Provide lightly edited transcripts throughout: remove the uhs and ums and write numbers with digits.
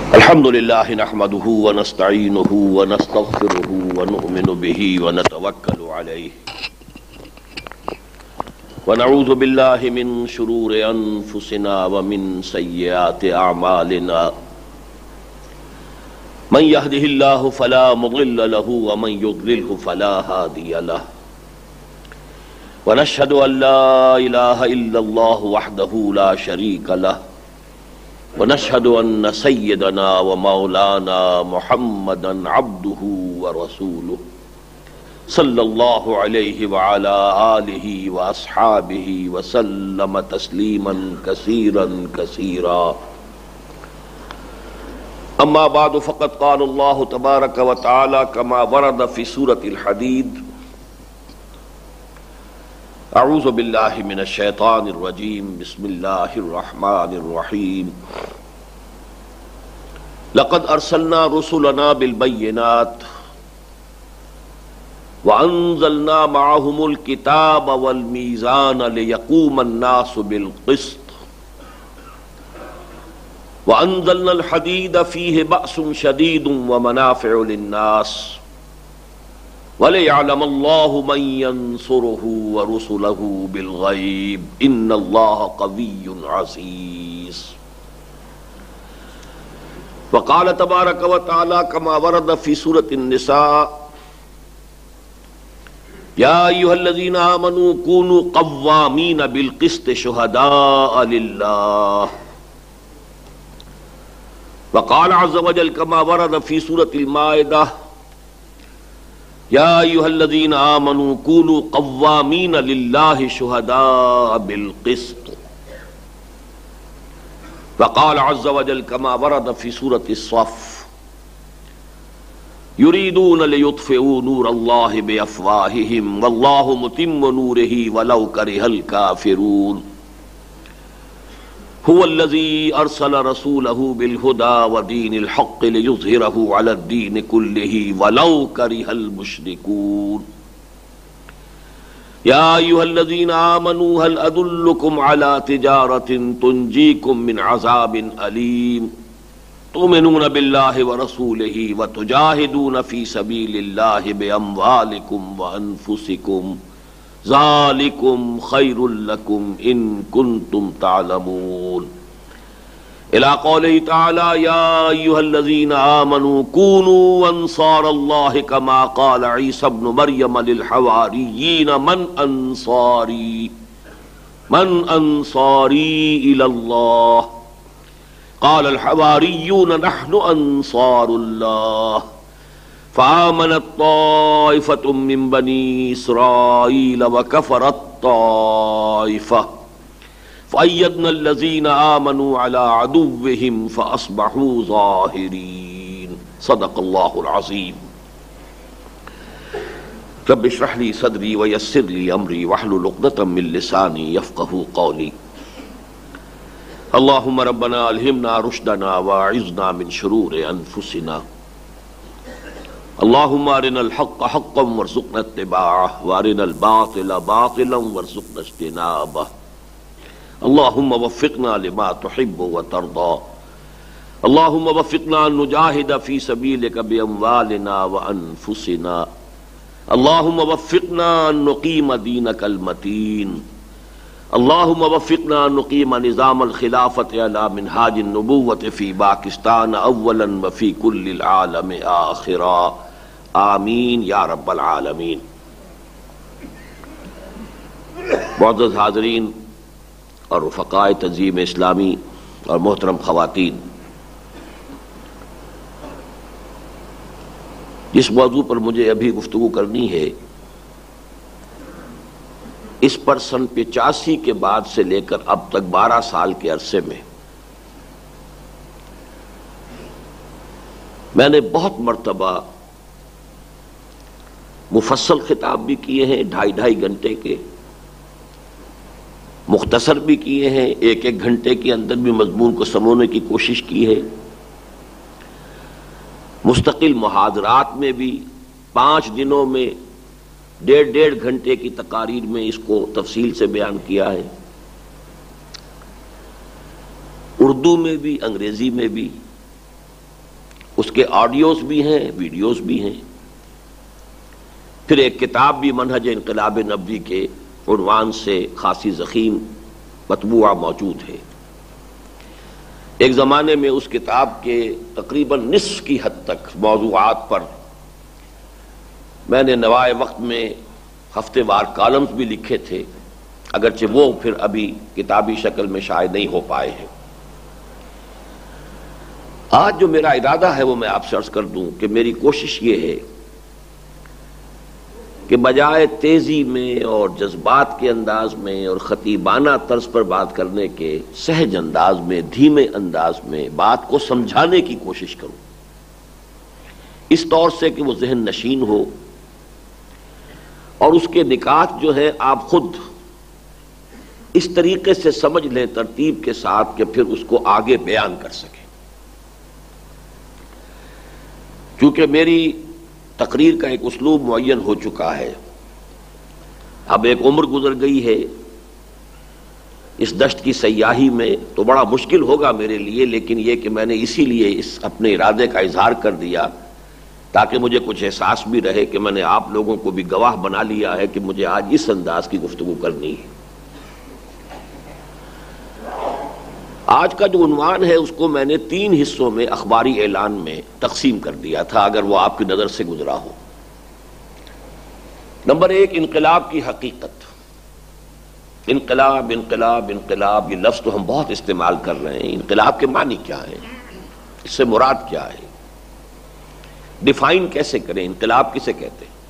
الحمد لله نحمده ونستعينه ونستغفره ونؤمن به ونتوكل عليه ونعوذ بالله من شرور أنفسنا ومن سيئات أعمالنا من يهده الله فلا مضل له ومن يضلله فلا هادي له ونشهد أن لا إله إلا الله وحده لا شريك له ونشهد أن سيدنا ومولانا محمدا عبده ورسوله صلى الله عليه وعلى آله وأصحابه وسلم تسليما كثيرا كثيرا. أما بعد فقد قال الله تبارك وتعالى كما ورد في سورة الحديد: اعوذ باللہ من الشیطان الرجیم بسم اللہ الرحمن الرحیم لقد ارسلنا رسلنا بالبینات وانزلنا معهم الكتاب والمیزان لیقوم الناس بالقسط وانزلنا الحدید فیہ بأس شدید ومنافع للناس وَلِيَعْلَمَ اللَّهُ مَن يَنصُرُهُ وَرُسُلَهُ بِالْغَيْبِ إِنَّ اللَّهَ قَوِيٌّ عَزِيزٌ. وقال تبارك وتعالى كما ورد في سورة النساء: يا أيها الذين آمنوا كونوا قوامين بالقسط شهداء لله. وقال عز وجل كما ورد في سورة المائدة: یا ایھا الذین آمنوا کونوا قوامین للہ شہداء بالقسط. وقال عز وجل كما ورد في سورة الصف: یریدون لیطفئوا نور اللہ بافواہہم واللہ متم نورہ ولو کرہ الکافرون. هو الذی ارسل رسولہ بالہدى ودین الحق لیظہرہ علی الدین کلہ ولو کرہ المشرکون. یا ایھا الذین آمنوا هل ادلکم علی تجارۃ تنجیکم من عذاب علیم تؤمنون باللہ ورسولہ وتجاہدون فی سبیل اللہ باموالکم وانفسکم ذالکم خیر لکم ان کنتم تعلمون. الى قوله تعالی: یا ایھا الذین آمنوا کونوا انصار اللہ کما قال عیسی ابن مریم للحواریین من انصاری الی اللہ قال الحواریون نحن انصار اللہ فآمنت طائفة من بني إسرائيل وكفرت طائفة فأيدنا الذين آمنوا على عدوهم فأصبحوا ظاهرين. صدق الله العظيم. رب اشرح لي صدري ويسر لي أمري واحلل عقدة من لساني يفقهوا قولي. اللهم ربنا ألهمنا رشدنا وأعذنا من شرور أنفسنا. اللهم ارنا الحق حقا وارزقنا اتباعه وارنا الباطل باطلا وارزقنا اجتنابه. اللهم وفقنا لما تحب وترضى. اللهم وفقنا ان نجاهد في سبيلك باموالنا وانفسنا. اللهم وفقنا ان نقيم دينك المتين. اللهم وفقنا ان نقيم نظام الخلافة على منهاج النبوة في باكستان اولا وفي كل العالم آخرا. آمین یا رب العالمین. معزز حاضرین اور رفقائے تنظیم اسلامی اور محترم خواتین، جس موضوع پر مجھے ابھی گفتگو کرنی ہے اس پر سن 85 کے بعد سے لے کر اب تک 12 سال کے عرصے میں میں نے بہت مرتبہ مفصل خطاب بھی کیے ہیں، 2.5 گھنٹے کے، مختصر بھی کیے ہیں، 1 گھنٹے کے اندر بھی مضمون کو سمونے کی کوشش کی ہے، مستقل محاضرات میں بھی 5 دنوں میں 1.5 گھنٹے کی تقاریر میں اس کو تفصیل سے بیان کیا ہے، اردو میں بھی انگریزی میں بھی اس کے آڈیوز بھی ہیں، ویڈیوز بھی ہیں۔ پھر ایک کتاب بھی منہج انقلاب نبوی کے عنوان سے خاصی ضخیم مطبوعہ موجود ہے۔ ایک زمانے میں اس کتاب کے تقریباً نصف کی حد تک موضوعات پر میں نے نوائے وقت میں ہفتے وار کالمز بھی لکھے تھے، اگرچہ وہ پھر ابھی کتابی شکل میں شائع نہیں ہو پائے ہیں۔ آج جو میرا ارادہ ہے وہ میں آپ سے عرض کر دوں کہ میری کوشش یہ ہے کہ بجائے تیزی میں اور جذبات کے انداز میں اور خطیبانہ طرز پر بات کرنے کے سہج انداز میں، دھیمے انداز میں بات کو سمجھانے کی کوشش کروں، اس طور سے کہ وہ ذہن نشین ہو اور اس کے نکات جو ہے آپ خود اس طریقے سے سمجھ لیں ترتیب کے ساتھ کہ پھر اس کو آگے بیان کر سکیں۔ چونکہ میری تقریر کا ایک اسلوب معین ہو چکا ہے، اب ایک عمر گزر گئی ہے اس دشت کی سیاحی میں، تو بڑا مشکل ہوگا میرے لیے، لیکن یہ کہ میں نے اسی لیے اس اپنے ارادے کا اظہار کر دیا تاکہ مجھے کچھ احساس بھی رہے کہ میں نے آپ لوگوں کو بھی گواہ بنا لیا ہے کہ مجھے آج اس انداز کی گفتگو کرنی ہے۔ آج کا جو عنوان ہے اس کو میں نے 3 حصوں میں اخباری اعلان میں تقسیم کر دیا تھا، اگر وہ آپ کی نظر سے گزرا ہو۔ نمبر 1، انقلاب کی حقیقت۔ انقلاب انقلاب انقلاب، یہ لفظ تو ہم بہت استعمال کر رہے ہیں۔ انقلاب کے معنی کیا ہے، اس سے مراد کیا ہے، ڈیفائن کیسے کریں، انقلاب کسے کہتے ہیں۔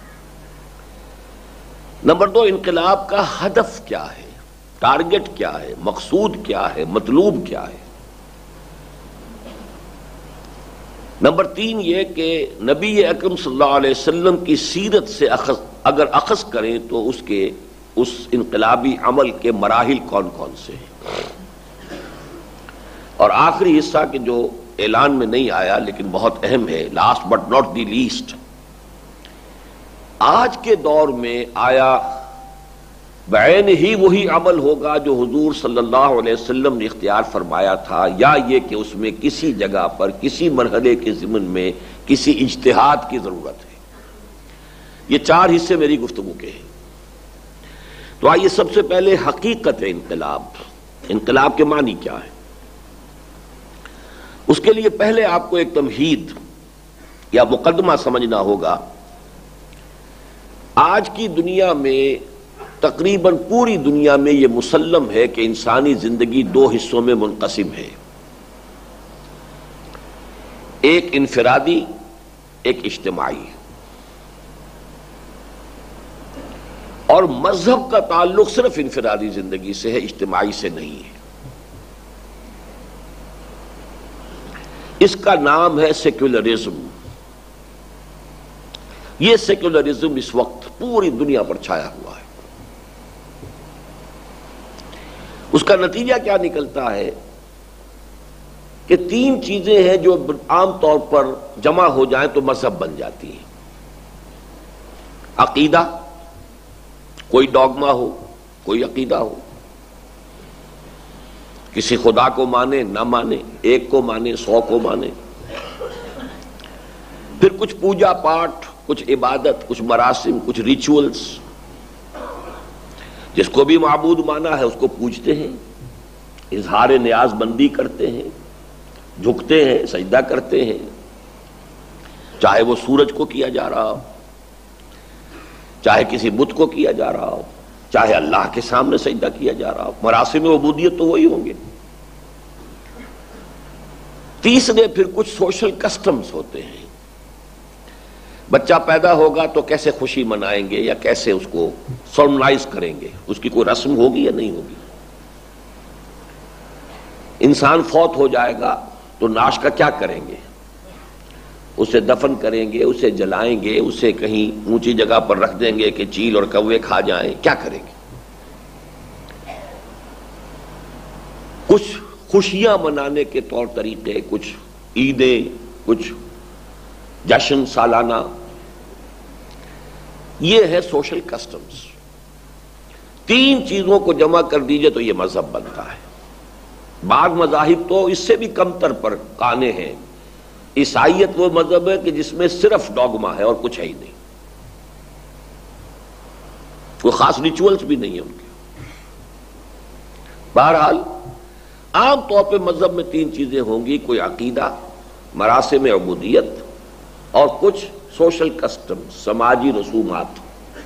نمبر 2، انقلاب کا ہدف کیا ہے، ٹارگٹ کیا ہے، مقصود کیا ہے، مطلوب کیا ہے۔ نمبر 3 یہ کہ نبی اکرم صلی اللہ علیہ وسلم کی سیرت سے اگر اخذ کریں تو اس انقلابی عمل کے مراحل کون کون سے ہیں۔ اور آخری حصہ کہ جو اعلان میں نہیں آیا لیکن بہت اہم ہے، last but not the least, آج کے دور میں آیا بعین ہی وہی عمل ہوگا جو حضور صلی اللہ علیہ وسلم نے اختیار فرمایا تھا، یا یہ کہ اس میں کسی جگہ پر کسی مرحلے کے ضمن میں کسی اجتہاد کی ضرورت ہے۔ یہ 4 حصے میری گفتگو کے ہیں۔ تو آئیے سب سے پہلے حقیقت انقلاب، انقلاب کے معنی کیا ہے۔ اس کے لیے پہلے آپ کو ایک تمہید یا مقدمہ سمجھنا ہوگا۔ آج کی دنیا میں تقریباً پوری دنیا میں یہ مسلم ہے کہ انسانی زندگی 2 حصوں میں منقسم ہے، ایک انفرادی، ایک اجتماعی۔ اور مذہب کا تعلق صرف انفرادی زندگی سے ہے، اجتماعی سے نہیں ہے۔ اس کا نام ہے سیکولرزم۔ یہ سیکولرزم اس وقت پوری دنیا پر چھایا ہوا ہے۔ اس کا نتیجہ کیا نکلتا ہے کہ 3 چیزیں ہیں جو عام طور پر جمع ہو جائیں تو مذہب بن جاتی ہیں۔ عقیدہ، کوئی ڈوگما ہو، کوئی عقیدہ ہو، کسی خدا کو مانے نہ مانے، ایک کو مانے 100 کو مانے۔ پھر کچھ پوجا پاٹ، کچھ عبادت، کچھ مراسم، کچھ ریچولز، جس کو بھی معبود مانا ہے اس کو پوجتے ہیں، اظہار نیاز بندی کرتے ہیں، جھکتے ہیں، سجدہ کرتے ہیں، چاہے وہ سورج کو کیا جا رہا ہو، چاہے کسی بت کو کیا جا رہا ہو، چاہے اللہ کے سامنے سجدہ کیا جا رہا ہو۔ مراسم عبودیت تو وہی ہوں گے۔ تیسرے پھر کچھ سوشل کسٹمز ہوتے ہیں۔ بچہ پیدا ہوگا تو کیسے خوشی منائیں گے یا کیسے اس کو سولمنائز کریں گے، اس کی کوئی رسم ہوگی یا نہیں ہوگی۔ انسان فوت ہو جائے گا تو نعش کا کیا کریں گے، اسے دفن کریں گے، اسے جلائیں گے، اسے کہیں اونچی جگہ پر رکھ دیں گے کہ چیل اور کوے کھا جائیں، کیا کریں گے۔ کچھ خوشیاں منانے کے طور طریقے، کچھ عیدیں، کچھ جشن سالانہ، یہ ہے سوشل کسٹمز۔ 3 چیزوں کو جمع کر دیجئے تو یہ مذہب بنتا ہے۔ بعض مذاہب تو اس سے بھی کم تر پر قانے ہیں، عیسائیت وہ مذہب ہے کہ جس میں صرف ڈوگما ہے اور کچھ ہے ہی نہیں، کوئی خاص ریچولز بھی نہیں ہے ان کے۔ بہرحال عام طور پہ مذہب میں تین چیزیں ہوں گی، کوئی عقیدہ، مراسم عبودیت، اور کچھ سوشل کسٹم، سماجی رسومات۔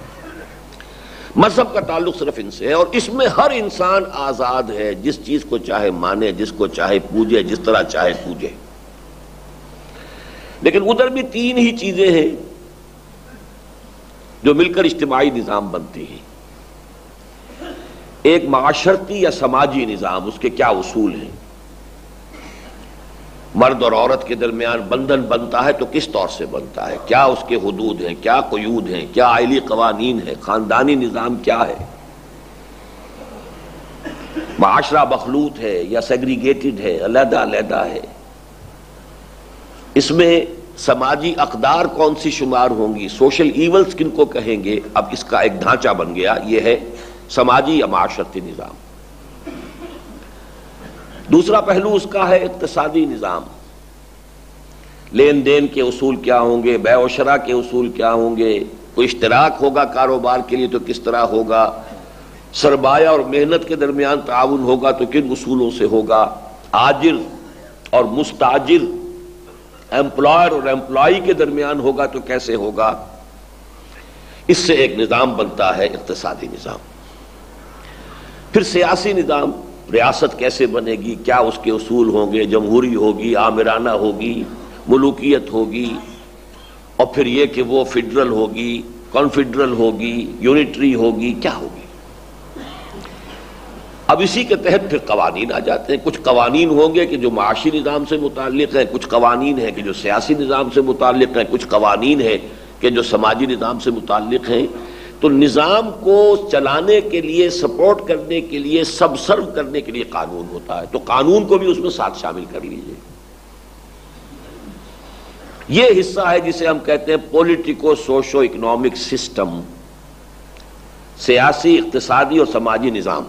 مذہب کا تعلق صرف ان سے ہے، اور اس میں ہر انسان آزاد ہے، جس چیز کو چاہے مانے، جس کو چاہے پوجے، جس طرح چاہے پوجے۔ لیکن ادھر بھی تین ہی چیزیں ہیں جو مل کر اجتماعی نظام بنتی ہیں۔ ایک معاشرتی یا سماجی نظام، اس کے کیا اصول ہیں، مرد اور عورت کے درمیان بندھن بنتا ہے تو کس طور سے بنتا ہے، کیا اس کے حدود ہیں، کیا قیود ہیں، کیا عائلی قوانین ہیں، خاندانی نظام کیا ہے، معاشرہ مخلوط ہے یا سیگریگیٹڈ ہے، علیحدہ علیحدہ ہے، اس میں سماجی اقدار کون سی شمار ہوں گی، سوشل ایولز کن کو کہیں گے۔ اب اس کا ایک ڈھانچہ بن گیا، یہ ہے سماجی یا معاشرتی نظام۔ دوسرا پہلو اس کا ہے اقتصادی نظام، لین دین کے اصول کیا ہوں گے، بیع و شراء کے اصول کیا ہوں گے، کوئی اشتراک ہوگا کاروبار کے لیے تو کس طرح ہوگا، سرمایہ اور محنت کے درمیان تعاون ہوگا تو کن اصولوں سے ہوگا، آجر اور مستاجر، ایمپلائر اور ایمپلائی کے درمیان ہوگا تو کیسے ہوگا۔ اس سے ایک نظام بنتا ہے اقتصادی نظام۔ پھر سیاسی نظام، ریاست کیسے بنے گی، کیا اس کے اصول ہوں گے، جمہوری ہوگی، آمرانہ ہوگی، ملوکیت ہوگی، اور پھر یہ کہ وہ فیڈرل ہوگی، کانفیڈرل ہوگی، یونٹری ہوگی، کیا ہوگی۔ اب اسی کے تحت پھر قوانین آ جاتے ہیں۔ کچھ قوانین ہوں گے کہ جو معاشی نظام سے متعلق ہیں، کچھ قوانین ہیں کہ جو سیاسی نظام سے متعلق ہیں، کچھ قوانین ہیں کہ جو سماجی نظام سے متعلق ہیں۔ تو نظام کو چلانے کے لیے، سپورٹ کرنے کے لیے، سب سرو کرنے کے لیے قانون ہوتا ہے، تو قانون کو بھی اس میں ساتھ شامل کر لیجئے۔ یہ حصہ ہے جسے ہم کہتے ہیں پولیٹیکو سوشو اکنامک سسٹم، سیاسی، اقتصادی اور سماجی نظام۔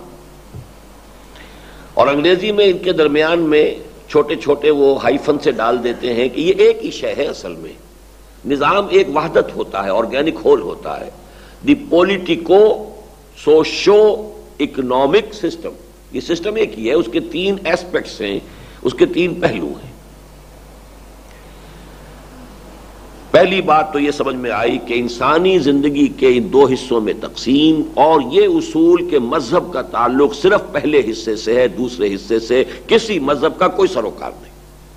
اور انگریزی میں ان کے درمیان میں چھوٹے چھوٹے وہ ہائفن سے ڈال دیتے ہیں کہ یہ ایک ہی شے ہے۔ اصل میں نظام ایک وحدت ہوتا ہے، آرگینک ہول ہوتا ہے، the politico socio economic system. یہ سسٹم ایک ہی ہے، اس کے تین ایسپیکٹس ہیں، اس کے تین پہلو ہیں۔ پہلی بات تو یہ سمجھ میں آئی کہ انسانی زندگی کے ان دو حصوں میں تقسیم، اور یہ اصول کہ مذہب کا تعلق صرف پہلے حصے سے ہے، دوسرے حصے سے کسی مذہب کا کوئی سروکار نہیں۔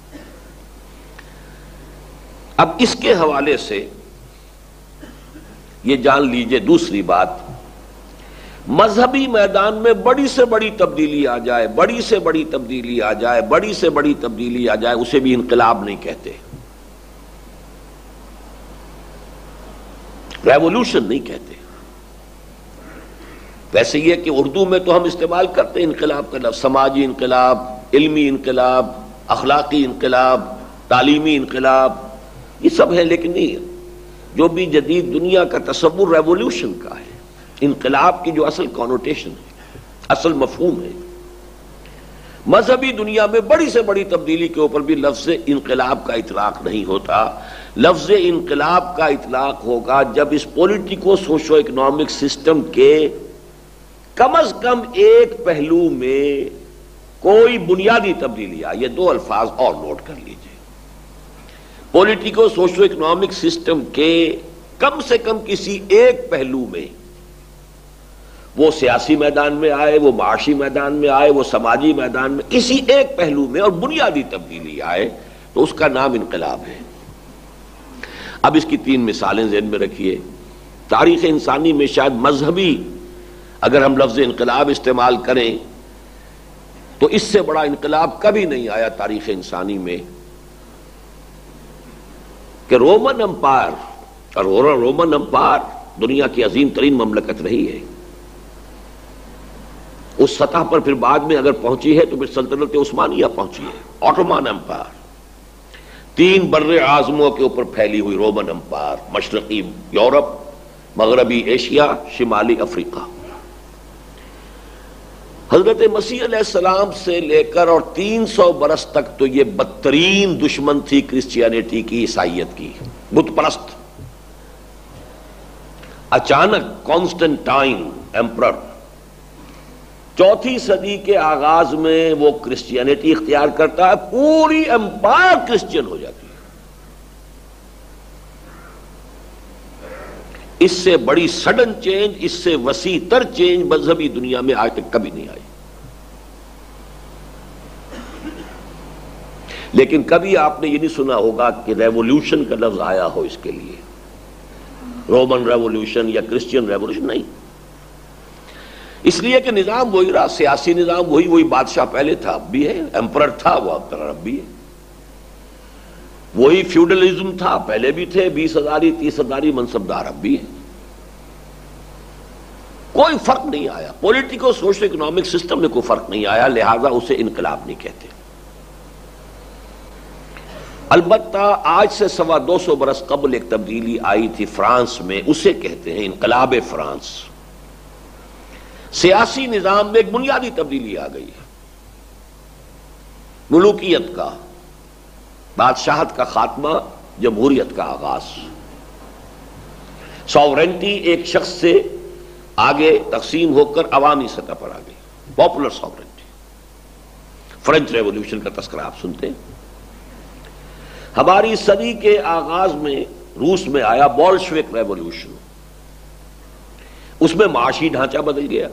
اب اس کے حوالے سے یہ جان لیجئے دوسری بات، مذہبی میدان میں بڑی سے بڑی تبدیلی آ جائے، بڑی سے بڑی تبدیلی آ جائے، بڑی سے بڑی تبدیلی آ جائے، اسے بھی انقلاب نہیں کہتے، ریولوشن نہیں کہتے۔ ویسے یہ کہ اردو میں تو ہم استعمال کرتے ہیں انقلاب کا لفظ، سماجی انقلاب، علمی انقلاب، اخلاقی انقلاب، تعلیمی انقلاب، یہ سب ہے، لیکن نہیں، جو بھی جدید دنیا کا تصور ریولوشن کا ہے، انقلاب کی جو اصل کانوٹیشن ہے، اصل مفہوم ہے، مذہبی دنیا میں بڑی سے بڑی تبدیلی کے اوپر بھی لفظ انقلاب کا اطلاق نہیں ہوتا۔ لفظ انقلاب کا اطلاق ہوگا جب اس پولیٹیکو سوشو اکنامک سسٹم کے کم از کم ایک پہلو میں کوئی بنیادی تبدیلی آئے۔ یہ دو الفاظ اور نوٹ کر لیجئے، پولیٹیکو سوشو اکنامک سسٹم کے کم سے کم کسی ایک پہلو میں، وہ سیاسی میدان میں آئے، وہ معاشی میدان میں آئے، وہ سماجی میدان میں، کسی ایک پہلو میں اور بنیادی تبدیلی آئے تو اس کا نام انقلاب ہے۔ اب اس کی تین مثالیں ذہن میں رکھیے۔ تاریخ انسانی میں شاید مذہبی اگر ہم لفظ انقلاب استعمال کریں تو اس سے بڑا انقلاب کبھی نہیں آیا تاریخ انسانی میں کہ رومن امپائر، اور رومن امپائر دنیا کی عظیم ترین مملکت رہی ہے، اس سطح پر پھر بعد میں اگر پہنچی ہے تو پھر سلطنت عثمانیہ پہنچی ہے، آٹومان امپائر، تین بر اعظموں کے اوپر پھیلی ہوئی رومن امپائر، مشرقی یورپ، مغربی ایشیا، شمالی افریقہ۔ حضرت مسیح علیہ السلام سے لے کر اور 300 برس تک تو یہ بدترین دشمن تھی کرسچینٹی کی، عیسائیت کی، بت پرست۔ اچانک کانسٹنٹائن ایمپرر 4 صدی کے آغاز میں وہ کرسچینٹی اختیار کرتا ہے، پوری امپائر کرسچین ہو جاتی ہے۔ اس سے بڑی سڈن چینج، اس سے وسیع تر چینج مذہبی دنیا میں آج تک کبھی نہیں آئی۔ لیکن کبھی آپ نے یہ نہیں سنا ہوگا کہ ریولوشن کا لفظ آیا ہو اس کے لیے، رومن ریولوشن یا کرسچین ریولوشن، نہیں۔ اس لیے کہ نظام وہی رہا، سیاسی نظام وہی بادشاہ پہلے تھا اب بھی ہے، ایمپرر تھا وہ اب بھی ہے، وہی فیوڈلزم تھا پہلے بھی تھے، 20,000 30,000 منصبدار اب بھی ہے۔ کوئی فرق نہیں آیا، پولیٹیکو سوشل اکنامک سسٹم میں کوئی فرق نہیں آیا، لہذا اسے انقلاب نہیں کہتے۔ البتہ آج سے 250 برس قبل ایک تبدیلی آئی تھی فرانس میں، اسے کہتے ہیں انقلاب فرانس۔ سیاسی نظام میں ایک بنیادی تبدیلی آ گئی ہے، ملوکیت کا، بادشاہت کا خاتمہ، جمہوریت کا آغاز، ساورنٹی ایک شخص سے آگے تقسیم ہو کر عوامی سطح پر آ گئی، پاپولر ساورنٹی۔ فرینچ ریولوشن کا تذکرہ آپ سنتے ہیں۔ ہماری صدی کے آغاز میں روس میں آیا بولشوک ریولوشن، اس میں معاشی ڈھانچہ بدل گیا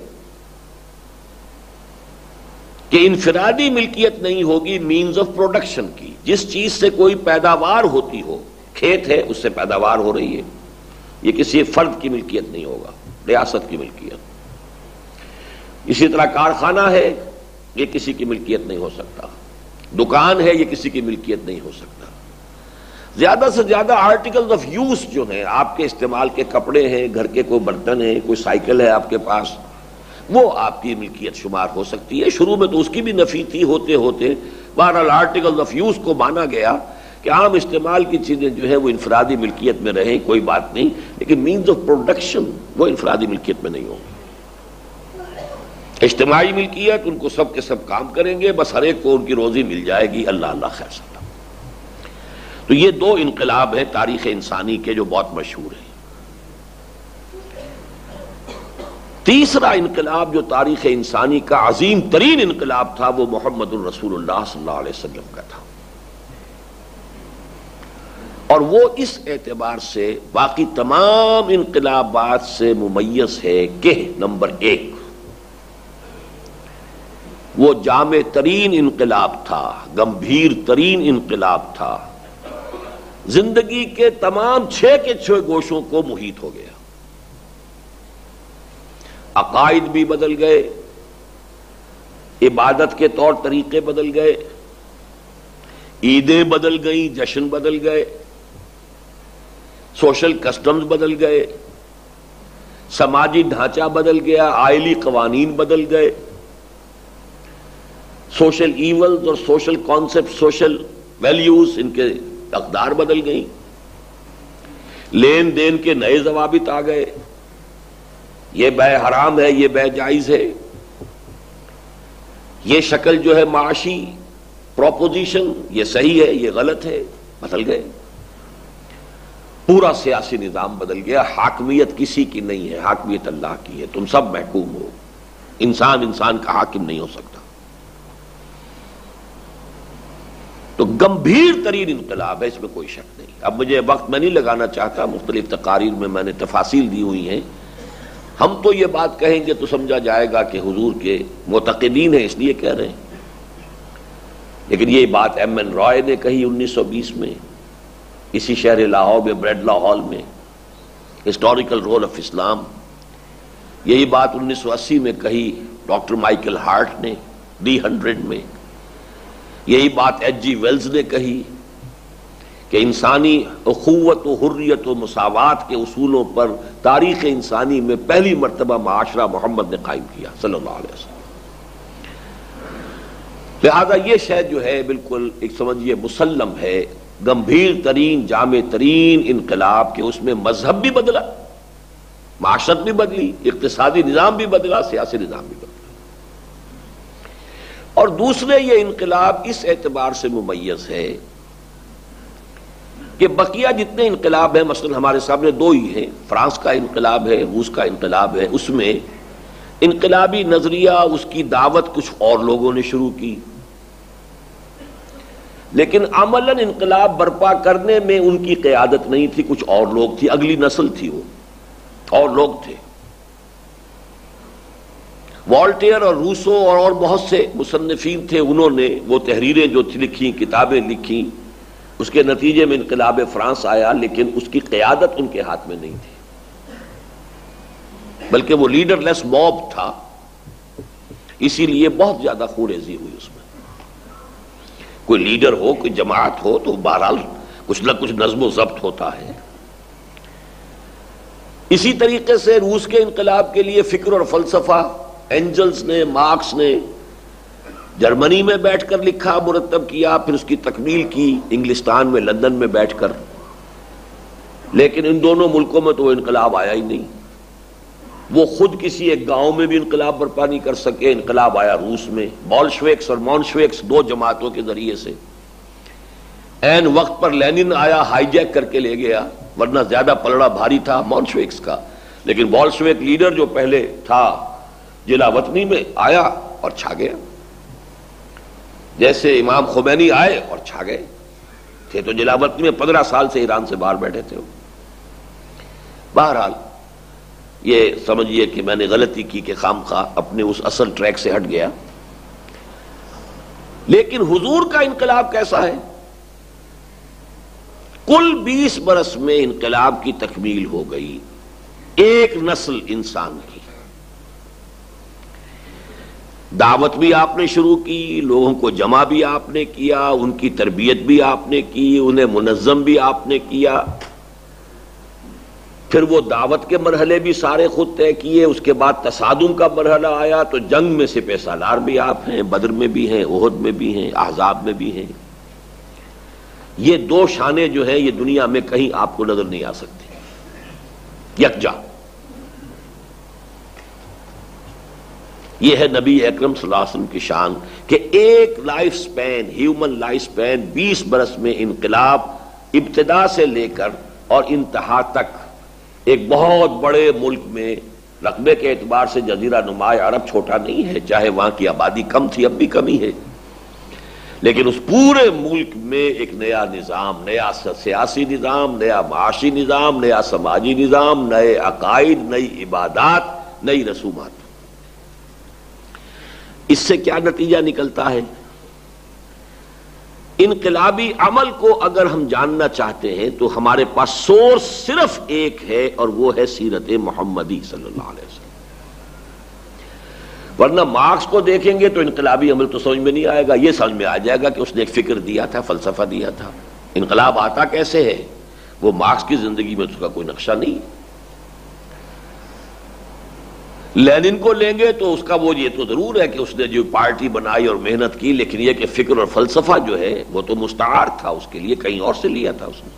کہ انفرادی ملکیت نہیں ہوگی، مینز آف پروڈکشن کی، جس چیز سے کوئی پیداوار ہوتی ہو، کھیت ہے اس سے پیداوار ہو رہی ہے، یہ کسی فرد کی ملکیت نہیں ہوگا، ریاست کی ملکیت۔ اسی طرح کارخانہ ہے، یہ کسی کی ملکیت نہیں ہو سکتا، دکان ہے، یہ کسی کی ملکیت نہیں ہو سکتا۔ زیادہ سے زیادہ آرٹیکلز آف یوز جو ہیں، آپ کے استعمال کے کپڑے ہیں، گھر کے کوئی برتن ہیں، کوئی سائیکل ہے آپ کے پاس، وہ آپ کی ملکیت شمار ہو سکتی ہے۔ شروع میں تو اس کی بھی نفی تھی، ہوتے ہوتے بہرحال آرٹیکلز آف یوز کو مانا گیا کہ عام استعمال کی چیزیں جو ہے وہ انفرادی ملکیت میں رہیں، کوئی بات نہیں، لیکن مینز آف پروڈکشن وہ انفرادی ملکیت میں نہیں ہوگی۔ اجتماعی ملکیت، ان کو سب کے سب کام کریں گے، بس ہر ایک کو ان کی روزی مل جائے گی، اللہ اللہ خیر سکتا۔ تو یہ 2 انقلاب ہیں تاریخ انسانی کے جو بہت مشہور ہیں۔ تیسرا انقلاب جو تاریخ انسانی کا عظیم ترین انقلاب تھا، وہ محمد الرسول اللہ صلی اللہ علیہ وسلم کا تھا، اور وہ اس اعتبار سے باقی تمام انقلابات سے ممیز ہے کہ نمبر 1، وہ جامع ترین انقلاب تھا، گمبھیر ترین انقلاب تھا، زندگی کے تمام 6 کے 6 گوشوں کو محیط ہو گیا۔ عقائد بھی بدل گئے، عبادت کے طور طریقے بدل گئے، عیدیں بدل گئیں، جشن بدل گئے، سوشل کسٹمز بدل گئے، سماجی ڈھانچہ بدل گیا، آئلی قوانین بدل گئے، سوشل ایولز اور سوشل کانسیپٹ، سوشل ویلیوز، ان کے اقدار بدل گئیں، لین دین کے نئے ضوابط آ گئے، یہ بے حرام ہے، یہ بے جائز ہے، یہ شکل جو ہے معاشی پروپوزیشن، یہ صحیح ہے، یہ غلط ہے، بدل گئے۔ پورا سیاسی نظام بدل گیا، حاکمیت کسی کی نہیں ہے، حاکمیت اللہ کی ہے، تم سب محکوم ہو، انسان کا حاکم نہیں ہو سکتا۔ تو گمبھیر ترین انقلاب ہے، اس میں کوئی شک نہیں۔ اب مجھے وقت میں نہیں لگانا چاہتا، مختلف تقاریر میں نے تفاصیل دی ہوئی ہیں، ہم تو یہ بات کہیں گے تو سمجھا جائے گا کہ حضور کے معتقدین ہیں اس لیے کہہ رہے ہیں، لیکن یہ بات ایم این رائے نے کہی 1920 میں اسی شہر لاہور میں بریڈلا ہال میں، ہسٹوریکل رول آف اسلام۔ یہی بات 1980 میں کہی ڈاکٹر مائیکل ہارٹ نے D100 میں۔ یہی بات ایچ جی ویلز نے کہی کہ انسانی اخوت و حریت و مساوات کے اصولوں پر تاریخ انسانی میں پہلی مرتبہ معاشرہ محمد نے قائم کیا صلی اللہ علیہ وسلم۔ لہذا یہ شے جو ہے بالکل ایک سمجھیے مسلم ہے، گمبھیر ترین جامع ترین انقلاب کہ اس میں مذہب بھی بدلا، معاشرت بھی بدلی، اقتصادی نظام بھی بدلا، سیاسی نظام بھی بدلا۔ اور دوسرے یہ انقلاب اس اعتبار سے ممیز ہے کہ بقیہ جتنے انقلاب ہیں، مثلا ہمارے سامنے دو ہی ہیں، فرانس کا انقلاب ہے، روس کا انقلاب ہے، اس میں انقلابی نظریہ، اس کی دعوت کچھ اور لوگوں نے شروع کی، لیکن عملاً انقلاب برپا کرنے میں ان کی قیادت نہیں تھی، کچھ اور لوگ تھی، اگلی نسل تھی، وہ اور لوگ تھے۔ والٹیئر اور روسو اور بہت سے مصنفین تھے، انہوں نے وہ تحریریں جو تھی لکھی، کتابیں لکھی، اس کے نتیجے میں انقلاب فرانس آیا، لیکن اس کی قیادت ان کے ہاتھ میں نہیں تھی، بلکہ وہ لیڈر لیس موب تھا، اسی لیے بہت زیادہ خونریزی ہوئی اس میں۔ کوئی لیڈر ہو، کوئی جماعت ہو تو بہرحال کچھ نہ کچھ نظم و ضبط ہوتا ہے۔ اسی طریقے سے روس کے انقلاب کے لیے فکر اور فلسفہ اینجلز نے، مارکس نے جرمنی میں بیٹھ کر لکھا، مرتب کیا، پھر اس کی تکمیل کی انگلستان میں، لندن میں بیٹھ کر، لیکن ان دونوں ملکوں میں تو وہ انقلاب آیا ہی نہیں۔ وہ خود کسی ایک گاؤں میں بھی انقلاب برپا نہیں کر سکے، انقلاب آیا روس میں، بولشویکس اور مونشویکس دو جماعتوں کے ذریعے سے۔ عین وقت پر لینن آیا، ہائی جیک کر کے لے گیا، ورنہ زیادہ پلڑا بھاری تھا مونشویکس کا، لیکن بولشویک لیڈر جو پہلے تھا جلا وطنی میں، آیا اور چھا گیا، جیسے امام خمینی آئے اور چھا گئے تھے تو جلا وطنی میں 15 سال سے ایران سے باہر بیٹھے تھے۔ بہرحال یہ سمجھیے کہ میں نے غلطی کی کہ خام خواہ اپنے اس اصل ٹریک سے ہٹ گیا۔ لیکن حضور کا انقلاب کیسا ہے؟ کل 20 برس میں انقلاب کی تکمیل ہو گئی، ایک نسل انسان کی۔ دعوت بھی آپ نے شروع کی، لوگوں کو جمع بھی آپ نے کیا، ان کی تربیت بھی آپ نے کی، انہیں منظم بھی آپ نے کیا، پھر وہ دعوت کے مرحلے بھی سارے خود طے کیے، اس کے بعد تصادم کا مرحلہ آیا تو جنگ میں سپہ سالار بھی آپ ہیں، بدر میں بھی ہیں، احد میں بھی ہیں، احزاب میں بھی ہیں۔ یہ دو شانیں جو ہیں یہ دنیا میں کہیں آپ کو نظر نہیں آ سکتی، یکجا۔ یہ ہے نبی اکرم صلی اللہ علیہ وسلم کی شان کہ ایک life span, human life span 20 برس میں انقلاب ابتدا سے لے کر اور انتہا تک ایک بہت بڑے ملک میں، رقبے کے اعتبار سے جزیرہ نما عرب چھوٹا نہیں ہے، چاہے وہاں کی آبادی کم تھی، اب بھی کمی ہے، لیکن اس پورے ملک میں ایک نیا نظام، نیا سیاسی نظام، نیا معاشی نظام، نیا سماجی نظام، نئے عقائد، نئی عبادات، نئی رسومات۔ اس سے کیا نتیجہ نکلتا ہے؟ انقلابی عمل کو اگر ہم جاننا چاہتے ہیں تو ہمارے پاس سورس صرف ایک ہے، اور وہ ہے سیرت محمدی صلی اللہ علیہ وسلم۔ ورنہ مارکس کو دیکھیں گے تو انقلابی عمل تو سمجھ میں نہیں آئے گا، یہ سمجھ میں آ جائے گا کہ اس نے ایک فکر دیا تھا، فلسفہ دیا تھا۔ انقلاب آتا کیسے ہے؟ وہ مارکس کی زندگی میں اس کا کوئی نقشہ نہیں۔ لینن کو لیں گے تو اس کا وہ یہ تو ضرور ہے کہ اس نے جو پارٹی بنائی اور محنت کی، لیکن یہ کہ فکر اور فلسفہ جو ہے وہ تو مستعار تھا، اس کے لیے کہیں اور سے لیا تھا اس نے۔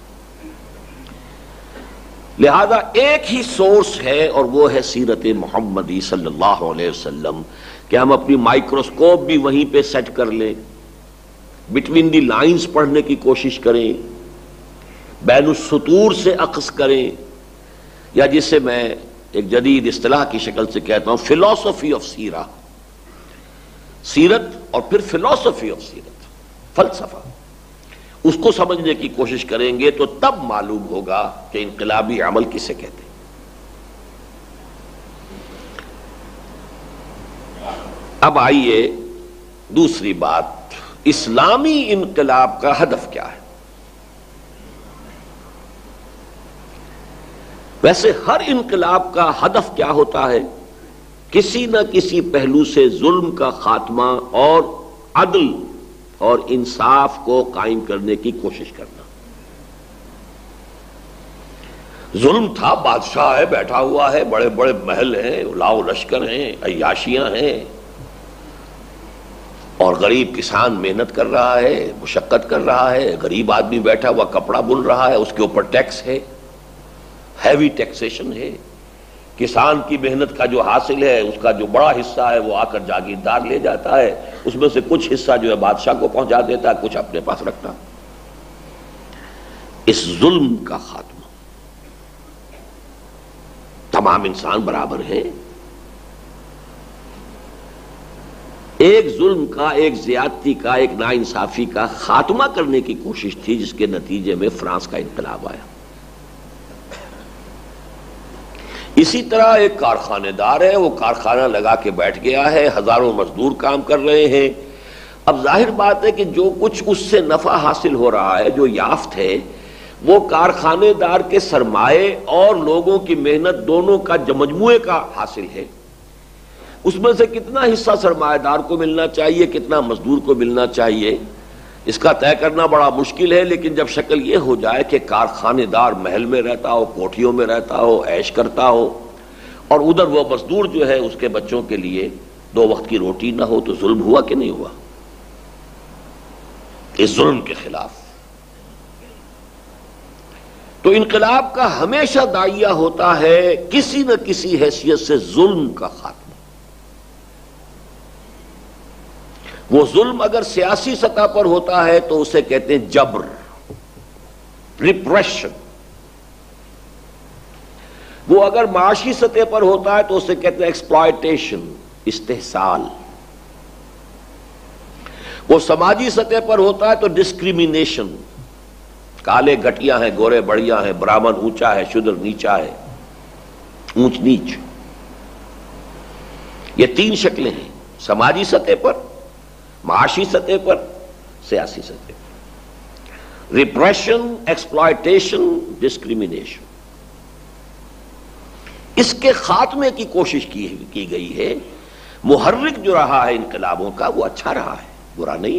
لہذا ایک ہی سورس ہے اور وہ ہے سیرت محمدی صلی اللہ علیہ وسلم، کہ ہم اپنی مائکروسکوپ بھی وہیں پہ سیٹ کر لیں، بٹوین دی لائنز پڑھنے کی کوشش کریں، بین السطور سے اخذ کریں، یا جسے میں ایک جدید اصطلاح کی شکل سے کہتا ہوں فلاسفی آف سیرہ، سیرت اور پھر فلاسفی آف سیرت، فلسفہ، اس کو سمجھنے کی کوشش کریں گے تو تب معلوم ہوگا کہ انقلابی عمل کسے کہتے ہیں۔ اب آئیے دوسری بات، اسلامی انقلاب کا ہدف کیا ہے؟ ویسے ہر انقلاب کا ہدف کیا ہوتا ہے؟ کسی نہ کسی پہلو سے ظلم کا خاتمہ اور عدل اور انصاف کو قائم کرنے کی کوشش کرنا۔ ظلم تھا، بادشاہ ہے، بیٹھا ہوا ہے، بڑے بڑے محل ہیں، لاؤ لشکر ہیں، عیاشیاں ہیں، اور غریب کسان محنت کر رہا ہے، مشقت کر رہا ہے، غریب آدمی بیٹھا ہوا کپڑا بن رہا ہے، اس کے اوپر ٹیکس ہے، ہیوی ٹیکسیشن ہے، کسان کی محنت کا جو حاصل ہے اس کا جو بڑا حصہ ہے وہ آ کر جاگیردار لے جاتا ہے، اس میں سے کچھ حصہ جو ہے بادشاہ کو پہنچا دیتا ہے، کچھ اپنے پاس رکھتا۔ اس ظلم کا خاتمہ، تمام انسان برابر ہے، ایک ظلم کا، ایک زیادتی کا، ایک ناانصافی کا خاتمہ کرنے کی کوشش تھی، جس کے نتیجے میں فرانس کا انقلاب آیا۔ اسی طرح ایک کارخانے دار ہے، وہ کارخانہ لگا کے بیٹھ گیا ہے، ہزاروں مزدور کام کر رہے ہیں۔ اب ظاہر بات ہے کہ جو کچھ اس سے نفع حاصل ہو رہا ہے، جو یافت ہے، وہ کارخانے دار کے سرمایے اور لوگوں کی محنت دونوں کا مجموعے کا حاصل ہے۔ اس میں سے کتنا حصہ سرمایہ دار کو ملنا چاہیے، کتنا مزدور کو ملنا چاہیے، اس کا طے کرنا بڑا مشکل ہے۔ لیکن جب شکل یہ ہو جائے کہ کارخانے دار محل میں رہتا ہو، کوٹھیوں میں رہتا ہو، عیش کرتا ہو، اور ادھر وہ مزدور جو ہے اس کے بچوں کے لیے 2 وقت کی روٹی نہ ہو، تو ظلم ہوا کہ نہیں ہوا؟ اس ظلم کے خلاف تو انقلاب کا ہمیشہ داعیہ ہوتا ہے کسی نہ کسی حیثیت سے ظلم کا خاتمہ۔ وہ ظلم اگر سیاسی سطح پر ہوتا ہے تو اسے کہتے ہیں جبر، ریپریشن۔ وہ اگر معاشی سطح پر ہوتا ہے تو اسے کہتے ہیں ایکسپلائٹیشن، استحصال۔ وہ سماجی سطح پر ہوتا ہے تو ڈسکریمنیشن، کالے گھٹیا ہیں، گورے بڑھیا ہیں، برہمن اونچا ہے، شودر نیچا ہے، اونچ نیچ۔ یہ 3 شکلیں ہیں، سماجی سطح پر، معاشی سطح پر، سیاسی سطح پر۔ Repression, exploitation, discrimination. اس کے خاتمے کی کوشش کی گئی ہے۔ محرک جو رہا ہے انقلابوں کا وہ اچھا رہا ہے، برا نہیں،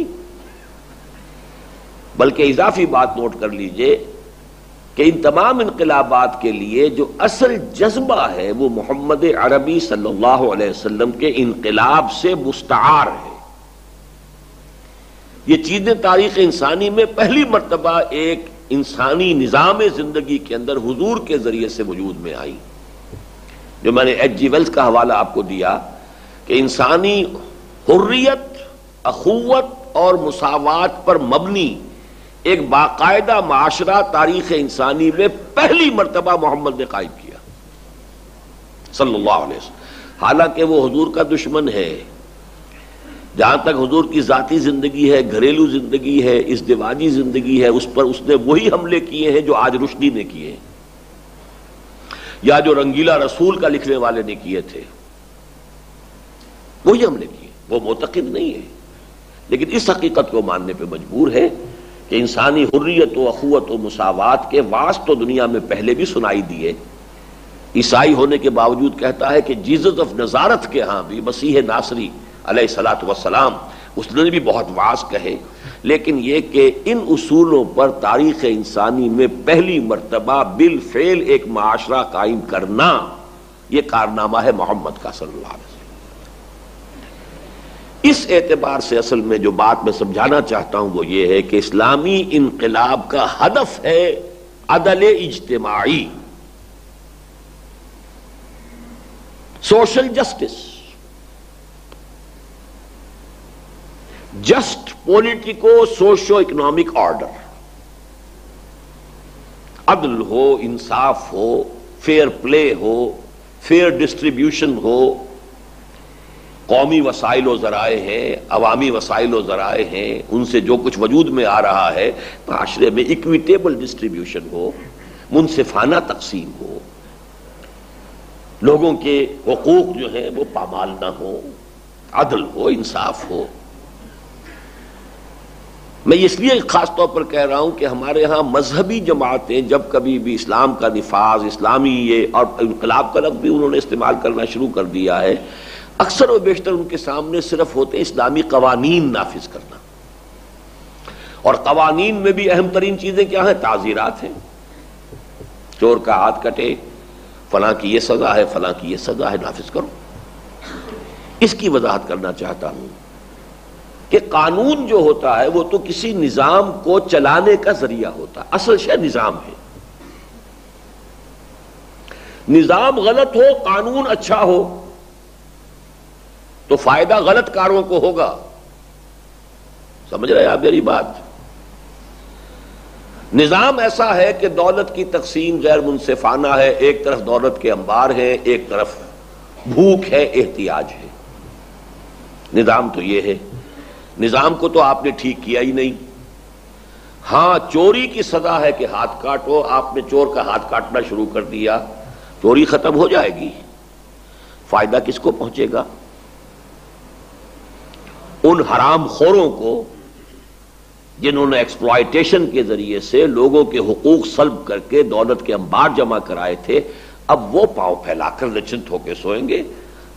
بلکہ اضافی بات نوٹ کر لیجئے کہ ان تمام انقلابات کے لیے جو اصل جذبہ ہے وہ محمد عربی صلی اللہ علیہ وسلم کے انقلاب سے مستعار ہے۔ یہ چیزیں تاریخ انسانی میں پہلی مرتبہ ایک انسانی نظام زندگی کے اندر حضور کے ذریعے سے وجود میں آئی۔ جو میں نے ایچ جی ویلز کا حوالہ آپ کو دیا کہ انسانی حریت، اخوت اور مساوات پر مبنی ایک باقاعدہ معاشرہ تاریخ انسانی میں پہلی مرتبہ محمد نے قائم کیا صلی اللہ علیہ وسلم۔ حالانکہ وہ حضور کا دشمن ہے، جہاں تک حضور کی ذاتی زندگی ہے، گھریلو زندگی ہے، ازدواجی زندگی ہے، اس پر اس نے وہی حملے کیے ہیں جو آج رشدی نے کیے ہیں، یا جو رنگیلا رسول کا لکھنے والے نے کیے تھے، وہی حملے کیے۔ وہ معتقد نہیں ہے، لیکن اس حقیقت کو ماننے پہ مجبور ہے کہ انسانی حریت و اخوت و مساوات کے واعظ تو دنیا میں پہلے بھی سنائی دیے۔ عیسائی ہونے کے باوجود کہتا ہے کہ جیزس آف نزارت کے ہاں بھی، مسیح ناصری علیہ الصلوۃ والسلام، اس نے بھی بہت واعظ کہے، لیکن یہ کہ ان اصولوں پر تاریخ انسانی میں پہلی مرتبہ بالفعل ایک معاشرہ قائم کرنا، یہ کارنامہ ہے محمد کا صلی اللہ علیہ وسلم۔ اس اعتبار سے اصل میں جو بات میں سمجھانا چاہتا ہوں وہ یہ ہے کہ اسلامی انقلاب کا ہدف ہے عدل اجتماعی، social justice, just politico socio economic order, عدل ہو، انصاف ہو، فیئر پلے ہو، فیئر ڈسٹریبیوشن ہو۔ قومی وسائل و ذرائع ہیں، عوامی وسائل و ذرائع ہیں، ان سے جو کچھ وجود میں آ رہا ہے معاشرے میں ایکویٹیبل ڈسٹریبیوشن ہو، منصفانہ تقسیم ہو، لوگوں کے حقوق جو ہیں وہ پامال نہ ہو، عدل ہو، انصاف ہو۔ میں اس لیے خاص طور پر کہہ رہا ہوں کہ ہمارے ہاں مذہبی جماعتیں جب کبھی بھی اسلام کا نفاذ، اسلامی یہ اور انقلاب کا لفظ بھی انہوں نے استعمال کرنا شروع کر دیا ہے، اکثر و بیشتر ان کے سامنے صرف ہوتے اسلامی قوانین نافذ کرنا، اور قوانین میں بھی اہم ترین چیزیں کیا ہیں؟ تعزیرات ہیں، چور کا ہاتھ کٹے، فلاں کی یہ سزا ہے، فلاں کی یہ سزا ہے، نافذ کرو۔ اس کی وضاحت کرنا چاہتا ہوں کہ قانون جو ہوتا ہے وہ تو کسی نظام کو چلانے کا ذریعہ ہوتا ہے، اصل شے نظام ہے۔ نظام غلط ہو، قانون اچھا ہو تو فائدہ غلط کاروں کو ہوگا. سمجھ رہے ہیں آپ میری بات؟ نظام ایسا ہے کہ دولت کی تقسیم غیر منصفانہ ہے، ایک طرف دولت کے انبار ہیں، ایک طرف بھوک ہے، احتیاج ہے. نظام تو یہ ہے. نظام کو تو آپ نے ٹھیک کیا ہی نہیں. ہاں چوری کی سزا ہے کہ ہاتھ کاٹو، آپ نے چور کا ہاتھ کاٹنا شروع کر دیا، چوری ختم ہو جائے گی، فائدہ کس کو پہنچے گا؟ ان حرام خوروں کو جنہوں نے ایکسپلائٹیشن کے ذریعے سے لوگوں کے حقوق سلب کر کے دولت کے انبار جمع کرائے تھے، اب وہ پاؤں پھیلا کر نچنت ہو کے سوئیں گے.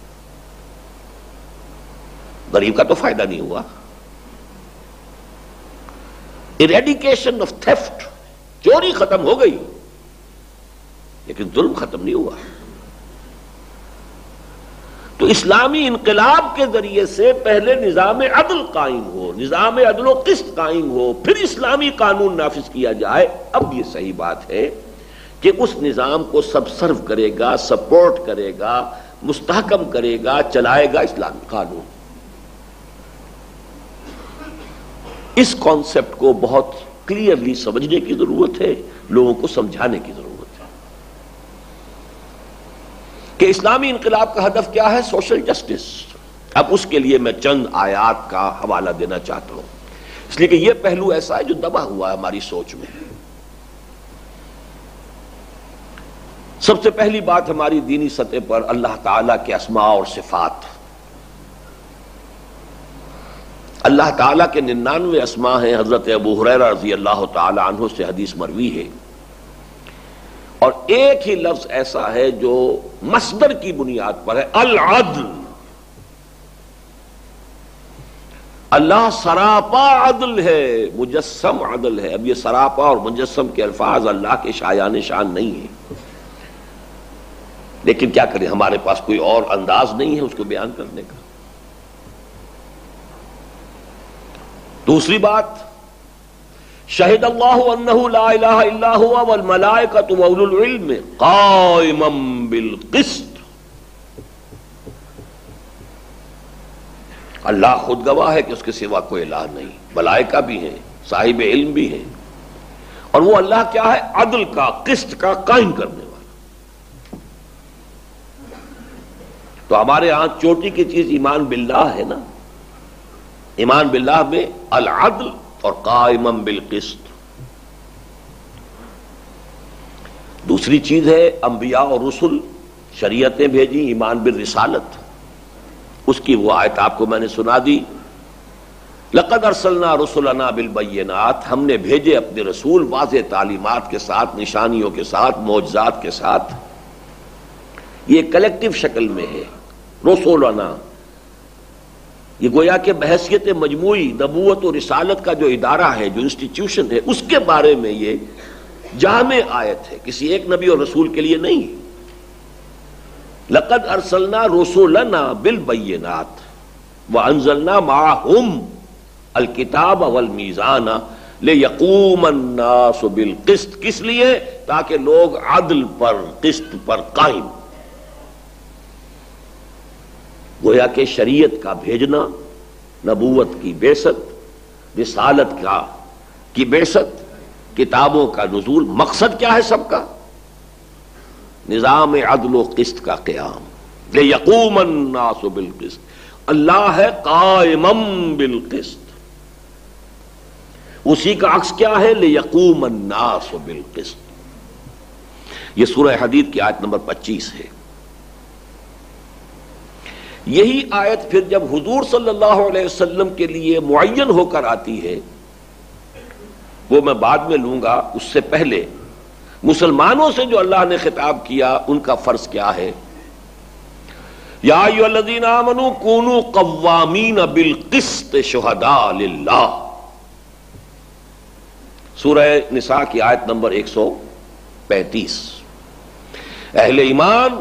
غریب کا تو فائدہ نہیں ہوا. ایریڈیکیشن آف تھیفٹ، چوری ختم ہو گئی لیکن ظلم ختم نہیں ہوا. تو اسلامی انقلاب کے ذریعے سے پہلے نظام عدل قائم ہو، نظام عدل و قسط قائم ہو، پھر اسلامی قانون نافذ کیا جائے. اب یہ صحیح بات ہے کہ اس نظام کو سب سرو کرے گا، سپورٹ کرے گا، مستحکم کرے گا، چلائے گا اسلامی قانون. اس کانسیپٹ کو بہت کلیئرلی سمجھنے کی ضرورت ہے، لوگوں کو سمجھانے کی ضرورت ہے کہ اسلامی انقلاب کا ہدف کیا ہے؟ Social justice. اب اس کے لیے میں چند آیات کا حوالہ دینا چاہتا ہوں، اس لیے کہ یہ پہلو ایسا ہے جو دبا ہوا ہے ہماری سوچ میں. سب سے پہلی بات ہماری دینی سطح پر اللہ تعالیٰ کے اسماء اور صفات. اللہ تعالیٰ کے 99 اسماء ہیں. حضرت ابو ہریرہ رضی اللہ تعالی عنہ سے حدیث مروی ہے، اور ایک ہی لفظ ایسا ہے جو مصدر کی بنیاد پر ہے، العدل. اللہ سراپا عدل ہے، مجسم عدل ہے. اب یہ سراپا اور مجسم کے الفاظ اللہ کے شایان شان نہیں ہیں، لیکن کیا کریں، ہمارے پاس کوئی اور انداز نہیں ہے اس کو بیان کرنے کا. دوسری بات، شہد اللہ انہ لا الہ الا ہوا والملائکۃ واولو العلم قائما بالقسط. اللہ خود گواہ ہے کہ اس کے سوا کوئی الہ نہیں، ملائکہ بھی ہیں، صاحب علم بھی ہیں، اور وہ اللہ کیا ہے؟ عدل کا، قسط کا قائم کرنے والا. تو ہمارے ہاں چوٹی کی چیز ایمان باللہ ہے نا. ایمان باللہ میں العدل اور قائما بالقسط. دوسری چیز ہے انبیاء اور رسل، شریعتیں بھیجی، ایمان بالرسالت. اس کی وہ آیت آپ کو میں نے سنا دی، لقد ارسلنا رسلنا بالبینات. ہم نے بھیجے اپنے رسول واضح تعلیمات کے ساتھ، نشانیوں کے ساتھ، معجزات کے ساتھ. یہ کلیکٹیو شکل میں ہے رسولنا. یہ گویا کہ بحیثیت مجموعی نبوت و رسالت کا جو ادارہ ہے، جو انسٹیٹیوشن ہے، اس کے بارے میں یہ جامع آیت ہے، کسی ایک نبی اور رسول کے لیے نہیں. لقد ارسلنا رسولنا بالبینات وانزلنا معهم الکتاب والمیزان لیقوم الناس بالقسط. کس لیے؟ تاکہ لوگ عدل پر، قسط پر قائم. گویا کہ شریعت کا بھیجنا، نبوت کی بعثت، رسالت کی بعثت، کتابوں کا نزول، مقصد کیا ہے سب کا؟ نظام عدل و قسط کا قیام. لیقوم الناس بالقسط. اللہ ہے قائما بالقسط. اسی کا عکس کیا ہے؟ لیقوم الناس بالقسط. یہ سورہ حدید کی آیت نمبر 25 ہے. یہی آیت پھر جب حضور صلی اللہ علیہ وسلم کے لیے معین ہو کر آتی ہے، وہ میں بعد میں لوں گا. اس سے پہلے مسلمانوں سے جو اللہ نے خطاب کیا، ان کا فرض کیا ہے؟ یا ایھا الذین آمنوا کونوا قوامین بالقسط شہداء للہ. سورہ نساء کی آیت نمبر 135. اہل ایمان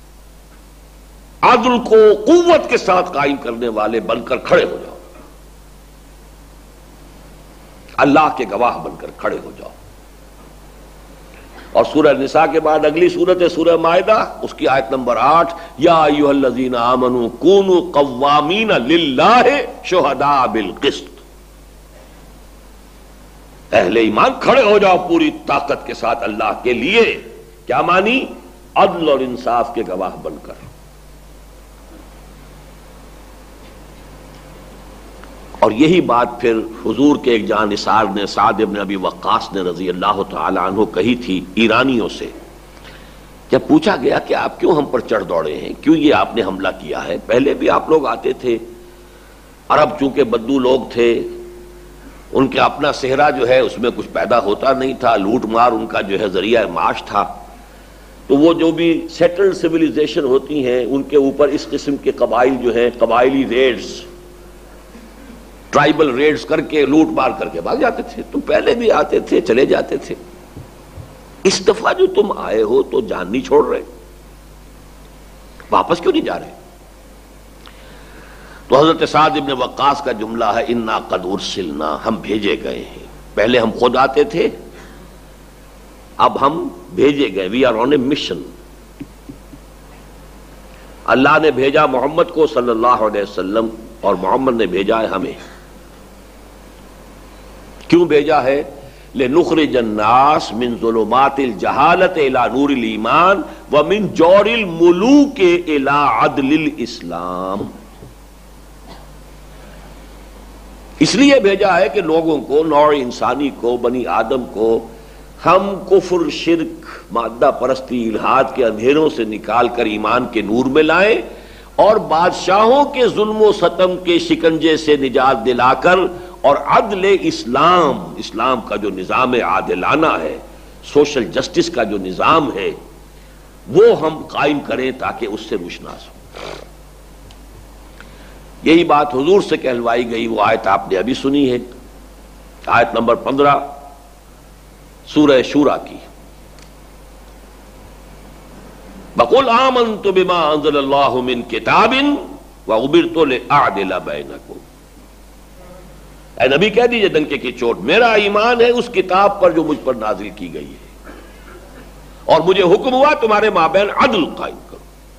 عدل کو قوت کے ساتھ قائم کرنے والے بن کر کھڑے ہو جاؤ، اللہ کے گواہ بن کر کھڑے ہو جاؤ. اور سورہ نساء کے بعد اگلی سورت ہے سورہ مائدہ، اس کی آیت نمبر 8، یا ایھا الذین آمنوا کونوا قوامین للہ شہداء بالقسط، اہل ایمان کھڑے ہو جاؤ پوری طاقت کے ساتھ اللہ کے لیے، کیا مانی؟ عدل اور انصاف کے گواہ بن کر۔ اور یہی بات پھر حضور کے ایک جانثار نے سعد بن ابی وقاص نے رضی اللہ تعالی عنہ کہی تھی ایرانیوں سے، جب پوچھا گیا کہ آپ کیوں ہم پر چڑھ دوڑے ہیں، کیوں یہ آپ نے حملہ کیا ہے؟ پہلے بھی آپ لوگ آتے تھے، عرب چونکہ بدو لوگ تھے، ان کے اپنا صحرا جو ہے اس میں کچھ پیدا ہوتا نہیں تھا، لوٹ مار ان کا جو ہے ذریعہ معاش تھا، تو وہ جو بھی سیٹلڈ سویلائزیشن ہوتی ہیں ان کے اوپر اس قسم کے قبائل جو ہیں، قبائلی ریڈز، ٹرائبل ریڈز کر کے لوٹ مار کر کے بھاگ جاتے تھے۔ تو پہلے بھی آتے تھے، چلے جاتے تھے، اس دفعہ جو تم آئے ہو تو جان نہیں چھوڑ رہے، واپس کیوں نہیں جا رہے؟ تو حضرت سعد بن وقاص کا جملہ ہے، انا قد ارسلنا، ہم بھیجے گئے ہیں۔ پہلے ہم خود آتے تھے، اب ہم بھیجے گئے، we are on a mission. اللہ نے بھیجا محمد کو صلی اللہ علیہ وسلم، اور محمد نے بھیجا ہے ہمیں۔ کیوں بھیجا ہے؟ لنخرج الناس من ظلمات الجہالت الى نور الایمان ومن جور الملوک الى عدل الاسلام۔ اس لیے بھیجا ہے کہ لوگوں کو، نوع انسانی کو، بنی آدم کو، ہم کفر، شرک، مادہ پرستی، الحاد کے اندھیروں سے نکال کر ایمان کے نور میں لائیں، اور بادشاہوں کے ظلم و ستم کے شکنجے سے نجات دلا کر، اور عدل اسلام، اسلام کا جو نظام عادلانہ ہے، سوشل جسٹس کا جو نظام ہے، وہ ہم قائم کریں تاکہ اس سے روشناس ہو۔ یہی بات حضور سے کہلوائی گئی، وہ آیت آپ نے ابھی سنی ہے، آیت نمبر 15 سورہ شورى کی، وَقُلْ آمَنْتُ بِمَا أَنزَلَ اللَّهُ مِنْ كِتَابٍ وَأُمِرْتُ لِأَعْدِلَ بَيْنَكُمْ۔ اے نبی کہہ دیجئے ڈنکے کی چوٹ، میرا ایمان ہے اس کتاب پر جو مجھ پر نازل کی گئی ہے، اور مجھے حکم ہوا تمہارے مابین عدل قائم کرو۔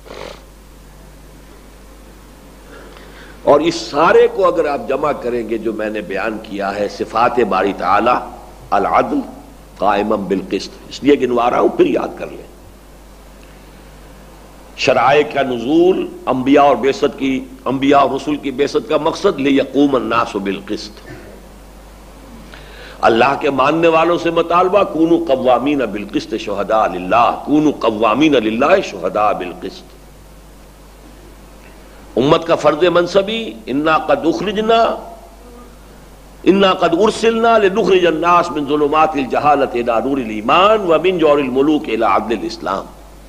اور اس سارے کو اگر آپ جمع کریں گے جو میں نے بیان کیا ہے، صفات باری تعالی، العدل قائما بالقسط، اس لیے گنوا رہا ہوں، پھر یاد کر لیں۔ شرائع کا نزول، انبیاء اور بعثت کی، انبیاء اور رسول کی بعثت کا مقصد لیقوم الناس بالقسط، اللہ کے ماننے والوں سے مطالبہ، کونوا قوامین بالقسط شہداء للہ، کونوا قوامین للہ شہداء بالقسط۔ امت کا فرض منصبی، انا قد ارسلنا لنخرج الناس من ظلمات الجہالت الى نور الایمان ومن جور الملوک الى عدل الاسلام۔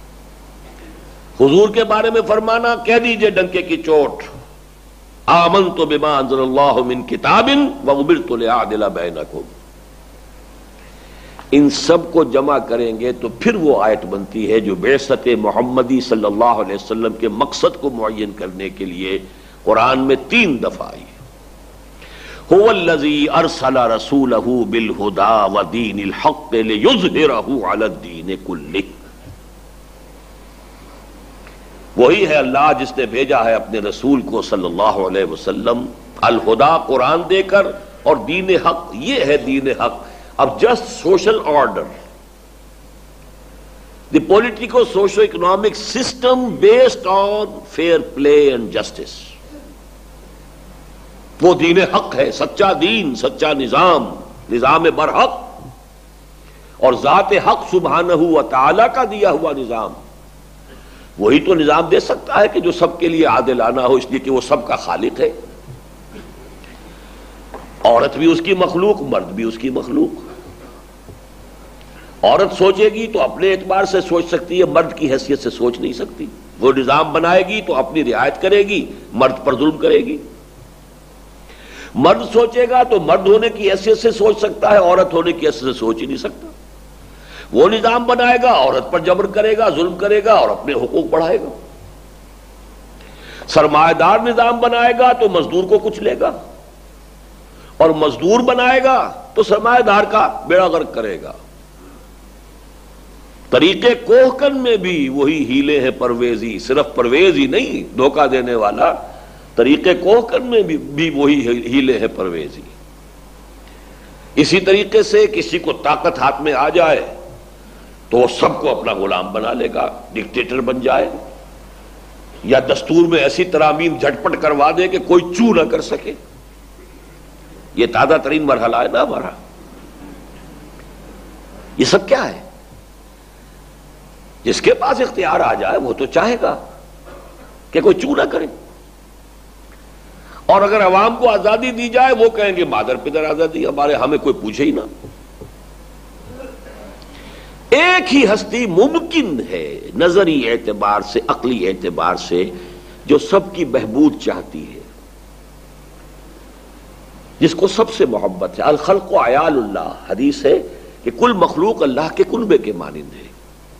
حضور کے بارے میں فرمانا، کہہ دیجئے ڈنکے کی چوٹ، آمنت بما انزل اللہ من کتاب وامرت لأعدل بینکم۔ ان سب کو جمع کریں گے تو پھر وہ آیت بنتی ہے جو بعثت محمدی صلی اللہ علیہ وسلم کے مقصد کو معین کرنے کے لیے قرآن میں 3 دفعہ آئی ہے۔ هو الذی ارسل رسولہ بالہدی ودین الحق لیظہرہ علی الدین کلہ۔ وہی ہے اللہ جس نے بھیجا ہے اپنے رسول کو صلی اللہ علیہ وسلم الہدا، قرآن دے کر، اور دین حق، یہ ہے دین حق۔ اب just social order, the politico socio economic system based on fair play and justice, وہ دین حق ہے، سچا دین، سچا نظام، نظام برحق، اور ذات حق سبحانہ و تعالی کا دیا ہوا نظام۔ وہی تو نظام دے سکتا ہے کہ جو سب کے لیے عادلانہ ہو، اس لیے کہ وہ سب کا خالق ہے۔ عورت بھی اس کی مخلوق، مرد بھی اس کی مخلوق۔ عورت سوچے گی تو اپنے اعتبار سے سوچ سکتی ہے، مرد کی حیثیت سے سوچ نہیں سکتی۔ وہ نظام بنائے گی تو اپنی رعایت کرے گی، مرد پر ظلم کرے گی۔ مرد سوچے گا تو مرد ہونے کی حیثیت سے سوچ سکتا ہے، عورت ہونے کی حیثیت سے سوچ ہی نہیں سکتا۔ وہ نظام بنائے گا، عورت پر جبر کرے گا، ظلم کرے گا، اور اپنے حقوق بڑھائے گا۔ سرمایہ دار نظام بنائے گا تو مزدور کو کچھ لے گا، اور مزدور بنائے گا تو سرمایہ دار کا بیڑا غرق کرے گا۔ طریقے کوہکن میں بھی وہی ہیلے ہیں پرویزی، صرف پرویز ہی نہیں دھوکہ دینے والا، طریقے کوہکن میں بھی وہی ہیلے ہیں پرویزی۔ اسی طریقے سے کسی کو طاقت ہاتھ میں آ جائے تو وہ سب کو اپنا غلام بنا لے گا، ڈکٹیٹر بن جائے، یا دستور میں ایسی ترامیم جھٹپٹ کروا دے کہ کوئی چو نہ کر سکے۔ یہ تازہ ترین مرحلہ ہے نا ہمارا۔ یہ سب کیا ہے؟ جس کے پاس اختیار آ جائے وہ تو چاہے گا کہ کوئی چو نہ کرے، اور اگر عوام کو آزادی دی جائے وہ کہیں گے مادر پدر آزادی ہمارے، ہمیں کوئی پوچھے ہی نہ۔ ایک ہی ہستی ممکن ہے نظری اعتبار سے، عقلی اعتبار سے، جو سب کی بہبود چاہتی ہے، جس کو سب سے محبت ہے۔ الخلق عیال اللہ، حدیث ہے کہ کل مخلوق اللہ کے کنبے کے مانند ہے۔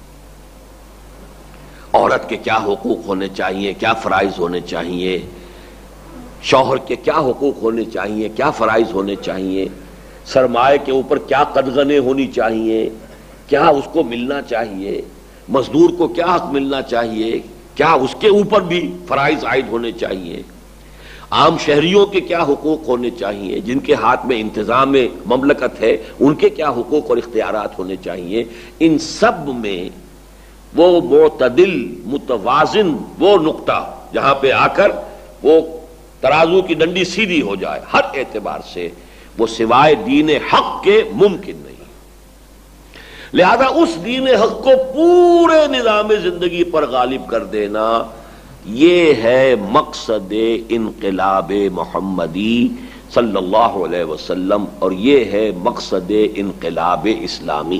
عورت کے کیا حقوق ہونے چاہیے، کیا فرائض ہونے چاہیے، شوہر کے کیا حقوق ہونے چاہیے، کیا فرائض ہونے چاہیے، سرمایہ کے اوپر کیا قدغنیں ہونی چاہیے، کیا اس کو ملنا چاہیے، مزدور کو کیا حق ملنا چاہیے، کیا اس کے اوپر بھی فرائض عائد ہونے چاہیے، عام شہریوں کے کیا حقوق ہونے چاہیے، جن کے ہاتھ میں انتظام مملکت ہے ان کے کیا حقوق اور اختیارات ہونے چاہیے۔ ان سب میں وہ معتدل متوازن وہ نقطہ جہاں پہ آ کر وہ ترازو کی ڈنڈی سیدھی ہو جائے ہر اعتبار سے، وہ سوائے دین حق کے ممکن نہیں۔ لہذا اس دین حق کو پورے نظام زندگی پر غالب کر دینا، یہ ہے مقصد انقلاب محمدی صلی اللہ علیہ وسلم، اور یہ ہے مقصد انقلاب اسلامی۔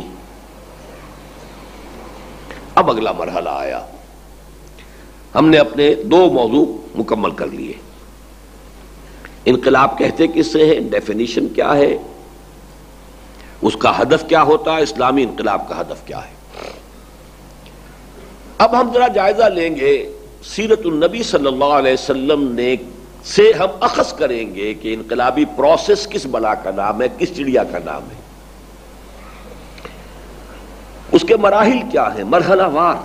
اب اگلا مرحلہ آیا، ہم نے اپنے دو موضوع مکمل کر لیے۔ انقلاب کہتے کس سے ہے، ڈیفینیشن کیا ہے، اس کا ہدف کیا ہوتا ہے، اسلامی انقلاب کا ہدف کیا ہے۔ اب ہم ذرا جائزہ لیں گے سیرت النبی صلی اللہ علیہ وسلم نے سے ہم اخذ کریں گے کہ انقلابی پروسیس کس بلا کا نام ہے، کس چڑیا کا نام ہے، اس کے مراحل کیا ہیں، مرحلہ وار۔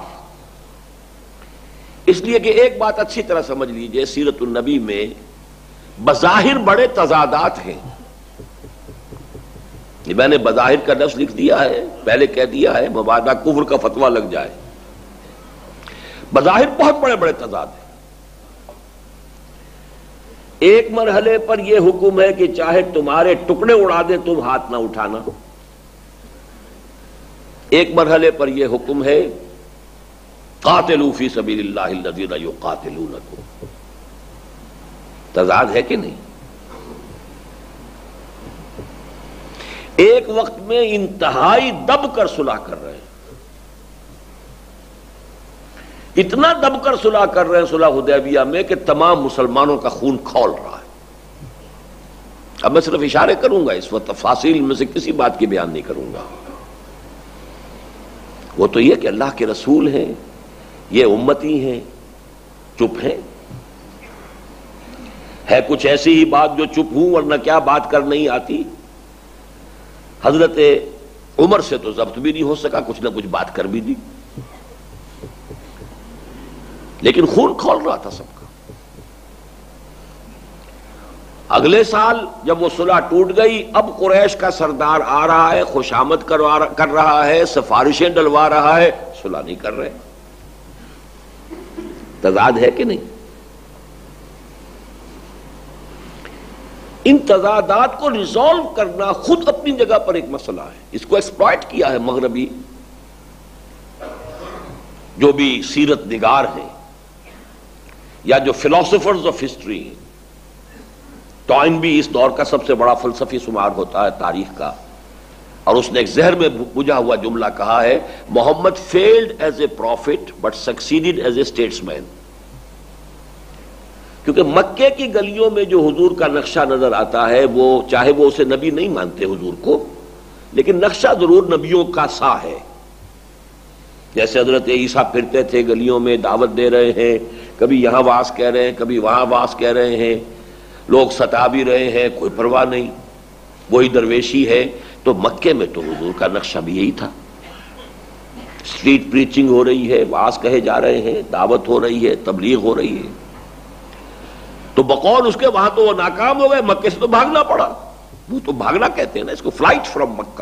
اس لیے کہ ایک بات اچھی طرح سمجھ لیجئے، سیرت النبی میں بظاہر بڑے تضادات ہیں۔ یہ میں نے بظاہر کا لفظ لکھ دیا ہے، پہلے کہہ دیا ہے، مبادہ کفر کا فتویٰ لگ جائے۔ بظاہر بہت بڑے بڑے تضاد ہیں۔ ایک مرحلے پر یہ حکم ہے کہ چاہے تمہارے ٹکڑے اڑا دیں تم ہاتھ نہ اٹھانا، ایک مرحلے پر یہ حکم ہے قاتلوا فی سبیل اللہ الذین یقاتلونکم۔ تضاد ہے کہ نہیں؟ ایک وقت میں انتہائی دب کر صلح کر رہے ہیں، اتنا دب کر صلح کر رہے ہیں صلح حدیبیہ میں کہ تمام مسلمانوں کا خون کھول رہا ہے۔ اب میں صرف اشارے کروں گا، اس وقت تفاصیل میں سے کسی بات کی بیان نہیں کروں گا۔ وہ تو یہ کہ اللہ کے رسول ہیں، یہ امتی ہیں، چپ ہیں۔ ہے کچھ ایسی ہی بات جو چپ ہوں، ورنہ کیا بات کر نہیں آتی۔ حضرت عمر سے تو ضبط بھی نہیں ہو سکا، کچھ نہ کچھ بات کر بھی دی، لیکن خون کھول رہا تھا سب کا۔ اگلے سال جب وہ صلح ٹوٹ گئی، اب قریش کا سردار آ رہا ہے، خوشامد کر رہا ہے، سفارشیں ڈلوا رہا ہے، صلح نہیں کر رہے۔ تضاد ہے کہ نہیں؟ ان تضادات کو ریزالو کرنا خود اپنی جگہ پر ایک مسئلہ ہے۔ اس کو ایکسپلائٹ کیا ہے مغربی جو بھی سیرت نگار ہیں یا جو فلاسفرز آف ہسٹری ہیں۔ ٹوائن بھی اس دور کا سب سے بڑا فلسفی شمار ہوتا ہے تاریخ کا، اور اس نے ایک زہر میں بجھا ہوا جملہ کہا ہے، Muhammad failed as a prophet but succeeded as a statesman. کیونکہ مکے کی گلیوں میں جو حضور کا نقشہ نظر آتا ہے، وہ چاہے وہ اسے نبی نہیں مانتے حضور کو، لیکن نقشہ ضرور نبیوں کا سا ہے۔ جیسے حضرت عیسیٰ پھرتے تھے گلیوں میں، دعوت دے رہے ہیں، کبھی یہاں واز کہہ رہے ہیں، کبھی وہاں واز کہہ رہے ہیں، لوگ ستا بھی رہے ہیں، کوئی پرواہ نہیں، وہی درویشی ہے۔ تو مکے میں تو حضور کا نقشہ بھی یہی تھا، اسٹریٹ پریچنگ ہو رہی ہے، وعظ کہے جا رہے ہیں، دعوت ہو رہی ہے، تبلیغ ہو رہی ہے، تو بقول اس کے وہاں تو وہ ناکام ہو گئے، مکے سے تو بھاگنا پڑا. وہ تو بھاگنا کہتے ہیں نا اس کو، فلائٹ فرام مکہ.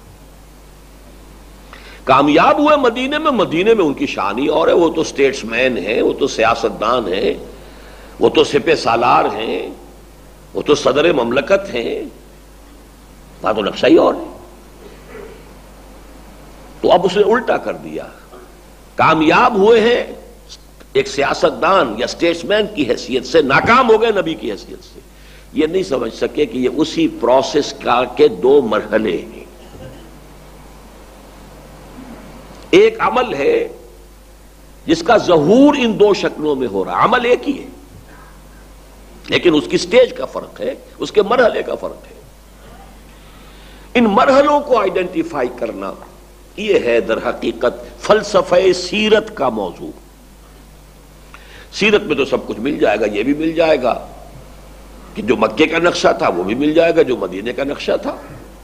کامیاب ہوئے مدینے میں ان کی شان ہی اور ہے. وہ تو اسٹیٹس مین ہیں، وہ تو سیاستدان ہیں، وہ تو سپہ سالار ہیں، وہ تو صدر مملکت ہیں. وہاں تو نقشہ ہی اور ہے. تو اب اس نے الٹا کر دیا. کامیاب ہوئے ہیں ایک سیاستدان یا اسٹیٹس مین کی حیثیت سے، ناکام ہو گئے نبی کی حیثیت سے. یہ نہیں سمجھ سکے کہ یہ اسی پروسیس کا کے دو مرحلے ہیں. ایک عمل ہے جس کا ظہور ان دو شکلوں میں ہو رہا ہے. عمل ایک ہی ہے لیکن اس کی سٹیج کا فرق ہے، اس کے مرحلے کا فرق ہے. ان مرحلوں کو آئیڈینٹیفائی کرنا یہ ہے در حقیقت فلسفہ سیرت کا موضوع. سیرت میں تو سب کچھ مل جائے گا، یہ بھی مل جائے گا کہ جو مکے کا نقشہ تھا وہ بھی مل جائے گا، جو مدینے کا نقشہ تھا.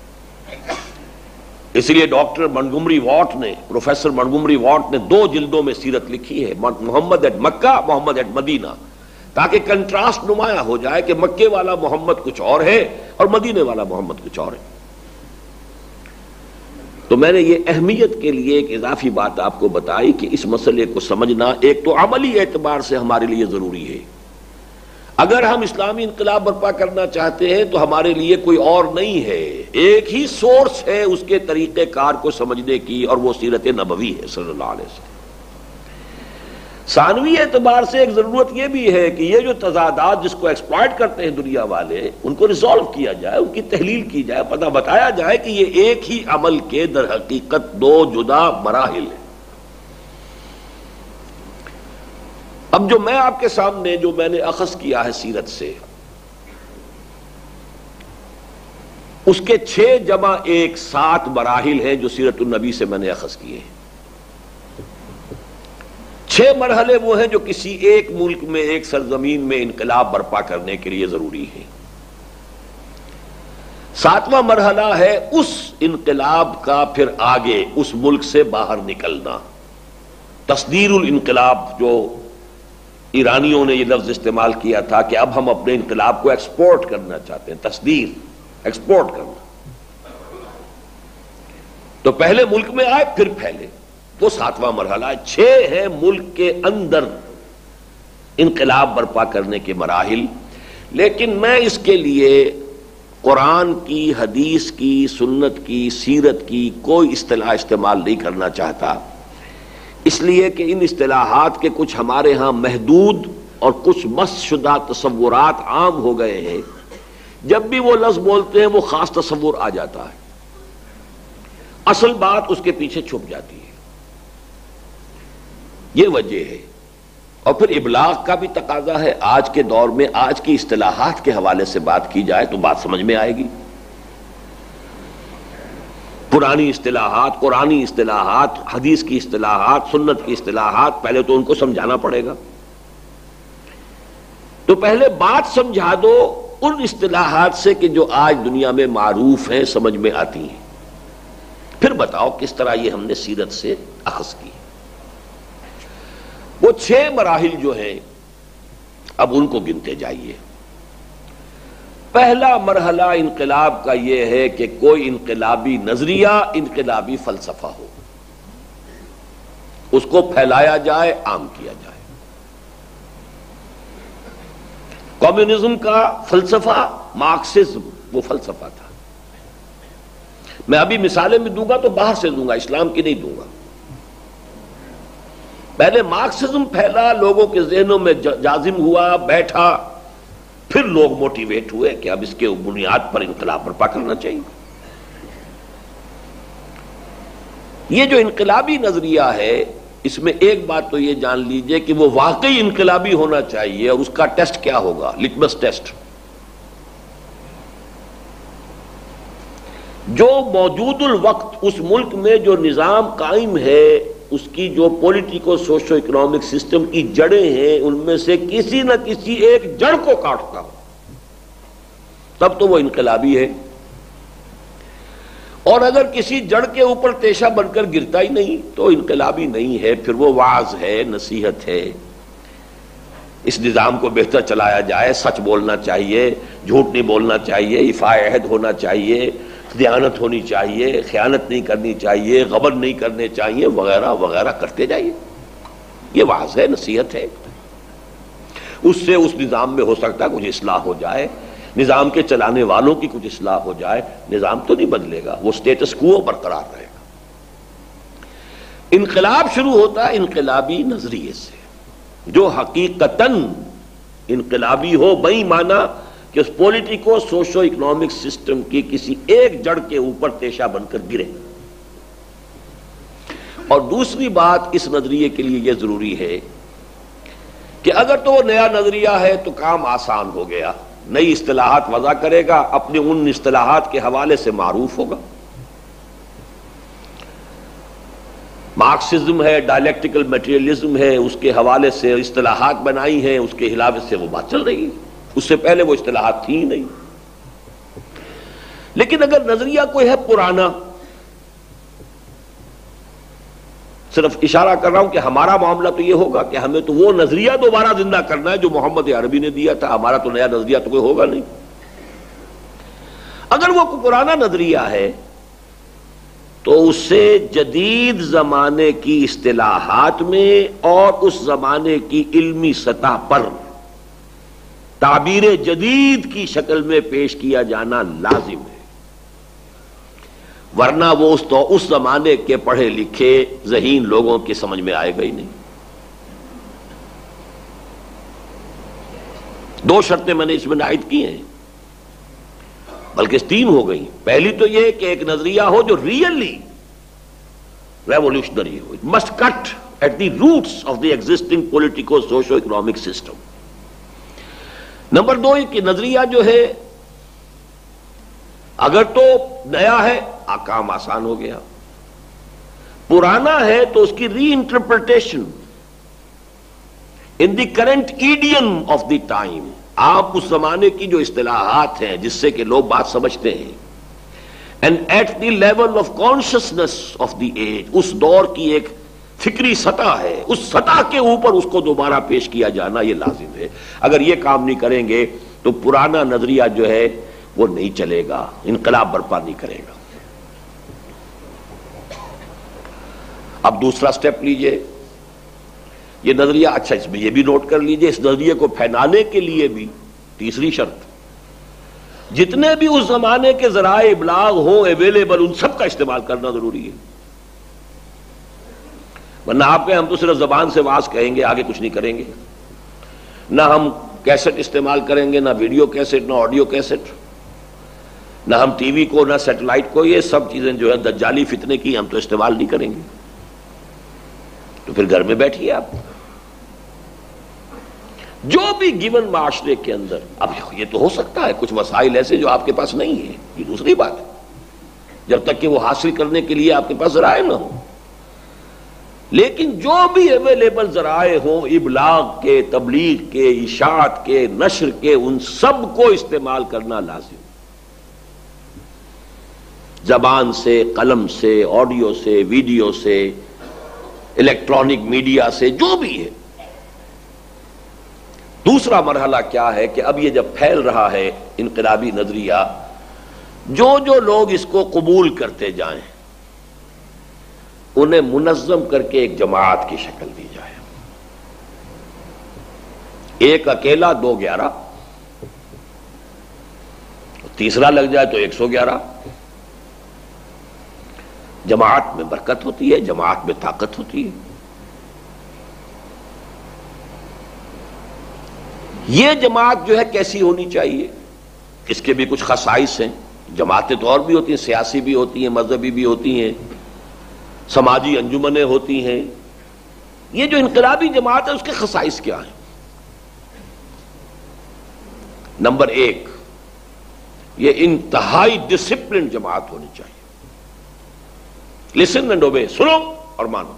اس لیے ڈاکٹر منگمری واٹ نے، پروفیسر منگمری واٹ نے 2 جلدوں میں سیرت لکھی ہے، محمد at Mecca, Muhammad at Medina, تاکہ کنٹراسٹ نمایاں ہو جائے کہ مکے والا محمد کچھ اور ہے اور مدینے والا محمد کچھ اور ہے. تو میں نے یہ اہمیت کے لیے ایک اضافی بات آپ کو بتائی کہ اس مسئلے کو سمجھنا ایک تو عملی اعتبار سے ہمارے لیے ضروری ہے. اگر ہم اسلامی انقلاب برپا کرنا چاہتے ہیں تو ہمارے لیے کوئی اور نہیں ہے، ایک ہی سورس ہے اس کے طریقہ کار کو سمجھنے کی، اور وہ سیرت نبوی ہے صلی اللہ علیہ وسلم. ثانوی اعتبار سے ایک ضرورت یہ بھی ہے کہ یہ جو تضادات جس کو ایکسپلائٹ کرتے ہیں دنیا والے، ان کو ریزالو کیا جائے، ان کی تحلیل کی جائے، پتہ بتایا جائے کہ یہ ایک ہی عمل کے در حقیقت 2 جدا مراحل ہیں. اب جو میں آپ کے سامنے جو میں نے اخذ کیا ہے سیرت سے، اس کے 6 جمع 1 7 مراحل ہیں جو سیرت النبی سے میں نے اخذ کیے ہیں. 6 مرحلے وہ ہیں جو کسی ایک ملک میں، ایک سرزمین میں انقلاب برپا کرنے کے لیے ضروری ہے. 7واں مرحلہ ہے اس انقلاب کا پھر آگے اس ملک سے باہر نکلنا. تصدیر الانقلاب، جو ایرانیوں نے یہ لفظ استعمال کیا تھا کہ اب ہم اپنے انقلاب کو ایکسپورٹ کرنا چاہتے ہیں. تصدیر، ایکسپورٹ کرنا. تو پہلے ملک میں آئے پھر پھیلے، وہ 7واں مرحلہ ہے. 6 ہیں ملک کے اندر انقلاب برپا کرنے کے مراحل. لیکن میں اس کے لیے قرآن کی، حدیث کی، سنت کی، سیرت کی کوئی اصطلاح استعمال نہیں کرنا چاہتا، اس لیے کہ ان اصطلاحات کے کچھ ہمارے ہاں محدود اور کچھ مس شدہ تصورات عام ہو گئے ہیں. جب بھی وہ لفظ بولتے ہیں وہ خاص تصور آ جاتا ہے، اصل بات اس کے پیچھے چھپ جاتی ہے. یہ وجہ ہے. اور پھر ابلاغ کا بھی تقاضا ہے. آج کے دور میں آج کی اصطلاحات کے حوالے سے بات کی جائے تو بات سمجھ میں آئے گی. پرانی اصطلاحات، قرآنی اصطلاحات، حدیث کی اصطلاحات، سنت کی اصطلاحات، پہلے تو ان کو سمجھانا پڑے گا. تو پہلے بات سمجھا دو ان اصطلاحات سے کہ جو آج دنیا میں معروف ہیں، سمجھ میں آتی ہیں. پھر بتاؤ کس طرح یہ ہم نے سیرت سے اخذ کی. وہ 6 مراحل جو ہیں اب ان کو گنتے جائیے. پہلا مرحلہ انقلاب کا یہ ہے کہ کوئی انقلابی نظریہ، انقلابی فلسفہ ہو، اس کو پھیلایا جائے، عام کیا جائے. کمیونزم کا فلسفہ، مارکسزم، وہ فلسفہ تھا. میں ابھی مثالیں بھی دوں گا تو باہر سے دوں گا، اسلام کی نہیں دوں گا. پہلے مارکسزم پھیلا، لوگوں کے ذہنوں میں جازم ہوا، بیٹھا، پھر لوگ موٹیویٹ ہوئے کہ اب اس کے بنیاد پر انقلاب برپا کرنا چاہیے. یہ جو انقلابی نظریہ ہے، اس میں ایک بات تو یہ جان لیجئے کہ وہ واقعی انقلابی ہونا چاہیے. اور اس کا ٹیسٹ کیا ہوگا؟ Litmus test. جو موجود الوقت اس ملک میں جو نظام قائم ہے، اس کی جو پولیٹیکو سوشو اکنامک سسٹم کی جڑیں ہیں، ان میں سے کسی نہ کسی ایک جڑ کو کاٹتا ہو، تب تو وہ انقلابی ہے. اور اگر کسی جڑ کے اوپر تیشہ بن کر گرتا ہی نہیں تو انقلابی نہیں ہے، پھر وہ واعظ ہے، نصیحت ہے۔ اس نظام کو بہتر چلایا جائے، سچ بولنا چاہیے، جھوٹ نہیں بولنا چاہیے، ایفاء عہد ہونا چاہیے، دیانت ہونی چاہیے، خیانت نہیں کرنی چاہیے، غبن نہیں کرنے چاہیے، وغیرہ وغیرہ کرتے جائیے۔ یہ واعظ ہے، نصیحت ہے۔ اس سے اس نظام میں ہو سکتا ہے کچھ اصلاح ہو جائے، نظام کے چلانے والوں کی کچھ اصلاح ہو جائے۔ نظام تو نہیں بدلے گا، وہ سٹیٹس کو برقرار رہے گا۔ انقلاب شروع ہوتا ہے انقلابی نظریے سے، جو حقیقتاً انقلابی ہو، بئی معنی کہ اس پولیٹیکو سوشو اکنامک سسٹم کی کسی ایک جڑ کے اوپر تیشہ بن کر گرے۔ اور دوسری بات اس نظریے کے لیے یہ ضروری ہے کہ اگر تو وہ نیا نظریہ ہے تو کام آسان ہو گیا، نئی اصطلاحات وضع کرے گا، اپنے ان اصطلاحات کے حوالے سے معروف ہوگا۔ مارکسزم ہے، ڈائلیکٹیکل میٹیریلزم ہے، اس کے حوالے سے اصطلاحات بنائی ہیں، اس کے علاوہ سے وہ بات چل رہی ہے، اس سے پہلے وہ اصطلاحات تھی ہی نہیں۔ لیکن اگر نظریہ کوئی ہے پرانا، صرف اشارہ کر رہا ہوں کہ ہمارا معاملہ تو یہ ہوگا کہ ہمیں تو وہ نظریہ دوبارہ زندہ کرنا ہے جو محمد عربی نے دیا تھا، ہمارا تو نیا نظریہ تو کوئی ہوگا نہیں۔ اگر وہ کوئی پرانا نظریہ ہے تو اس سے جدید زمانے کی اصطلاحات میں اور اس زمانے کی علمی سطح پر تعبیر جدید کی شکل میں پیش کیا جانا لازم ہے، ورنہ وہ اس زمانے کے پڑھے لکھے ذہین لوگوں کی سمجھ میں آئے گا ہی نہیں۔ دو شرطیں میں نے اس میں عائد کی ہیں، بلکہ تین ہو گئی۔ پہلی تو یہ کہ ایک نظریہ ہو جو ریئلی ریولیوشنری ہو، it must cut at the roots of the existing politico socio economic system. Number دو یہ کہ نظریہ جو ہے اگر تو نیا ہے کام آسان ہو گیا، پرانا ہے تو اس کی reinterpretation in the current idiom of the time, آپ اس زمانے کی جو اصطلاحات ہیں جس سے کہ لوگ بات سمجھتے ہیں، and at the level of consciousness of the age, اس دور کی ایک فکری سطح ہے، اس سطح کے اوپر اس کو دوبارہ پیش کیا جانا یہ لازم ہے۔ اگر یہ کام نہیں کریں گے تو پرانا نظریہ جو ہے وہ نہیں چلے گا، انقلاب برپا نہیں کرے گا۔ اب دوسرا سٹیپ لیجئے، یہ نظریہ، اچھا اس میں یہ بھی نوٹ کر لیجئے، اس نظریے کو پھیلانے کے لیے بھی تیسری شرط، جتنے بھی اس زمانے کے ذرائع ابلاغ ہوں اویلیبل، ان سب کا استعمال کرنا ضروری ہے، ورنہ آپ کہیں ہم تو صرف زبان سے واعظ کہیں گے، آگے کچھ نہیں کریں گے، نہ ہم کیسٹ استعمال کریں گے، نہ ویڈیو کیسٹ، نہ آڈیو کیسٹ، نہ ہم ٹی وی کو، نہ سیٹلائٹ کو، یہ سب چیزیں جو ہے دجالی فتنے کی ہم تو استعمال نہیں کریں گے۔ تو پھر گھر میں بیٹھیے آپ، جو بھی گیون معاشرے کے اندر، اب یہ تو ہو سکتا ہے کچھ وسائل ایسے جو آپ کے پاس نہیں ہیں، یہ دوسری بات ہے، جب تک کہ وہ حاصل کرنے کے لیے آپ کے پاس ذرائع نہ ہو، لیکن جو بھی اویلیبل ذرائع ہوں، ابلاغ کے، تبلیغ کے، اشاعت کے، نشر کے، ان سب کو استعمال کرنا لازم، زبان سے، قلم سے، آڈیو سے، ویڈیو سے، الیکٹرانک میڈیا سے، جو بھی ہے۔ دوسرا مرحلہ کیا ہے کہ اب یہ جب پھیل رہا ہے انقلابی نظریہ، جو لوگ اس کو قبول کرتے جائیں انہیں منظم کر کے ایک جماعت کی شکل دی جائے، ایک اکیلا 211، تیسرا لگ جائے تو 111۔ جماعت میں برکت ہوتی ہے، جماعت میں طاقت ہوتی ہے۔ یہ جماعت جو ہے کیسی ہونی چاہیے، اس کے بھی کچھ خصائص ہیں۔ جماعتیں تو اور بھی ہوتی ہیں، سیاسی بھی ہوتی ہیں، مذہبی بھی ہوتی ہیں، سماجی انجمنیں ہوتی ہیں۔ یہ جو انقلابی جماعت ہے اس کے خصائص کیا ہیں؟ نمبر 1، یہ انتہائی ڈسپلن جماعت ہونی چاہیے۔ لسن اینڈ اوبے، سنو اور مانو،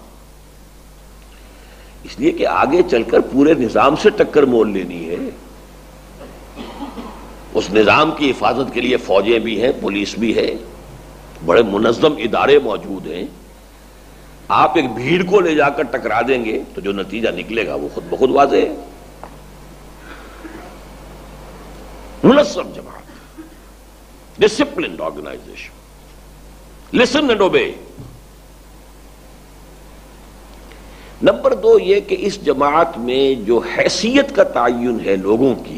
اس لیے کہ آگے چل کر پورے نظام سے ٹکر مول لینی ہے۔ اس نظام کی حفاظت کے لیے فوجیں بھی ہیں، پولیس بھی ہے، بڑے منظم ادارے موجود ہیں. آپ ایک بھیڑ کو لے جا کر ٹکرا دیں گے تو جو نتیجہ نکلے گا وہ خود بخود واضح ہے. منظم جماعت, disciplined organisation, listen and obey. Number 2 یہ کہ اس جماعت میں جو حیثیت کا تعین ہے لوگوں کی,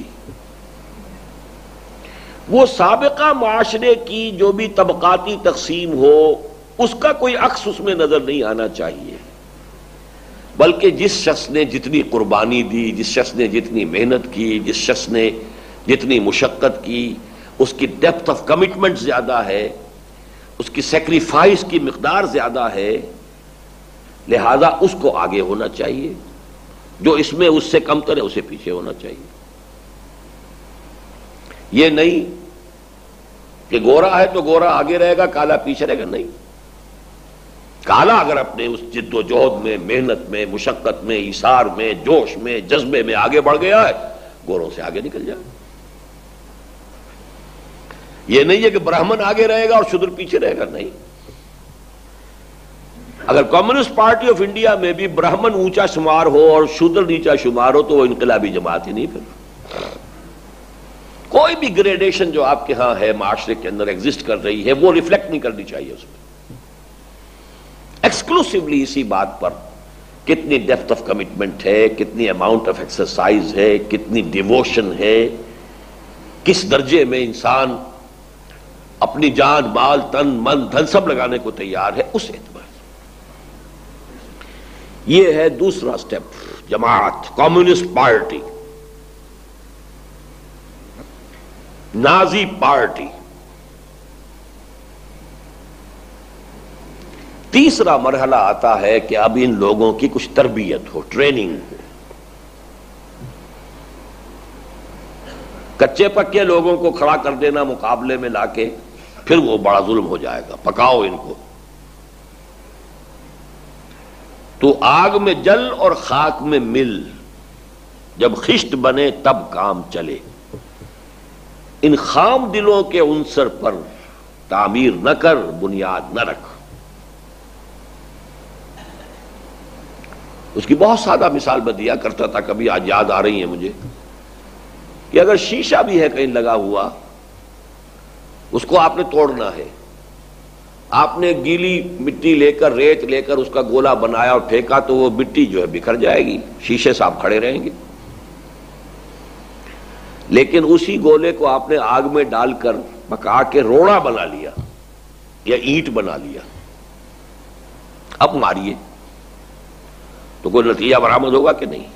وہ سابقہ معاشرے کی جو بھی طبقاتی تقسیم ہو اس کا کوئی عکس اس میں نظر نہیں آنا چاہیے, بلکہ جس شخص نے جتنی قربانی دی, جس شخص نے جتنی محنت کی, جس شخص نے جتنی مشقت کی, اس کی ڈیپتھ آف کمٹمنٹ زیادہ ہے, اس کی سیکریفائس کی مقدار زیادہ ہے, لہذا اس کو آگے ہونا چاہیے. جو اس میں اس سے کم تر ہے اسے پیچھے ہونا چاہیے. یہ نہیں کہ گورا ہے تو گورا آگے رہے گا, کالا پیچھے رہے گا. نہیں, کالا اگر اپنے اس جد و جہد میں, محنت میں, مشقت میں, ایثار میں, جوش میں, جذبے میں آگے بڑھ گیا ہے, گوروں سے آگے نکل جائے. یہ نہیں ہے کہ برہمن آگے رہے گا اور شودر پیچھے رہے گا. نہیں, اگر کمیونسٹ پارٹی آف انڈیا میں بھی برہمن اونچا شمار ہو اور شودر نیچا شمار ہو تو وہ انقلابی جماعت ہی نہیں. پھر کوئی بھی گریڈیشن جو آپ کے ہاں ہے, معاشرے کے اندر ایگزسٹ کر رہی ہے, وہ ریفلیکٹ نہیں کرنی چاہیے اس میں. ایکسکلوسیولی اسی بات پر کتنی ڈیپتھ آف کمٹمنٹ ہے, کتنی اماؤنٹ آف ایکسرسائز ہے, کتنی ڈیووشن ہے, کس درجے میں انسان اپنی جان, مال, تن, من, دھن سب لگانے کو تیار ہے, اس اعتبار. یہ ہے دوسرا سٹیپ, جماعت, کمیونسٹ پارٹی, نازی پارٹی. تیسرا مرحلہ آتا ہے کہ اب ان لوگوں کی کچھ تربیت ہو, ٹریننگ ہو. کچے پکے لوگوں کو کھڑا کر دینا مقابلے میں لا کے, پھر وہ بڑا ظلم ہو جائے گا. پکاؤ ان کو, تو آگ میں جل اور خاک میں مل, جب خشت بنے تب کام چلے. ان خام دلوں کے عنصر پر تعمیر نہ کر, بنیاد نہ رکھ. اس کی بہت سادہ مثال میں دیا کرتا تھا کبھی, آج یاد آ رہی ہے مجھے, کہ اگر شیشہ بھی ہے کہیں لگا ہوا, اس کو آپ نے توڑنا ہے, آپ نے گیلی مٹی لے کر, ریت لے کر اس کا گولا بنایا اور پھینکا تو وہ مٹی جو ہے بکھر جائے گی, شیشے صاحب کھڑے رہیں گے. لیکن اسی گولے کو آپ نے آگ میں ڈال کر پکا کے روڑا بنا لیا یا اینٹ بنا لیا, اب ماریے تو کوئی نتیجہ برآمد ہوگا کہ نہیں؟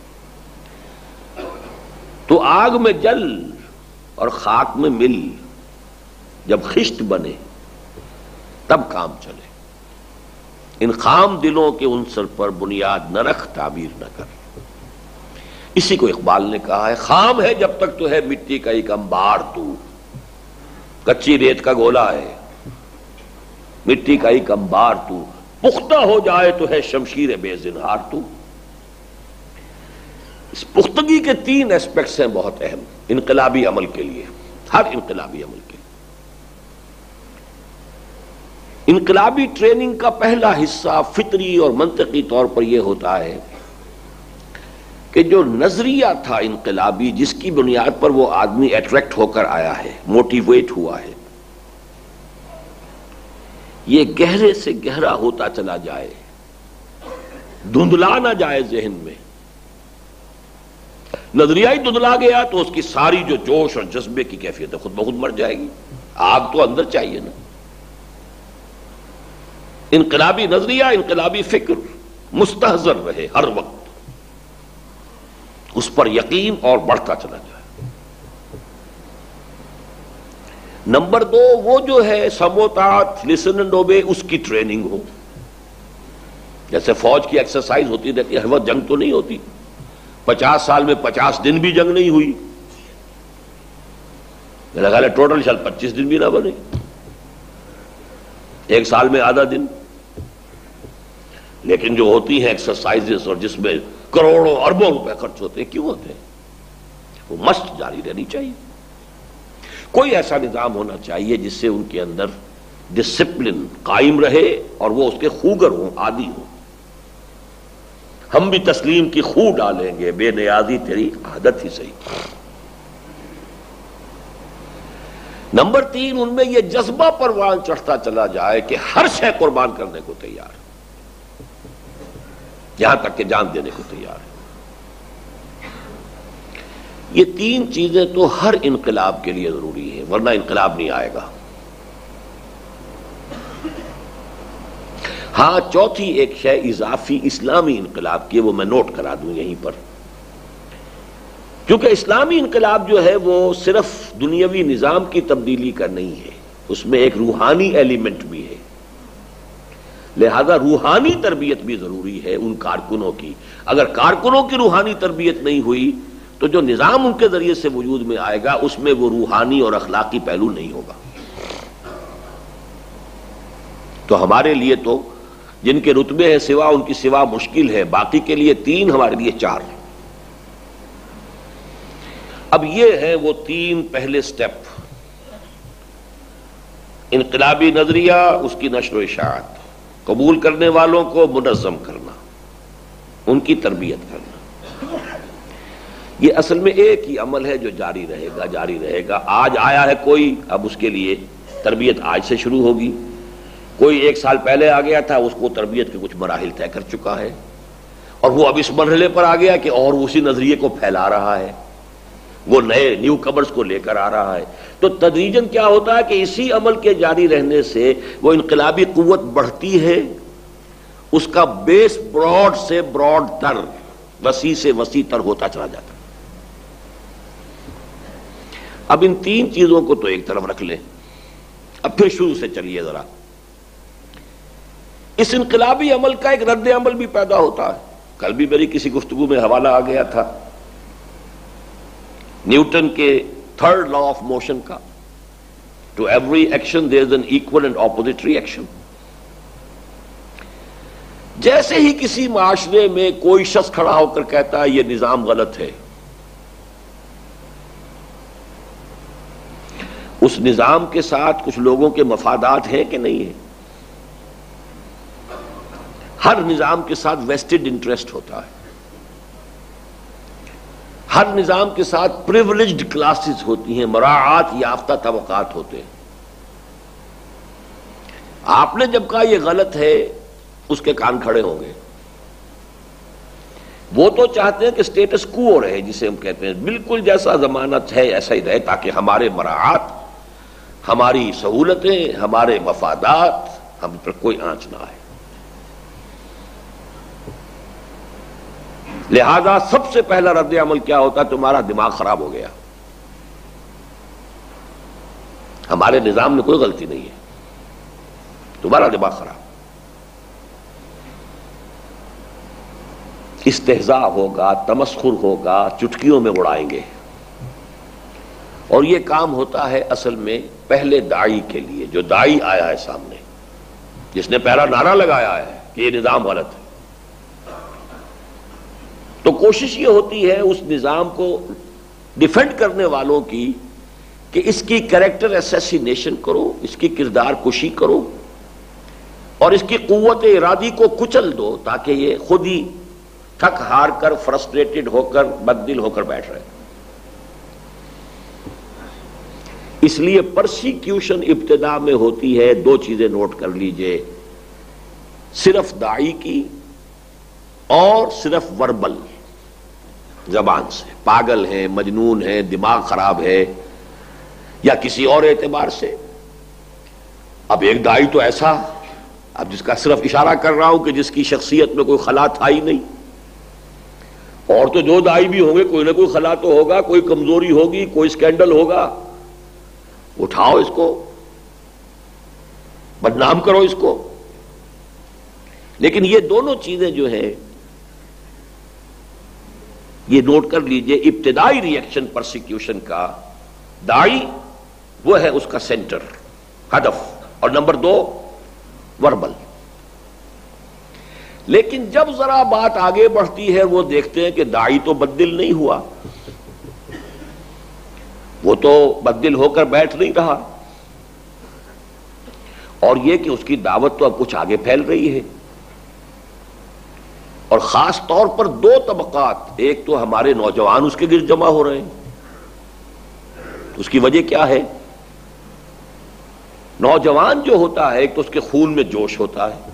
تو آگ میں جل اور خاک میں مل, جب خشت بنے تب کام چلے. ان خام دلوں کے عنصر پر بنیاد نہ رکھ, تعبیر نہ کر. اسی کو اقبال نے کہا ہے, خام ہے جب تک تو ہے مٹی کا ایک انبار, تو کچی ریت کا گولا ہے, مٹی کا ایک انبار تو, پختہ ہو جائے تو ہے شمشیر بے زنہار تو. اس پختگی کے 3 ایسپیکٹس ہیں بہت اہم انقلابی عمل کے لیے, ہر انقلابی عمل کے لیے. انقلابی ٹریننگ کا پہلا حصہ فطری اور منطقی طور پر یہ ہوتا ہے کہ جو نظریہ تھا انقلابی, جس کی بنیاد پر وہ آدمی اٹریکٹ ہو کر آیا ہے, موٹیویٹ ہوا ہے, یہ گہرے سے گہرا ہوتا چلا جائے, دھندلا نہ جائے ذہن میں. نظریہ ہی دھندلا گیا تو اس کی ساری جو جوش اور جذبے کی کیفیت ہے خود بخود مر جائے گی. آگ تو اندر چاہیے نا. انقلابی نظریہ, انقلابی فکر مستحضر رہے ہر وقت, اس پر یقین اور بڑھتا چلا جائے. نمبر 2 وہ جو ہے سموتات, لسن اینڈ اوبے, اس کی ٹریننگ ہو. جیسے فوج کی ایکسرسائز ہوتی رہتی ہے, ہر وقت جنگ تو نہیں ہوتی. 50 سال میں 50 دن بھی جنگ نہیں ہوئی, میرا خیال ہے ٹوٹل شاید 25 دن بھی نہ بنے, 1 سال میں آدھا دن. لیکن جو ہوتی ہیں ایکسرسائزز اور جس میں کروڑوں اربوں روپے خرچ ہوتے ہیں, کیوں ہوتے ہیں؟ وہ مست جاری رہنی چاہیے. کوئی ایسا نظام ہونا چاہیے جس سے ان کے اندر ڈسپلن قائم رہے اور وہ اس کے خوگر ہوں، عادی ہوں. ہم بھی تسلیم کی خو ڈالیں گے، بے نیازی تیری عادت ہی صحیح. نمبر 3، ان میں یہ جذبہ پروان چڑھتا چلا جائے کہ ہر شے قربان کرنے کو تیار ہے، یہاں تک کہ جان دینے کو تیار ہے. یہ 3 چیزیں تو ہر انقلاب کے لیے ضروری ہیں، ورنہ انقلاب نہیں آئے گا. ہاں چوتھی ایک شے اضافی اسلامی انقلاب کی، وہ میں نوٹ کرا دوں یہیں پر، کیونکہ اسلامی انقلاب جو ہے وہ صرف دنیاوی نظام کی تبدیلی کا نہیں ہے، اس میں ایک روحانی ایلیمنٹ بھی ہے. لہذا روحانی تربیت بھی ضروری ہے ان کارکنوں کی. اگر کارکنوں کی روحانی تربیت نہیں ہوئی تو جو نظام ان کے ذریعے سے وجود میں آئے گا اس میں وہ روحانی اور اخلاقی پہلو نہیں ہوگا. تو ہمارے لیے تو جن کے رتبے ہیں سوا ان کی سوا مشکل ہے، باقی کے لیے 3، ہمارے لیے 4. اب یہ ہے وہ 3 پہلے سٹیپ: انقلابی نظریہ، اس کی نشر و اشاعت، قبول کرنے والوں کو منظم کرنا، ان کی تربیت کرنا. یہ اصل میں ایک ہی عمل ہے جو جاری رہے گا، جاری رہے گا. آج آیا ہے کوئی، اب اس کے لیے تربیت آج سے شروع ہوگی. کوئی 1 سال پہلے آ گیا تھا، اس کو تربیت کے کچھ مراحل طے کر چکا ہے، اور وہ اب اس مرحلے پر آ گیا کہ اور اسی نظریے کو پھیلا رہا ہے، وہ نئے نیو کمرز کو لے کر آ رہا ہے. تو تدریجاً کیا ہوتا ہے کہ اسی عمل کے جاری رہنے سے وہ انقلابی قوت بڑھتی ہے، اس کا بیس براڈ سے براڈ تر، وسیع سے وسیع تر ہوتا چلا جاتا. اب ان 3 چیزوں کو تو ایک طرف رکھ لیں. اب پھر شروع سے چلیے ذرا. اس انقلابی عمل کا ایک رد عمل بھی پیدا ہوتا ہے. کل بھی میری کسی گفتگو میں حوالہ آ گیا تھا نیوٹن کے 3rd لا آف موشن کا، to every action there is an equal and opposite reaction. جیسے ہی کسی معاشرے میں کوئی شخص کھڑا ہو کر کہتا ہے یہ نظام غلط ہے، اس نظام کے ساتھ کچھ لوگوں کے مفادات ہیں کہ نہیں ہیں؟ ہر نظام کے ساتھ ویسٹڈ انٹرسٹ ہوتا ہے، ہر نظام کے ساتھ پریولیجڈ کلاسز ہوتی ہیں، مراعات یافتہ طبقات ہوتے ہیں. آپ نے جب کہا یہ غلط ہے، اس کے کان کھڑے ہوں گے. وہ تو چاہتے ہیں کہ سٹیٹس کو رہے، جسے ہم کہتے ہیں بالکل جیسا ضمانت ہے ایسا ہی رہے، تاکہ ہمارے مراعات، ہماری سہولتیں، ہمارے مفادات، ہم پر کوئی آنچ نہ آئے. لہذا سب سے پہلا رد عمل کیا ہوتا ہے؟ تمہارا دماغ خراب ہو گیا. ہمارے نظام میں کوئی غلطی نہیں ہے، تمہارا دماغ خراب. استہزاء ہوگا، تمسخر ہوگا، چٹکیوں میں اڑائیں گے. اور یہ کام ہوتا ہے اصل میں پہلے داعی کے لیے، جو داعی آیا ہے سامنے، جس نے پہلا نعرہ لگایا ہے کہ یہ نظام غلط ہے. تو کوشش یہ ہوتی ہے اس نظام کو ڈیفینڈ کرنے والوں کی کہ اس کی کریکٹر اسیسینیشن کرو، اس کی کردار کشی کرو، اور اس کی قوت ارادی کو کچل دو، تاکہ یہ خود ہی تھک ہار کر، فرسٹریٹڈ ہو کر، بددل ہو کر بیٹھ رہے. اس لیے پرسیکیوشن ابتدا میں ہوتی ہے. 2 چیزیں نوٹ کر لیجئے: صرف داعی کی اور صرف وربل، زبان سے. پاگل ہیں، مجنون ہیں، دماغ خراب ہے، یا کسی اور اعتبار سے. اب ایک داعی تو ایسا، اب جس کا صرف اشارہ کر رہا ہوں کہ جس کی شخصیت میں کوئی خلا تھا ہی نہیں. اور تو 2 داعی بھی ہوں گے، کوئی نہ کوئی خلا تو ہوگا، کوئی کمزوری ہوگی، کوئی سکینڈل ہوگا. اٹھاؤ اس کو، بدنام کرو اس کو. لیکن یہ دونوں چیزیں جو ہیں، یہ نوٹ کر لیجئے، ابتدائی ری ایکشن پرسیکیوشن کا داعی وہ ہے اس کا سینٹر، ہدف. اور نمبر 2 وربل. لیکن جب ذرا بات آگے بڑھتی ہے، وہ دیکھتے ہیں کہ داعی تو بددل نہیں ہوا، وہ تو بددل ہو کر بیٹھ نہیں رہا، اور یہ کہ اس کی دعوت تو اب کچھ آگے پھیل رہی ہے، اور خاص طور پر دو طبقات، ایک تو ہمارے نوجوان اس کے گرد جمع ہو رہے ہیں۔ اس کی وجہ کیا ہے؟ نوجوان جو ہوتا ہے ایک تو اس کے خون میں جوش ہوتا ہے،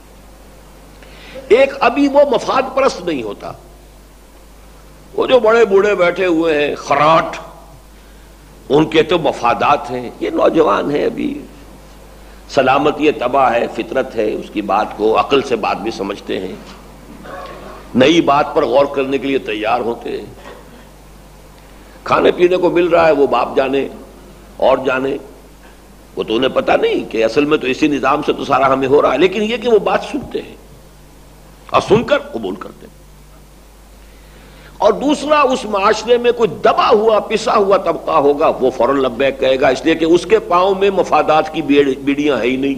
ایک ابھی وہ مفاد پرست نہیں ہوتا۔ وہ جو بڑے بوڑھے بیٹھے ہوئے ہیں خراٹ، ان کے تو مفادات ہیں، یہ نوجوان ہیں، ابھی سلامتی طبع ہے، فطرت ہے، اس کی بات کو عقل سے بات بھی سمجھتے ہیں، نئی بات پر غور کرنے کے لیے تیار ہوتے ہیں۔ کھانے پینے کو مل رہا ہے، وہ باپ جانے اور جانے، وہ تو انہیں پتہ نہیں کہ اصل میں تو اسی نظام سے تو سارا ہمیں ہو رہا ہے، لیکن یہ کہ وہ بات سنتے ہیں اور سن کر قبول کرتے ہیں۔ اور دوسرا، اس معاشرے میں کوئی دبا ہوا پسا ہوا طبقہ ہوگا، وہ فوراً لبیک کہے گا، اس لیے کہ اس کے پاؤں میں مفادات کی بیڑیاں ہیں ہی نہیں۔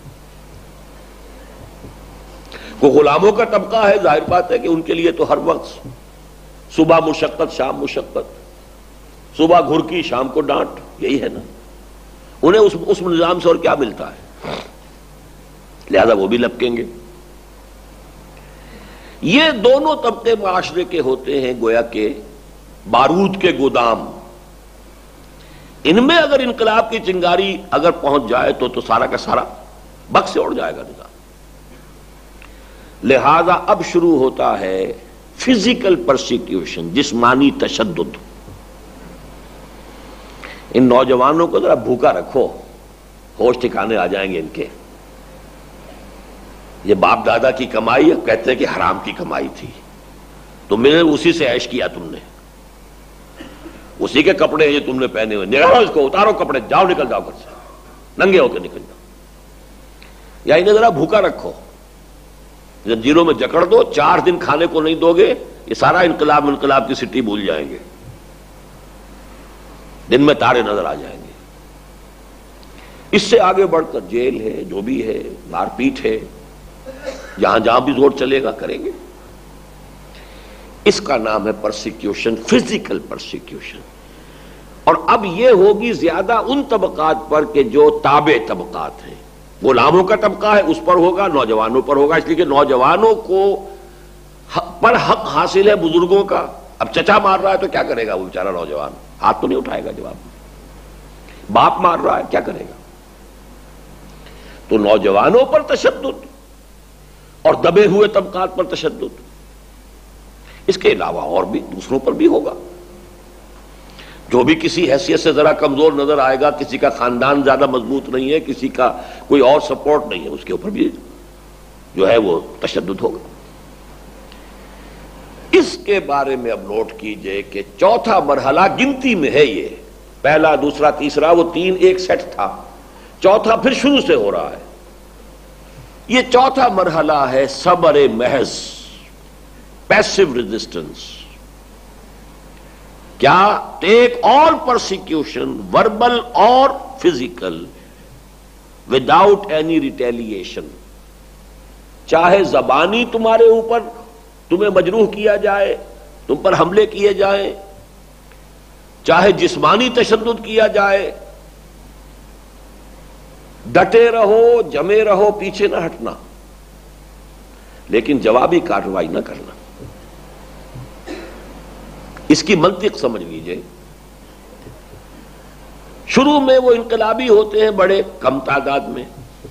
کوئی غلاموں کا طبقہ ہے، ظاہر بات ہے کہ ان کے لیے تو ہر وقت صبح مشقت شام مشقت، صبح گھرکی شام کو ڈانٹ، یہی ہے نا، انہیں اس نظام سے اور کیا ملتا ہے، لہذا وہ بھی لپکیں گے۔ یہ دونوں طبقے معاشرے کے ہوتے ہیں گویا کہ بارود کے گودام، ان میں اگر انقلاب کی چنگاری اگر پہنچ جائے تو سارا کا سارا بک سے اڑ جائے گا نظام۔ لہذا اب شروع ہوتا ہے فزیکل پرسیکیوشن، جسمانی تشدد۔ ان نوجوانوں کو ذرا بھوکا رکھو، ہوش ٹھکانے آ جائیں گے ان کے۔ یہ باپ دادا کی کمائی، کہتے ہیں کہ حرام کی کمائی تھی، تو میں نے اسی سے عیش کیا، تم نے اسی کے کپڑے ہیں یہ تم نے پہنے ہوئے، نکالو اس کو، اتارو کپڑے، جاؤ نکل جاؤ گھر سے، ننگے ہو کے نکل جاؤ۔ یا انہیں ذرا بھوکا رکھو، زنجیروں میں جکڑ دو، 4 دن کھانے کو نہیں دو گے، یہ سارا انقلاب کی سٹی بھول جائیں گے، دن میں تارے نظر آ جائیں گے۔ اس سے آگے بڑھ کر جیل ہے، جو بھی ہے، مار پیٹ ہے، جہاں جہاں بھی زور چلے گا کریں گے۔ اس کا نام ہے پرسیکیوشن، فزیکل پرسیکیوشن۔ اور اب یہ ہوگی زیادہ ان طبقات پر کہ جو تابع طبقات ہیں، غلاموں کا طبقہ ہے اس پر ہوگا، نوجوانوں پر ہوگا، اس لیے کہ نوجوانوں کو پر حق حاصل ہے بزرگوں کا۔ اب چچا مار رہا ہے تو کیا کرے گا وہ بیچارہ نوجوان؟ ہاتھ تو نہیں اٹھائے گا جواب۔ باپ مار رہا ہے کیا کرے گا؟ تو نوجوانوں پر تشدد اور دبے ہوئے طبقات پر تشدد، اس کے علاوہ اور بھی دوسروں پر بھی ہوگا۔ جو بھی کسی حیثیت سے ذرا کمزور نظر آئے گا، کسی کا خاندان زیادہ مضبوط نہیں ہے، کسی کا کوئی اور سپورٹ نہیں ہے، اس کے اوپر بھی جو ہے وہ تشدد ہوگا۔ اس کے بارے میں اب نوٹ کیجئے کہ چوتھا مرحلہ گنتی میں ہے، یہ پہلا دوسرا تیسرا وہ 3 ایک سیٹ تھا، چوتھا پھر شروع سے ہو رہا ہے۔ یہ چوتھا مرحلہ ہے صبر محض، پیسو ریزسٹنس۔ کیا؟ ٹیک آل پرسیکیوشن وربل اور فزیکل وداؤٹ اینی ریٹیلیشن۔ چاہے زبانی تمہارے اوپر تمہیں مجروح کیا جائے، تم پر حملے کیے جائیں، چاہے جسمانی تشدد کیا جائے، ڈٹے رہو، جمے رہو، پیچھے نہ ہٹنا، لیکن جوابی کارروائی نہ کرنا۔ اس کی منطق سمجھ لیجئے۔ شروع میں وہ انقلابی ہوتے ہیں بڑے کم تعداد میں،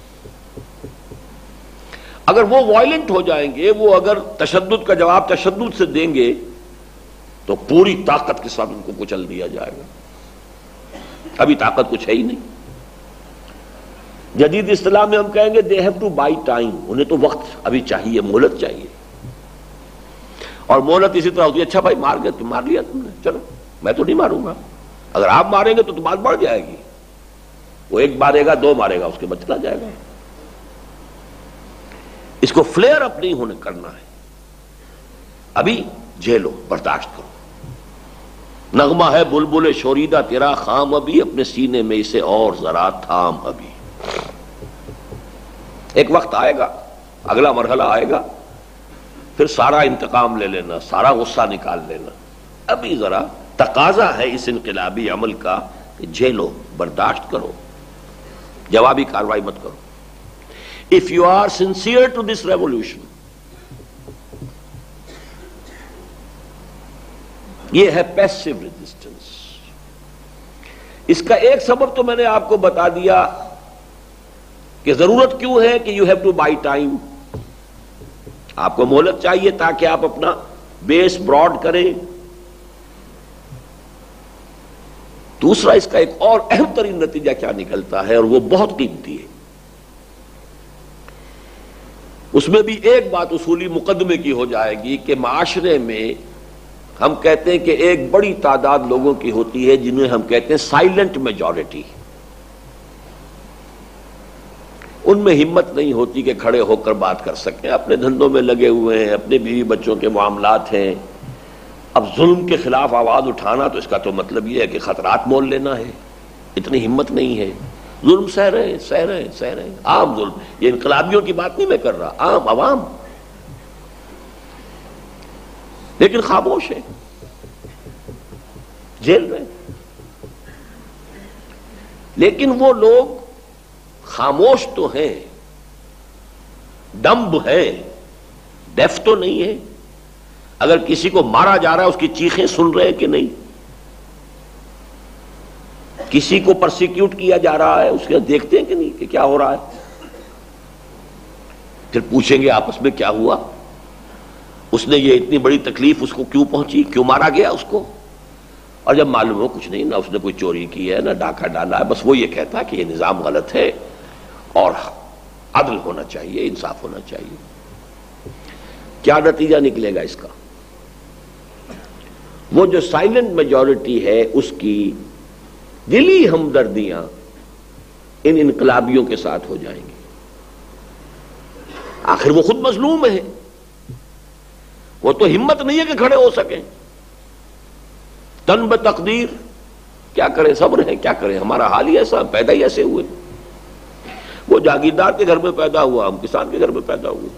اگر وہ وائلنٹ ہو جائیں گے، وہ اگر تشدد کا جواب تشدد سے دیں گے تو پوری طاقت کے ساتھ ان کو کچل دیا جائے گا۔ ابھی طاقت کچھ ہے ہی نہیں۔ جدید اصطلاح میں ہم کہیں گے they have to buy time، انہیں تو وقت ابھی چاہیے، مہلت چاہیے۔ اور مہلت اسی طرح ہوتی ہے، اچھا بھائی مار گئے، تم مار لیا تم نے، چلو میں تو نہیں ماروں گا، اگر آپ ماریں گے تو بات بڑھ جائے گی، وہ 1 مارے گا 2 مارے گا، اس کے بعد چلا جائے گا۔ اس کو فلیئر اپ نہیں ہونے کرنا ہے، ابھی جھیلو، برداشت کرو۔ نغمہ ہے بلبل شوریدہ تیرا خام ابھی، اپنے سینے میں اسے اور ذرا تھام ابھی۔ ایک وقت آئے گا، اگلا مرحلہ آئے گا، پھر سارا انتقام لے لینا، سارا غصہ نکال لینا۔ ابھی ذرا تقاضا ہے اس انقلابی عمل کا کہ جھیلو، برداشت کرو، جوابی کارروائی مت کرو۔ if you are sincere to this revolution. یہ ہے پیسو ریزسٹنس. اس کا ایک سبب تو میں نے آپ کو بتا دیا کہ ضرورت کیوں ہے کہ you have to buy time. آپ کو مہلت چاہیے تاکہ آپ اپنا بیس براڈ کریں. دوسرا اس کا ایک اور اہم ترین نتیجہ کیا نکلتا ہے اور وہ بہت قیمتی ہے. اس میں بھی ایک بات اصولی مقدمے کی ہو جائے گی کہ معاشرے میں ہم کہتے ہیں کہ ایک بڑی تعداد لوگوں کی ہوتی ہے جنہیں ہم کہتے ہیں سائلنٹ میجورٹی. ان میں ہمت نہیں ہوتی کہ کھڑے ہو کر بات کر سکیں. اپنے دھندوں میں لگے ہوئے ہیں, اپنے بیوی بچوں کے معاملات ہیں. اب ظلم کے خلاف آواز اٹھانا تو اس کا تو مطلب یہ ہے کہ خطرات مول لینا ہے. اتنی ہمت نہیں ہے. ظلم سہ رہے ہیں عام ظلم. یہ انقلابیوں کی بات نہیں میں کر رہا, عام عوام, لیکن خاموش ہے, جیل میں. لیکن وہ لوگ خاموش تو ہیں, ڈمب ہے, ڈیف تو نہیں ہے. اگر کسی کو مارا جا رہا ہے اس کی چیخیں سن رہے ہیں کہ نہیں؟ کسی کو پرسیکیوٹ کیا جا رہا ہے اس کے دیکھتے ہیں کہ نہیں کہ کیا ہو رہا ہے؟ پھر پوچھیں گے آپس میں کیا ہوا, اس نے یہ اتنی بڑی تکلیف اس کو کیوں پہنچی, کیوں مارا گیا اس کو؟ اور جب معلوم ہو کچھ نہیں, نہ اس نے کوئی چوری کی ہے, نہ ڈاکہ ڈالا ہے, بس وہ یہ کہتا کہ یہ نظام غلط ہے اور عدل ہونا چاہیے, انصاف ہونا چاہیے. کیا نتیجہ نکلے گا اس کا؟ وہ جو سائلنٹ میجورٹی ہے اس کی دلی ہمدردیاں ان انقلابیوں کے ساتھ ہو جائیں گی. آخر وہ خود مظلوم ہے, وہ تو ہمت نہیں ہے کہ کھڑے ہو سکیں. تن بتقدیر کیا کرے, صبر ہے, کیا کرے, ہمارا حال ہی ایسا, پیدا ہی ایسے ہوئے. وہ جاگیردار کے گھر میں پیدا ہوا, ہم کسان کے گھر میں پیدا ہوئے.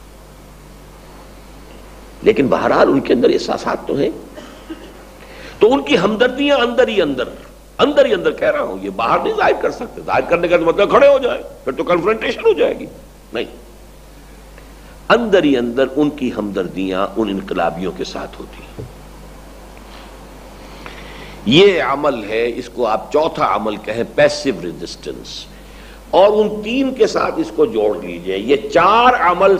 لیکن بہرحال ان کے اندر احساسات تو ہیں, تو ان کی ہمدردیاں اندر ہی اندر کہہ رہا ہوں, یہ باہر نہیں ظاہر کر سکتے. ظاہر کرنے کا مطلب کھڑے ہو جائے, پھر تو کنفرنٹیشن ہو جائے گی. نہیں, اندر ہی اندر ان کی ہمدردیاں ان انقلابیوں کے ساتھ ہوتی ہیں. یہ عمل ہے, اس کو آپ چوتھا عمل کہیں پیسو ریزسٹنس. اور ان تین کے ساتھ اس کو جوڑ لیجئے, یہ چار عمل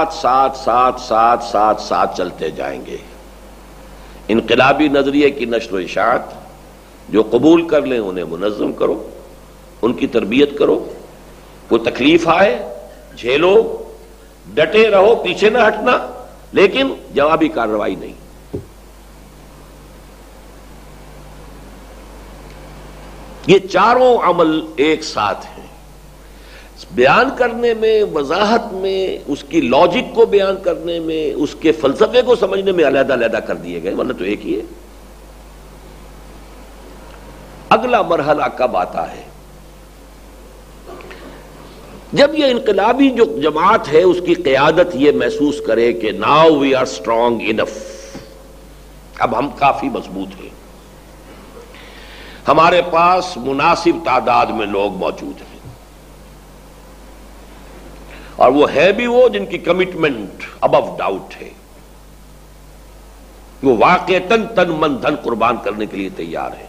ساتھ چلتے جائیں گے. انقلابی نظریے کی نشر و اشاعت, جو قبول کر لیں انہیں منظم کرو, ان کی تربیت کرو. کوئی تکلیف آئے جھیلو, ڈٹے رہو, پیچھے نہ ہٹنا, لیکن جوابی کارروائی نہیں. یہ چاروں عمل ایک ساتھ ہیں. بیان کرنے میں, وضاحت میں, اس کی لاجک کو بیان کرنے میں, اس کے فلسفے کو سمجھنے میں علیحدہ علیحدہ کر دیے گئے, ورنہ تو ایک ہی ہے. اگلا مرحلہ کب آتا ہے؟ جب یہ انقلابی جو جماعت ہے اس کی قیادت یہ محسوس کرے کہ now we are strong enough, اب ہم کافی مضبوط ہیں, ہمارے پاس مناسب تعداد میں لوگ موجود ہیں, اور وہ ہے بھی وہ جن کی کمٹمنٹ ابو ڈاؤٹ ہے, وہ واقعتاً تن من دھن قربان کرنے کے لیے تیار ہے,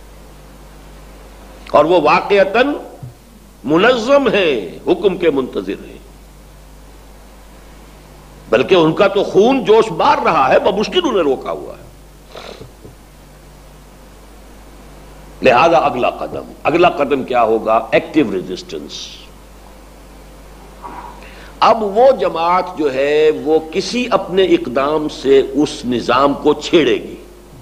اور وہ واقعتاً منظم ہے, حکم کے منتظر ہیں. بلکہ ان کا تو خون جوش مار رہا ہے, بمشکل انہیں روکا ہوا ہے. لہذا اگلا قدم کیا ہوگا؟ Active resistance. اب وہ جماعت جو ہے وہ کسی اپنے اقدام سے اس نظام کو چھیڑے گی.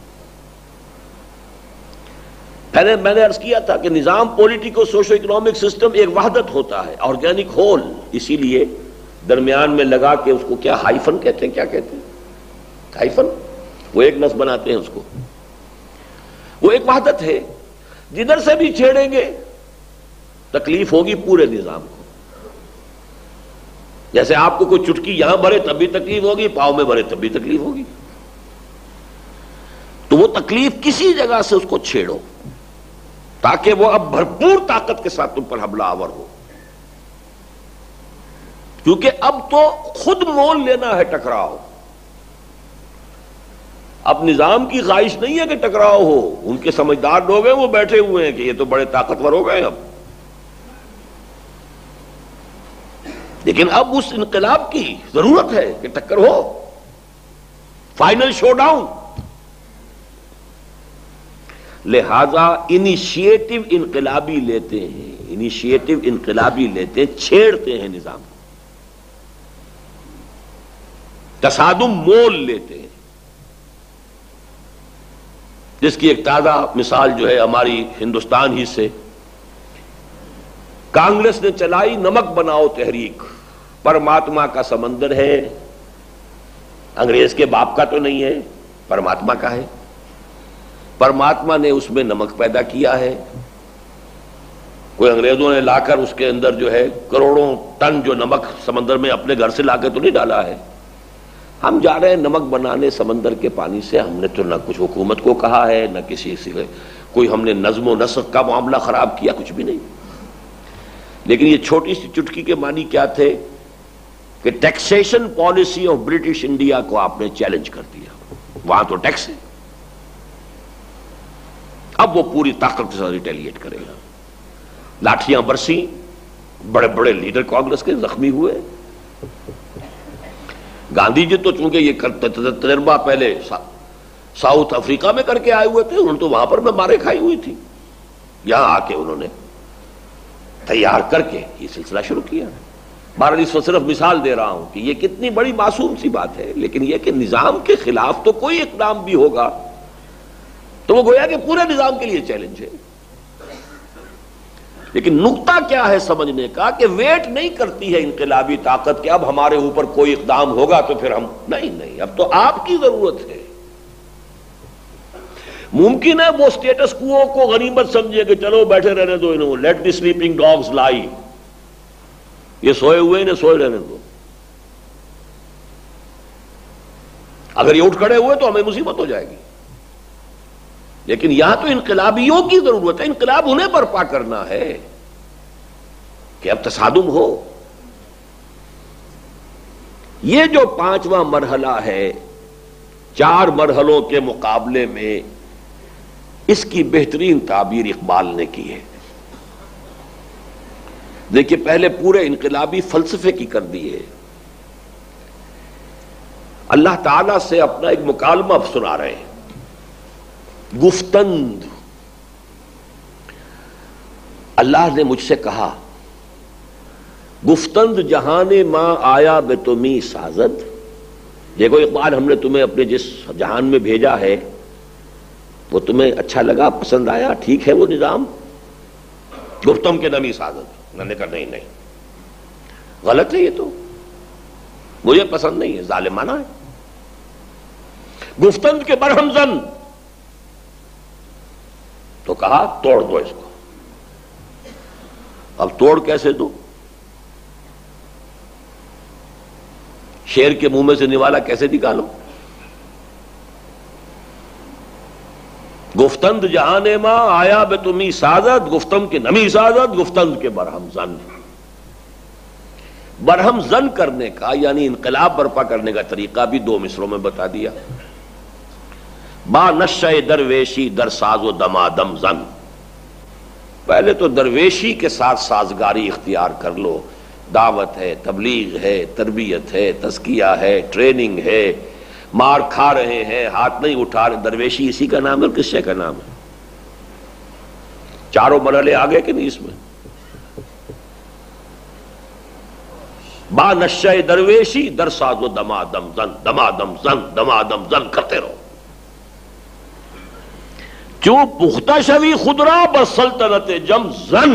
پہلے میں نے عرض کیا تھا کہ نظام پولیٹیکو سوشو اکنامک سسٹم ایک وحدت ہوتا ہے, آرگینک ہول. اسی لیے درمیان میں لگا کے اس کو کیا ہائفن کہتے ہیں, کیا کہتے ہیں ہائفن, وہ ایک نس بناتے ہیں اس کو. وہ ایک وحدت ہے, جدھر سے بھی چھیڑیں گے تکلیف ہوگی پورے نظام کو. جیسے آپ کو کوئی چٹکی یہاں بھرے تب بھی تکلیف ہوگی, پاؤں میں بھرے تب بھی تکلیف ہوگی. تو وہ تکلیف کسی جگہ سے اس کو چھیڑو تاکہ وہ اب بھرپور طاقت کے ساتھ تم پر حملہ آور ہو. کیونکہ اب تو خود مول لینا ہے ٹکراؤ. اب نظام کی خواہش نہیں ہے کہ ٹکراؤ ہو، ان کے سمجھدار لوگ ہیں وہ بیٹھے ہوئے ہیں کہ یہ تو بڑے طاقتور ہو گئے اب، لیکن اب اس انقلاب کی ضرورت ہے کہ ٹکر ہو، فائنل شو ڈاؤن. لہذا انیشیٹو انقلابی لیتے ہیں، انیشیٹو انقلابی لیتے ہیں، چھیڑتے ہیں نظام، تصادم مول لیتے ہیں. جس کی ایک تازہ مثال جو ہے ہماری ہندوستان ہی سے، کانگریس نے چلائی نمک بناؤ تحریک. پرماتما کا سمندر ہے، انگریز کے باپ کا تو نہیں ہے، پرماتما کا ہے. پرماتما نے اس میں نمک پیدا کیا ہے. کوئی انگریزوں نے لا کر اس کے اندر جو ہے کروڑوں ٹن جو نمک سمندر میں اپنے گھر سے لا کے تو نہیں ڈالا ہے. ہم جا رہے ہیں نمک بنانے سمندر کے پانی سے. ہم نے تو نہ کچھ حکومت کو کہا ہے، نہ کسی سے کوئی ہم نے نظم و نسق کا معاملہ خراب کیا، کچھ بھی نہیں. لیکن یہ چھوٹی سی چٹکی کے معنی کیا تھے کہ taxation policy of British India کو آپ نے چیلنج کر دیا. وہاں تو ٹیکس ہے، اب وہ پوری طاقت کے ساتھ ریٹیلیٹ کرے گا. لاٹھیاں برسی، بڑے بڑے لیڈر کانگریس کے زخمی ہوئے. گاندھی جی تو چونکہ یہ تجربہ پہلے ساؤتھ افریقہ میں کر کے آئے ہوئے تھے، انہوں نے تو وہاں پر میں مارے کھائی ہوئی تھی. یہاں آ کے انہوں نے تیار کر کے یہ سلسلہ شروع کیا. بہرحال اس کو صرف مثال دے رہا ہوں کہ یہ کتنی بڑی معصوم سی بات ہے، لیکن یہ کہ نظام کے خلاف تو کوئی اقدام بھی ہوگا تو وہ گویا کہ پورے نظام کے لیے چیلنج ہے. لیکن نقطہ کیا ہے سمجھنے کا کہ ویٹ نہیں کرتی ہے انقلابی طاقت کہ اب ہمارے اوپر کوئی اقدام ہوگا تو پھر ہم نہیں، اب تو آپ کی ضرورت ہے. ممکن ہے وہ سٹیٹس کو غنیمت سمجھے کہ چلو بیٹھے رہنے دو انہوں، لیٹ دی سلیپنگ ڈاگز لائی، یہ سوئے ہوئے انہیں سوئے رہنے دو، اگر یہ اٹھ کھڑے ہوئے تو ہمیں مصیبت ہو جائے گی. لیکن یہاں تو انقلابیوں کی ضرورت ہے، انقلاب انہیں برپا کرنا ہے کہ اب تصادم ہو. یہ جو 5واں مرحلہ ہے 4 مرحلوں کے مقابلے میں، اس کی بہترین تعبیر اقبال نے کی ہے. دیکھیے پہلے پورے انقلابی فلسفے کی کر دی ہے. اللہ تعالیٰ سے اپنا ایک مکالمہ سنا رہے ہیں. گفتند، اللہ نے مجھ سے کہا گفتند جہان ماں آیا بے تمی سازد. دیکھو اقبال، ہم نے تمہیں اپنے جس جہان میں بھیجا ہے وہ تمہیں اچھا لگا، پسند آیا، ٹھیک ہے وہ نظام. گفتم کے نمی سازد، میں نے کہا نہیں غلط ہے، یہ تو مجھے پسند نہیں ہے، ظالمانہ ہے. گفتند کے برہم زن، تو کہا توڑ دو اس کو. اب توڑ کیسے دو؟ شیر کے منہ میں سے نوالا کیسے نکالو؟ گفتند جہان ماں آیا بے تمی سازد، گفتم کے نمی سازد، گفتند کے برہم زن. برہم زن کرنے کا یعنی انقلاب برپا کرنے کا طریقہ بھی 2 مصروں میں بتا دیا. با نشہ درویشی در ساز و دمادم زن. پہلے تو درویشی کے ساتھ سازگاری اختیار کر لو. دعوت ہے، تبلیغ ہے، تربیت ہے، تزکیہ ہے، ٹریننگ ہے، مار کھا رہے ہیں، ہاتھ نہیں اٹھا رہے. درویشی اسی کا نام ہے اور کس شے کا نام ہے؟ 4 مرحلے آگے کہ نہیں اس میں. با نشہ درویشی در ساز و دمادم زن، دمادم زن، دمادم زن کرتے رہو. چوں پختہ شوی خدرا بسلطنت جم زن.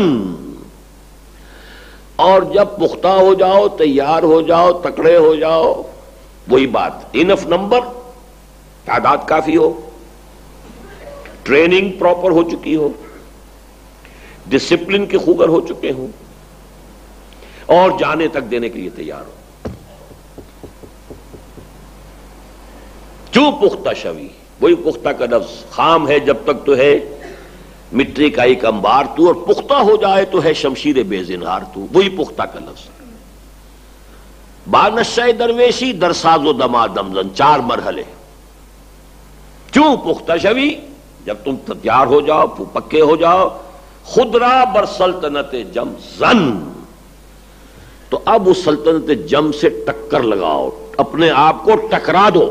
اور جب پختہ ہو جاؤ، تیار ہو جاؤ، تکڑے ہو جاؤ، وہی بات، انف نمبر، تعداد کافی ہو، ٹریننگ پراپر ہو چکی ہو، ڈسپلن کے خوگر ہو چکے ہوں، اور جانے تک دینے کے لیے تیار ہو. چوں پختہ شوی، وہی پختہ کا لفظ، خام ہے جب تک تو ہے مٹی کا ایک انبار تو، اور پختہ ہو جائے تو ہے شمشیر بے زنہار تو. وہی پختہ کا لفظ. بانشہ درویشی در ساز و دمادم زن، 4 مرحلے. کیوں پختہ شوی؟ جب تم تیار ہو جاؤ، پکے ہو جاؤ. خدرا بر سلطنت جم زن، تو اب اس سلطنت جم سے ٹکر لگاؤ، اپنے آپ کو ٹکرا دو.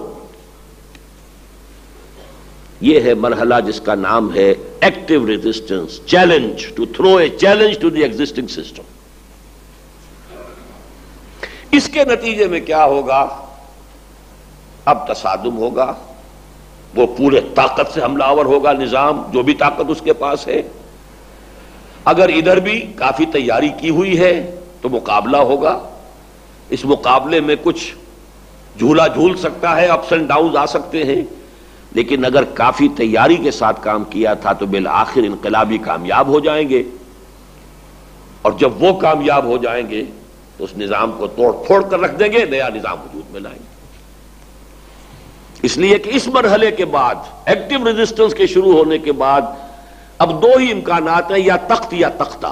یہ ہے مرحلہ جس کا نام ہے active resistance, challenge, to throw a challenge to the existing system. اس کے نتیجے میں کیا ہوگا؟ اب تصادم ہوگا، وہ پورے طاقت سے حملہ آور ہوگا نظام، جو بھی طاقت اس کے پاس ہے. اگر ادھر بھی کافی تیاری کی ہوئی ہے تو مقابلہ ہوگا. اس مقابلے میں کچھ جھولا جھول سکتا ہے، اپس اینڈ ڈاؤنز آ سکتے ہیں، لیکن اگر کافی تیاری کے ساتھ کام کیا تھا تو بالآخر انقلابی کامیاب ہو جائیں گے. اور جب وہ کامیاب ہو جائیں گے تو اس نظام کو توڑ پھوڑ کر رکھ دیں گے، نیا نظام وجود میں لائیں گے. اس لیے کہ اس مرحلے کے بعد، ایکٹیو ریزسٹنس کے شروع ہونے کے بعد، اب 2 ہی امکانات ہیں، یا تخت یا تختہ.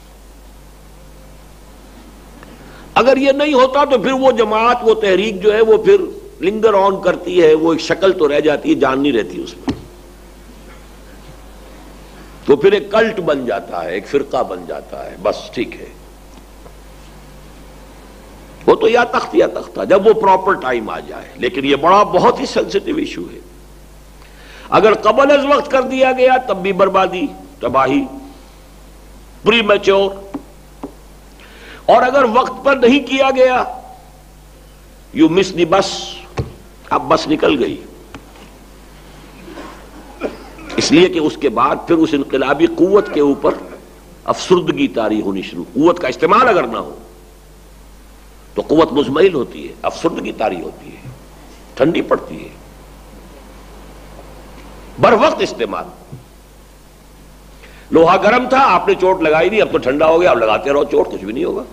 اگر یہ نہیں ہوتا تو پھر وہ جماعت، وہ تحریک جو ہے وہ پھر لنگر آن کرتی ہے، وہ ایک شکل تو رہ جاتی ہے، جان نہیں رہتی اس میں. تو پھر ایک کلٹ بن جاتا ہے، ایک فرقہ بن جاتا ہے، بس ٹھیک ہے. وہ تو یا تخت یا تختہ، جب وہ پراپر ٹائم آ جائے. لیکن یہ بہت ہی سینسٹیو ایشو ہے. اگر قبل از وقت کر دیا گیا تب بھی بربادی، تباہی، پری میچور. اور اگر وقت پر نہیں کیا گیا، یو مس دی بس، اب بس نکل گئی. اس لیے کہ اس کے بعد پھر اس انقلابی قوت کے اوپر افسردگی طاری ہونی شروع. قوت کا استعمال اگر نہ ہو تو قوت مزمحل ہوتی ہے، افسردگی طاری ہوتی ہے، ٹھنڈی پڑتی ہے. بر وقت استعمال. لوہا گرم تھا، آپ نے چوٹ لگائی نہیں، اب تو ٹھنڈا ہو گیا، اب لگاتے رہو چوٹ، کچھ بھی نہیں ہوگا.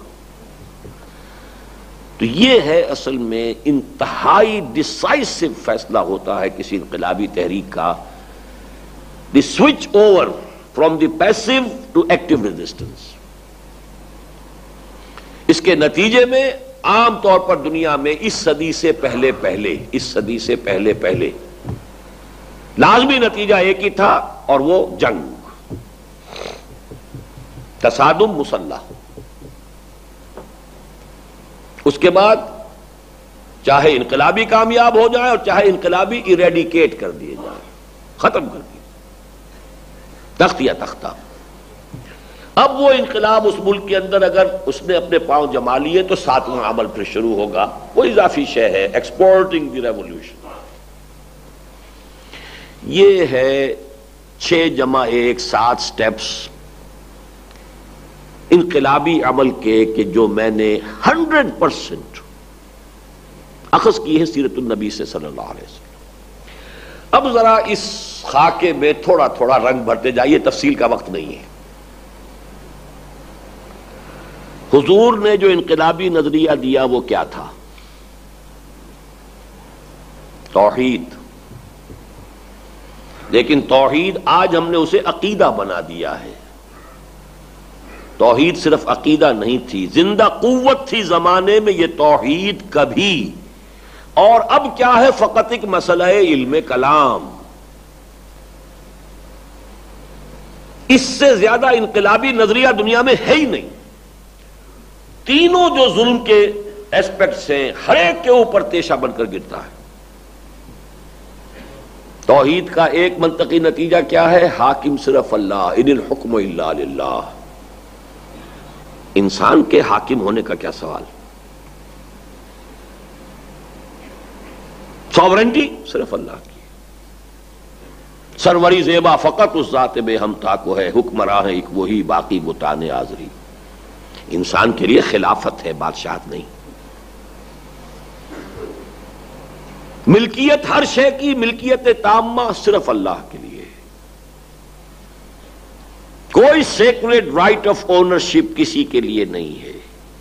تو یہ ہے اصل میں انتہائی ڈسائسو فیصلہ ہوتا ہے کسی انقلابی تحریک کا، the switch over from the passive to active resistance. اس کے نتیجے میں عام طور پر دنیا میں اس صدی سے پہلے لازمی نتیجہ ایک ہی تھا، اور وہ جنگ، تصادم مسلح. اس کے بعد چاہے انقلابی کامیاب ہو جائے اور چاہے انقلابی ایریڈیکیٹ کر دیے جائیں، ختم کر دیے، تخت یا تختہ. اب وہ انقلاب اس ملک کے اندر اگر اس نے اپنے پاؤں جما لیے تو 7واں عمل پھر شروع ہوگا. وہ اضافی شے ہے، ایکسپورٹنگ دی ریولوشن. یہ ہے 6+1 7 سٹیپس انقلابی عمل کے، کہ جو میں نے 100% اخذ کی ہے سیرت النبی سے صلی اللہ علیہ وسلم. اب ذرا اس خاکے میں تھوڑا تھوڑا رنگ بھرتے جائیے، تفصیل کا وقت نہیں ہے. حضور نے جو انقلابی نظریہ دیا وہ کیا تھا؟ توحید. لیکن توحید آج ہم نے اسے عقیدہ بنا دیا ہے. توحید صرف عقیدہ نہیں تھی، زندہ قوت تھی زمانے میں یہ توحید کبھی. اور اب کیا ہے؟ فقط ایک مسئلہ علم کلام. اس سے زیادہ انقلابی نظریہ دنیا میں ہے ہی نہیں. تینوں جو ظلم کے ایسپیکٹس ہیں، ہر ایک کے اوپر تیشہ بن کر گرتا ہے. توحید کا ایک منطقی نتیجہ کیا ہے؟ حاکم صرف اللہ، ان الحکم الا للہ. انسان کے حاکم ہونے کا کیا سوال؟ ساورنٹی صرف اللہ کی. سروری زیبا فقط اس ذات بے ہمتا کو ہے، حکمراں ہے ایک وہی، باقی بتانے آزری. انسان کے لیے خلافت ہے، بادشاہت نہیں. ملکیت، ہر شے کی ملکیت تامہ صرف اللہ کے لیے. کوئی سیکریڈ رائٹ آف اونرشپ کسی کے لیے نہیں ہے.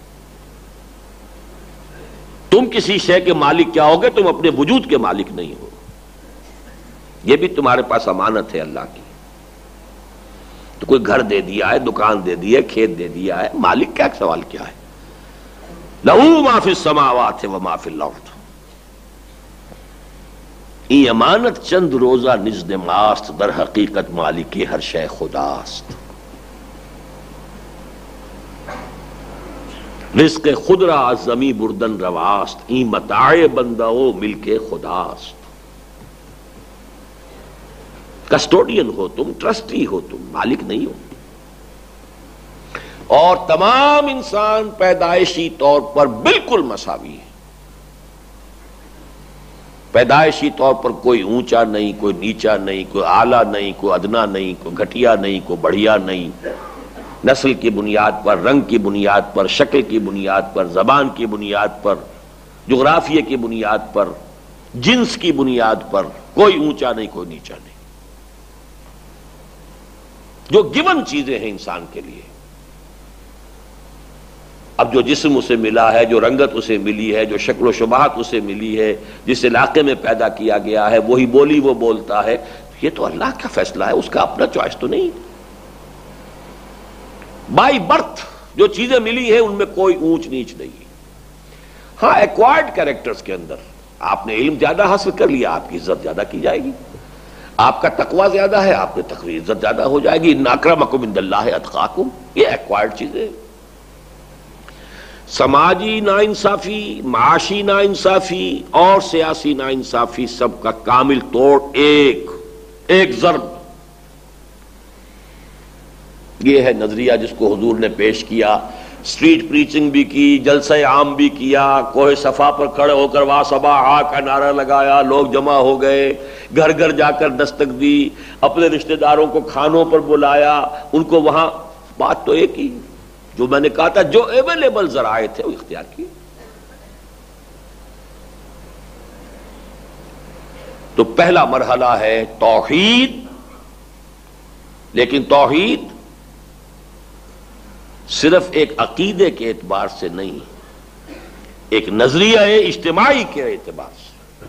تم کسی شے کے مالک کیا ہوگے؟ تم اپنے وجود کے مالک نہیں ہو. یہ بھی تمہارے پاس امانت ہے اللہ کی. تو کوئی گھر دے دیا ہے، دکان دے دی ہے، کھیت دے دیا ہے، مالک کیا سوال کیا ہے؟ لہو ما فی السماوات وما فی الارض. ای امانت چند روزہ نزد ماست، در حقیقت مالک ہر شے خداست. رزق خود را از زمی بردن رواست، این متاع بندہ و ملک خداست. کسٹوڈین ہو تم، ٹرسٹی ہو تم، مالک نہیں ہو. اور تمام انسان پیدائشی طور پر بالکل مساوی ہے. پیدائشی طور پر کوئی اونچا نہیں، کوئی نیچا نہیں، کوئی اعلیٰ نہیں، کوئی ادنا نہیں، کوئی گھٹیا نہیں، کوئی بڑھیا نہیں. نسل کی بنیاد پر، رنگ کی بنیاد پر، شکل کی بنیاد پر، زبان کی بنیاد پر، جغرافیے کی بنیاد پر، جنس کی بنیاد پر کوئی اونچا نہیں، کوئی نیچا نہیں. جو گیون چیزیں ہیں انسان کے لیے. اب جو جسم اسے ملا ہے، جو رنگت اسے ملی ہے، جو شکل و شباہت اسے ملی ہے، جس علاقے میں پیدا کیا گیا ہے، وہی بولی وہ بولتا ہے، یہ تو اللہ کا فیصلہ ہے، اس کا اپنا چوائس تو نہیں. بائی برتھ جو چیزیں ملی ہیں ان میں کوئی اونچ نیچ نہیں. ہاں ایکوائرڈ کیریکٹرز کے اندر آپ نے علم زیادہ حاصل کر لیا، آپ کی عزت زیادہ کی جائے گی. آپ کا تقوی زیادہ ہے، آپ کی عزت زیادہ ہو جائے گی. ان اکرمکم عند اللہ اتقاکم، یہ ایکوائرڈ چیزیں. سماجی ناانصافی، معاشی ناانصافی اور سیاسی ناانصافی سب کا کامل توڑ ایک ضرب. یہ ہے نظریہ جس کو حضور نے پیش کیا. اسٹریٹ پریچنگ بھی کی، جلسہ عام بھی کیا، کوہ صفا پر کھڑے ہو کر وا صباحا کا نعرہ لگایا، لوگ جمع ہو گئے، گھر گھر جا کر دستک دی، اپنے رشتہ داروں کو کھانوں پر بلایا، ان کو وہاں. بات تو ایک ہی جو میں نے کہا تھا، جو اویلیبل ذرائع تھے وہ اختیار کیے. تو پہلا مرحلہ ہے توحید. لیکن توحید صرف ایک عقیدے کے اعتبار سے نہیں، ایک نظریہ اجتماعی کے اعتبار سے.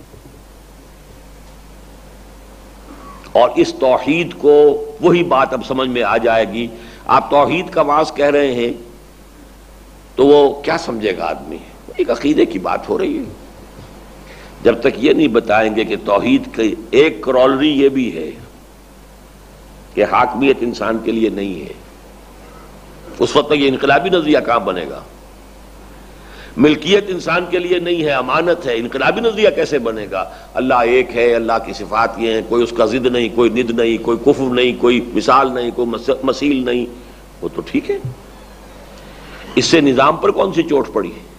اور اس توحید کو وہی بات اب سمجھ میں آ جائے گی. آپ توحید کا واعظ کہہ رہے ہیں تو وہ کیا سمجھے گا آدمی؟ ایک عقیدے کی بات ہو رہی ہے. جب تک یہ نہیں بتائیں گے کہ توحید کی ایک کرولری یہ بھی ہے کہ حاکمیت انسان کے لیے نہیں ہے، اس وقت تک یہ انقلابی نظریہ کہاں بنے گا؟ ملکیت انسان کے لیے نہیں ہے، امانت ہے، انقلابی نظریہ کیسے بنے گا؟ اللہ ایک ہے، اللہ کی صفات یہ ہیں، کوئی اس کا ضد نہیں، کوئی ند نہیں، کوئی کفر نہیں، کوئی مثال نہیں، کوئی مثیل نہیں. وہ تو ٹھیک ہے، اس سے نظام پر کون سی چوٹ پڑی ہے؟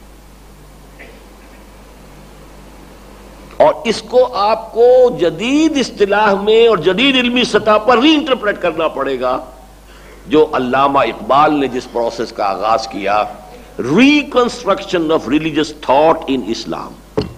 اور اس کو آپ کو جدید اصطلاح میں اور جدید علمی سطح پر ری انٹرپریٹ کرنا پڑے گا. جو علامہ اقبال نے جس پروسیس کا آغاز کیا، reconstruction of religious thought in Islam.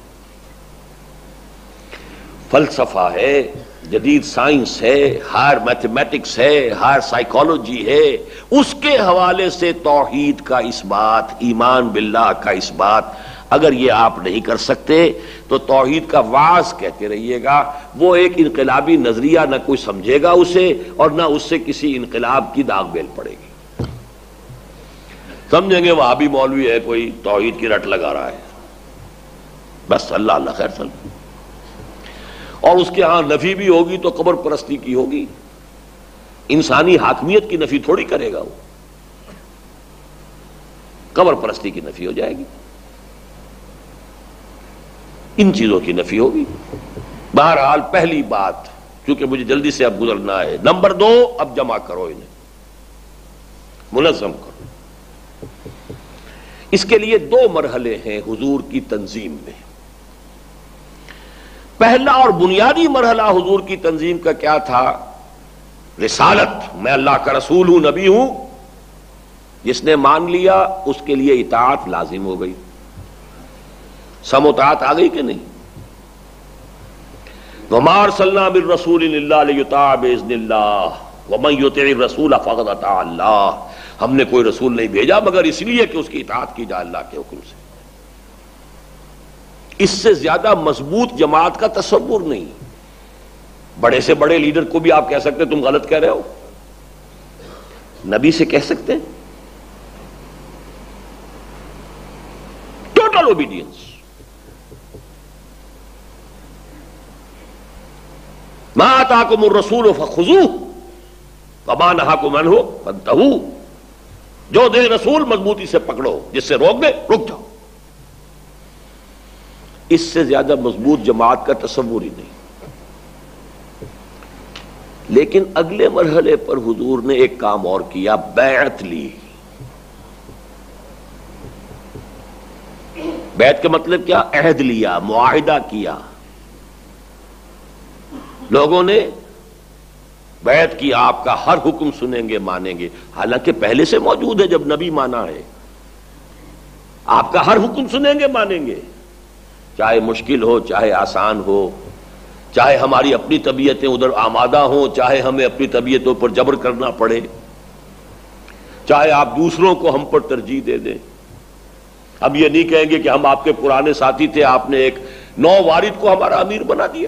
فلسفہ ہے، جدید سائنس ہے، ہائر میتھمیٹکس ہے، ہائر سائیکالوجی ہے، اس کے حوالے سے توحید کا اس بات، ایمان باللہ کا اس بات، اگر یہ آپ نہیں کر سکتے تو توحید کا واعظ کہتے رہیے گا. وہ ایک انقلابی نظریہ، نہ کوئی سمجھے گا اسے اور نہ اس سے کسی انقلاب کی داغ بیل پڑے گی. سمجھیں گے وہابی مولوی ہے، کوئی توحید کی رٹ لگا رہا ہے، بس اللہ اللہ خیر سل. اور اس کے ہاں نفی بھی ہوگی تو قبر پرستی کی ہوگی، انسانی حاکمیت کی نفی تھوڑی کرے گا، وہ قبر پرستی کی نفی ہو جائے گی، ان چیزوں کی نفی ہوگی. بہرحال پہلی بات، چونکہ مجھے جلدی سے اب گزرنا ہے. نمبر 2، اب جمع کرو، انہیں منظم کرو. اس کے لیے 2 مرحلے ہیں حضور کی تنظیم میں. پہلا اور بنیادی مرحلہ حضور کی تنظیم کا کیا تھا؟ رسالت، میں اللہ کا رسول ہوں، نبی ہوں. جس نے مان لیا اس کے لیے اطاعت لازم ہو گئی. سم و طاعت آ گئی کہ نہیں؟ وَمَا أَرْسَلْنَا بِالرَّسُولِ إِلَّا لِيُطَاعَ بِإِذْنِ اللَّهِ وَمَن يُطِعِ الرَّسُولَ فَقَدْ أَطَاعَ اللَّهَ. ہم نے کوئی رسول نہیں بھیجا مگر اس لیے کہ اس کی اطاعت کی جائے اللہ کے حکم سے. اس سے زیادہ مضبوط جماعت کا تصور نہیں. بڑے سے بڑے لیڈر کو بھی آپ کہہ سکتے تم غلط کہہ رہے ہو، نبی سے کہہ سکتے ہیں؟ obedience. ما آتاکم الرسول فخذوہ وما نہاکم عنہ فانتہوا. جو دے رسول مضبوطی سے پکڑو، جس سے روک دے رک جاؤ. اس سے زیادہ مضبوط جماعت کا تصور ہی نہیں. لیکن اگلے مرحلے پر حضور نے ایک کام اور کیا، بیعت لی. بیعت کا مطلب کیا؟ عہد لیا، معاہدہ کیا. لوگوں نے بیعت کی، آپ کا ہر حکم سنیں گے، مانیں گے. حالانکہ پہلے سے موجود ہے، جب نبی مانا ہے آپ کا ہر حکم سنیں گے، مانیں گے، چاہے مشکل ہو، چاہے آسان ہو، چاہے ہماری اپنی طبیعتیں ادھر آمادہ ہوں، چاہے ہمیں اپنی طبیعتوں پر جبر کرنا پڑے، چاہے آپ دوسروں کو ہم پر ترجیح دے دیں. اب یہ نہیں کہیں گے کہ ہم آپ کے پرانے ساتھی تھے، آپ نے ایک نو وارد کو ہمارا امیر بنا دیا،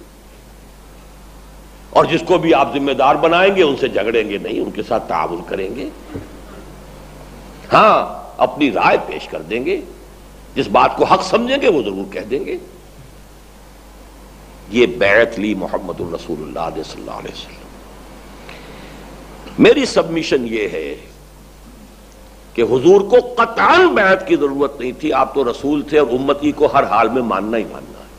اور جس کو بھی آپ ذمہ دار بنائیں گے ان سے جھگڑیں گے نہیں، ان کے ساتھ تعاون کریں گے. ہاں اپنی رائے پیش کر دیں گے، جس بات کو حق سمجھیں گے وہ ضرور کہہ دیں گے. یہ بیعت لی محمد الرسول اللہ صلی اللہ علیہ وسلم. میری سبمیشن یہ ہے کہ حضور کو قطعاً بیعت کی ضرورت نہیں تھی، آپ تو رسول تھے اور امتی کو ہر حال میں ماننا ہی ماننا ہے.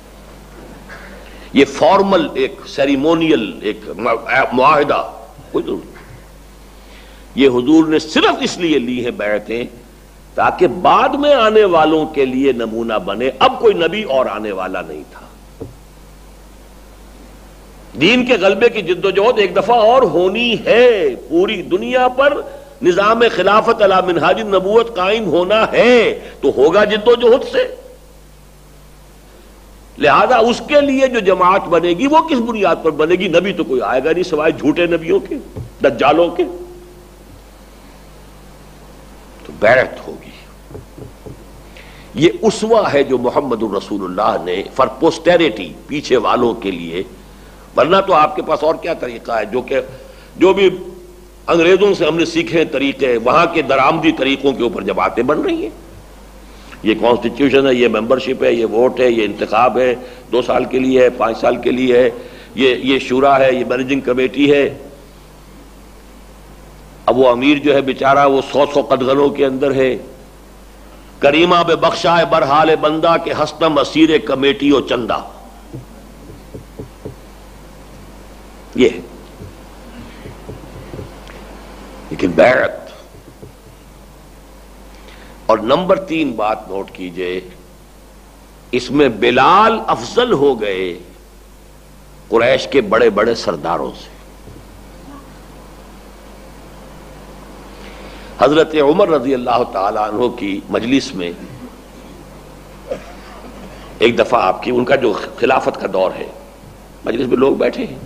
یہ فارمل ایک سیریمونیل ایک معاہدہ کوئی ضرورت نہیں. یہ حضور نے صرف اس لیے لی ہیں بیعتیں تاکہ بعد میں آنے والوں کے لیے نمونہ بنے. اب کوئی نبی اور آنے والا نہیں تھا. دین کے غلبے کی جدوجہد ایک دفعہ اور ہونی ہے. پوری دنیا پر نظام خلافت علی منہاج النبوت قائم ہونا ہے تو ہوگا جدوجہد سے. لہذا اس کے لیے جو جماعت بنے گی وہ کس بنیاد پر بنے گی؟ نبی تو کوئی آئے گا نہیں سوائے جھوٹے نبیوں کے، دجالوں کے. تو بیعت ہوگی. یہ اسوہ ہے جو محمد الرسول اللہ نے فار پوسٹیریٹی، پیچھے والوں کے لیے. ورنہ تو آپ کے پاس اور کیا طریقہ ہے؟ جو بھی انگریزوں سے ہم نے سیکھے طریقے، وہاں کے درآمدی طریقوں کے اوپر جماعتیں بن رہی ہیں. یہ کانسٹیٹیوشن ہے، یہ ممبرشپ ہے، یہ ووٹ ہے، یہ انتخاب ہے، 2 سال کے لیے ہے، 5 سال کے لیے ہے، یہ شورا ہے، یہ مینیجنگ کمیٹی ہے. اب وہ امیر جو ہے بیچارہ وہ 100 قدغنوں کے اندر ہے. کریمہ بے بخشائے برحال بندہ کے ہستم اسیر کمیٹی و چندہ. یہ ہے. لیکن بیعت. اور نمبر 3 بات نوٹ کیجئے، اس میں بلال افضل ہو گئے قریش کے بڑے بڑے سرداروں سے. حضرت عمر رضی اللہ تعالی عنہ کی مجلس میں ایک دفعہ آپ کی، ان کا جو خلافت کا دور ہے، مجلس میں لوگ بیٹھے ہیں.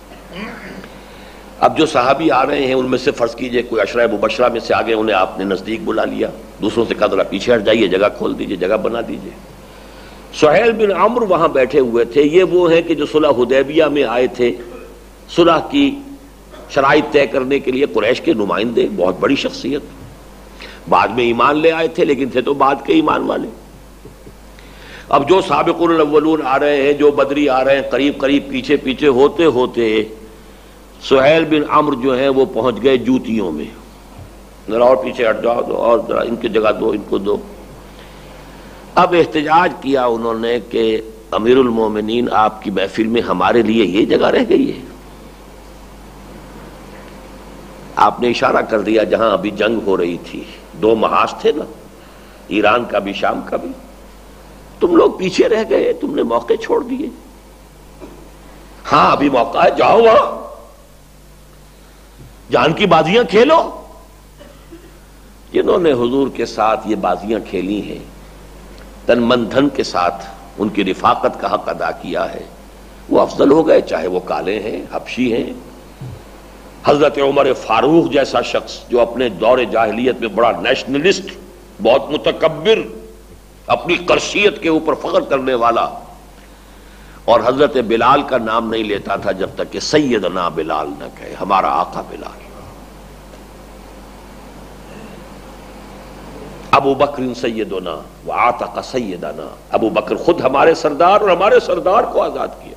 اب جو صحابی آ رہے ہیں ان میں سے فرض کیجئے کوئی عشرہ مبشرہ میں سے آگے، انہیں آپ نے نزدیک بلا لیا، دوسروں سے کہا ذرا پیچھے ہٹ جائیے، جگہ کھول دیجئے، جگہ بنا دیجئے. سہیل بن عمرو وہاں بیٹھے ہوئے تھے. یہ وہ ہیں کہ جو صلح حدیبیہ میں آئے تھے، صلح کی شرائط طے کرنے کے لیے، قریش کے نمائندے، بہت بڑی شخصیت. بعد میں ایمان لے آئے تھے لیکن تھے تو بعد کے ایمان والے. اب جو سابقون الاولون آ رہے ہیں، جو بدری آ رہے ہیں، قریب قریب پیچھے پیچھے ہوتے ہوتے سہیل بن عمرو جو ہیں وہ پہنچ گئے جوتیوں میں. ذرا اور پیچھے ہٹ جاؤ، اور ذرا ان کی جگہ دو، ان کو دو. اب احتجاج کیا انہوں نے کہ امیر المومنین، آپ کی محفل میں ہمارے لیے یہ جگہ رہ گئی ہے. آپ نے اشارہ کر دیا جہاں ابھی جنگ ہو رہی تھی، 2 محاذ تھے نا، ایران کا بھی شام کا بھی. تم لوگ پیچھے رہ گئے، تم نے موقع چھوڑ دیے. ہاں ابھی موقع ہے، جاؤ وہاں جان کی بازیاں کھیلو. جنہوں نے حضور کے ساتھ یہ بازیاں کھیلی ہیں، تن من دھن کے ساتھ ان کی رفاقت کا حق ادا کیا ہے، وہ افضل ہو گئے، چاہے وہ کالے ہیں، حبشی ہیں. حضرت عمر فاروق جیسا شخص جو اپنے دور جاہلیت میں بڑا نیشنلسٹ، بہت متکبر، اپنی قرشیت کے اوپر فخر کرنے والا، اور حضرت بلال کا نام نہیں لیتا تھا جب تک کہ سیدنا بلال نہ کہے، ہمارا آقا بلال. ابو بکر سیدنا وعاتق سیدنا، ابو بکر خود ہمارے سردار اور ہمارے سردار کو آزاد کیا.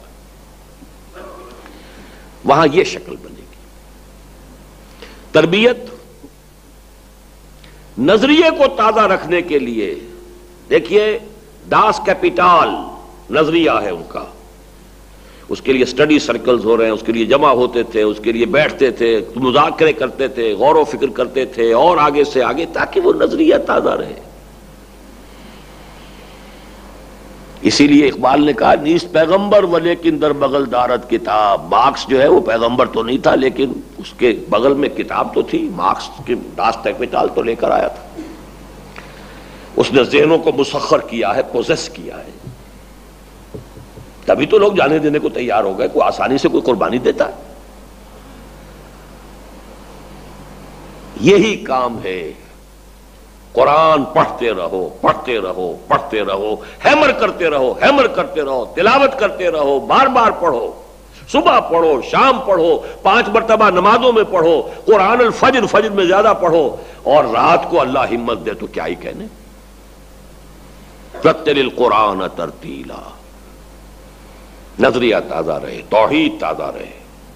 وہاں یہ شکل بنے گی. تربیت نظریے کو تازہ رکھنے کے لیے، دیکھیے داس کیپیٹال نظریہ ہے ان کا، اس کے لیے سٹڈی سرکلز ہو رہے ہیں، اس کے لیے جمع ہوتے تھے، اس کے لیے بیٹھتے تھے، مذاکرے کرتے تھے، غور و فکر کرتے تھے، اور آگے سے آگے، تاکہ وہ نظریہ تازہ رہے. اسی لیے اقبال نے کہا نیست پیغمبر ولیکن در بغل دارت کتاب. مارکس جو ہے وہ پیغمبر تو نہیں تھا، لیکن اس کے بغل میں کتاب تو تھی. مارکس کے داس کیپیٹال تو لے کر آیا تھا. اس نے ذہنوں کو مسخر کیا ہے، پوزیس کیا ہے. تبھی تو لوگ جانے دینے کو تیار ہو گئے. کوئی آسانی سے کوئی قربانی دیتا ہے؟ یہی کام ہے. قرآن پڑھتے رہو، پڑھتے رہو، پڑھتے رہو، ہیمر کرتے رہو، ہیمر کرتے رہو، تلاوت کرتے رہو، بار بار پڑھو. صبح پڑھو، شام پڑھو، 5 مرتبہ نمازوں میں پڑھو، قرآن الفجر، فجر میں زیادہ پڑھو، اور رات کو اللہ ہمت دے تو کیا ہی کہنے. رتل القرآن ترتیلا. نظریہ تازہ رہے، توحید تازہ رہے،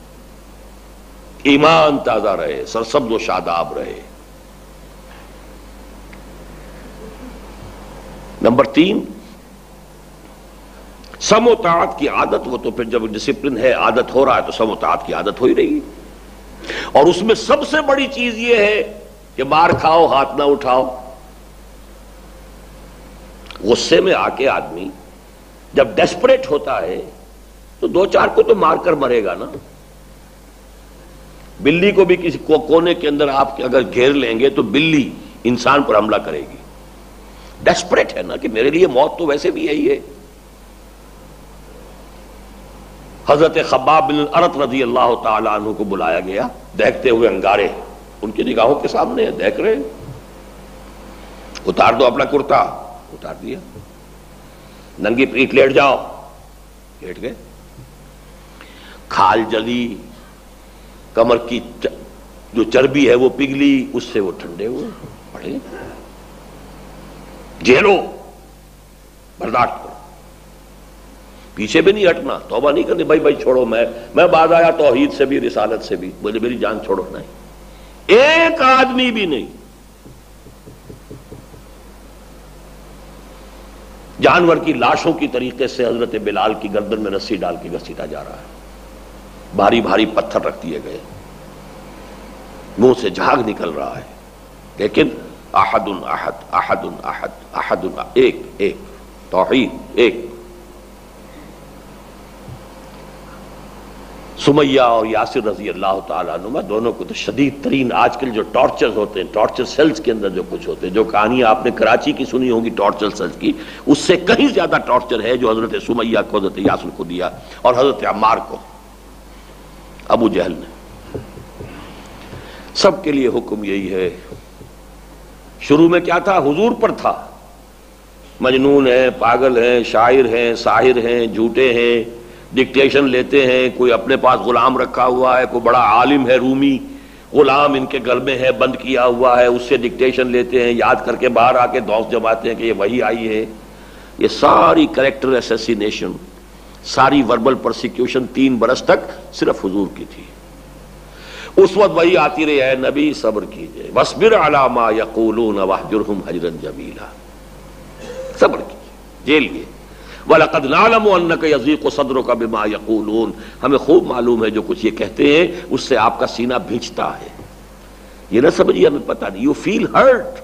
ایمان تازہ رہے، سرسبز و شاداب رہے. نمبر 3، سم و طاعت کی عادت. وہ تو پھر جب ڈسپلن ہے، عادت ہو رہا ہے، تو سم و طاعت کی عادت ہو ہی رہی ہے. اور اس میں سب سے بڑی چیز یہ ہے کہ مار کھاؤ ہاتھ نہ اٹھاؤ. غصے میں آ کے آدمی جب ڈیسپریٹ ہوتا ہے تو 2-4 کو تو مار کر مرے گا نا. بلی کو بھی کسی کونے کے اندر آپ اگر گھیر لیں گے تو بلی انسان پر حملہ کرے گی. ڈیسپریٹ ہے نا کہ میرے لیے موت تو ویسے بھی یہی ہے. حضرت خباب بن الارت رضی اللہ تعالی عنہ کو بلایا گیا. دیکھتے ہوئے انگارے ان کی نگاہوں کے سامنے ہیں، دیکھ رہے ہیں. اتار دو اپنا کرتا. اتار دیا. ننگی پیٹھ لیٹ جاؤ. لیٹ گئے. کھال جلی، کمر کی جو چربی ہے وہ پگھلی، اس سے وہ ٹھنڈے ہوئے. پڑھے جھیلو، برداشت کرو، پیچھے بھی نہیں ہٹنا. توبہ نہیں کرنی بھائی چھوڑو، میں بعد آیا توحید سے بھی، رسالت سے بھی، بولے میری جان چھوڑو. نہیں، ایک آدمی بھی نہیں. جانور کی لاشوں کی طریقے سے حضرت بلال کی گردن میں رسی ڈال کے گھسیٹا جا رہا ہے. بھاری بھاری پتھر رکھ دیے گئے، منہ سے جھاگ نکل رہا ہے، لیکن احد احد احد احد احد، ایک ایک توحید ایک. سمیہ اور یاسر رضی اللہ تعالیٰ عنہ دونوں کو تو شدید ترین آج کل جو ٹارچرز ہوتے ہیں، ٹارچر سیلز کے اندر جو کچھ ہوتے ہیں، جو کہانی آپ نے کراچی کی سنی ہوگی ٹارچر سیلز کی، اس سے کہیں زیادہ ٹارچر ہے جو حضرت سمیہ کو، حضرت یاسر کو دیا، اور حضرت عمار کو ابو جہل نے. سب کے لیے حکم یہی ہے. شروع میں کیا تھا؟ حضور پر تھا. مجنون ہیں، پاگل ہیں، شاعر ہیں، ساحر ہیں، جھوٹے ہیں، ڈکٹیشن لیتے ہیں. کوئی اپنے پاس غلام رکھا ہوا ہے، کوئی بڑا عالم ہے رومی، غلام ان کے گھر میں ہے، بند کیا ہوا ہے، اس سے ڈکٹیشن لیتے ہیں، یاد کر کے باہر آ کے دوست جماتے ہیں کہ یہ وہی آئی ہے. یہ ساری کریکٹر اسیسینیشن، ساری وربل پرسیکیوشن 3 برس تک صرف حضور کی تھی. اس وقت وہی آتی رہی ہے نبی صبر کیجئے، وَاصْبِرْ عَلَىٰ مَا يَقُولُونَ وَاهْجُرْهُمْ هَجْرًا جَمِيلًا. صبر کیجئے، جھیلیے. وَلَقَدْ نَعْلَمُ أَنَّكَ يَضِيقُ صَدْرُكَ بِمَا يَقُولُونَ. ہمیں خوب معلوم ہے جو کچھ یہ کہتے ہیں اس سے آپ کا سینہ بھیجتا ہے. یہ نہ سمجھیے ہمیں پتہ نہیں. You feel hurt.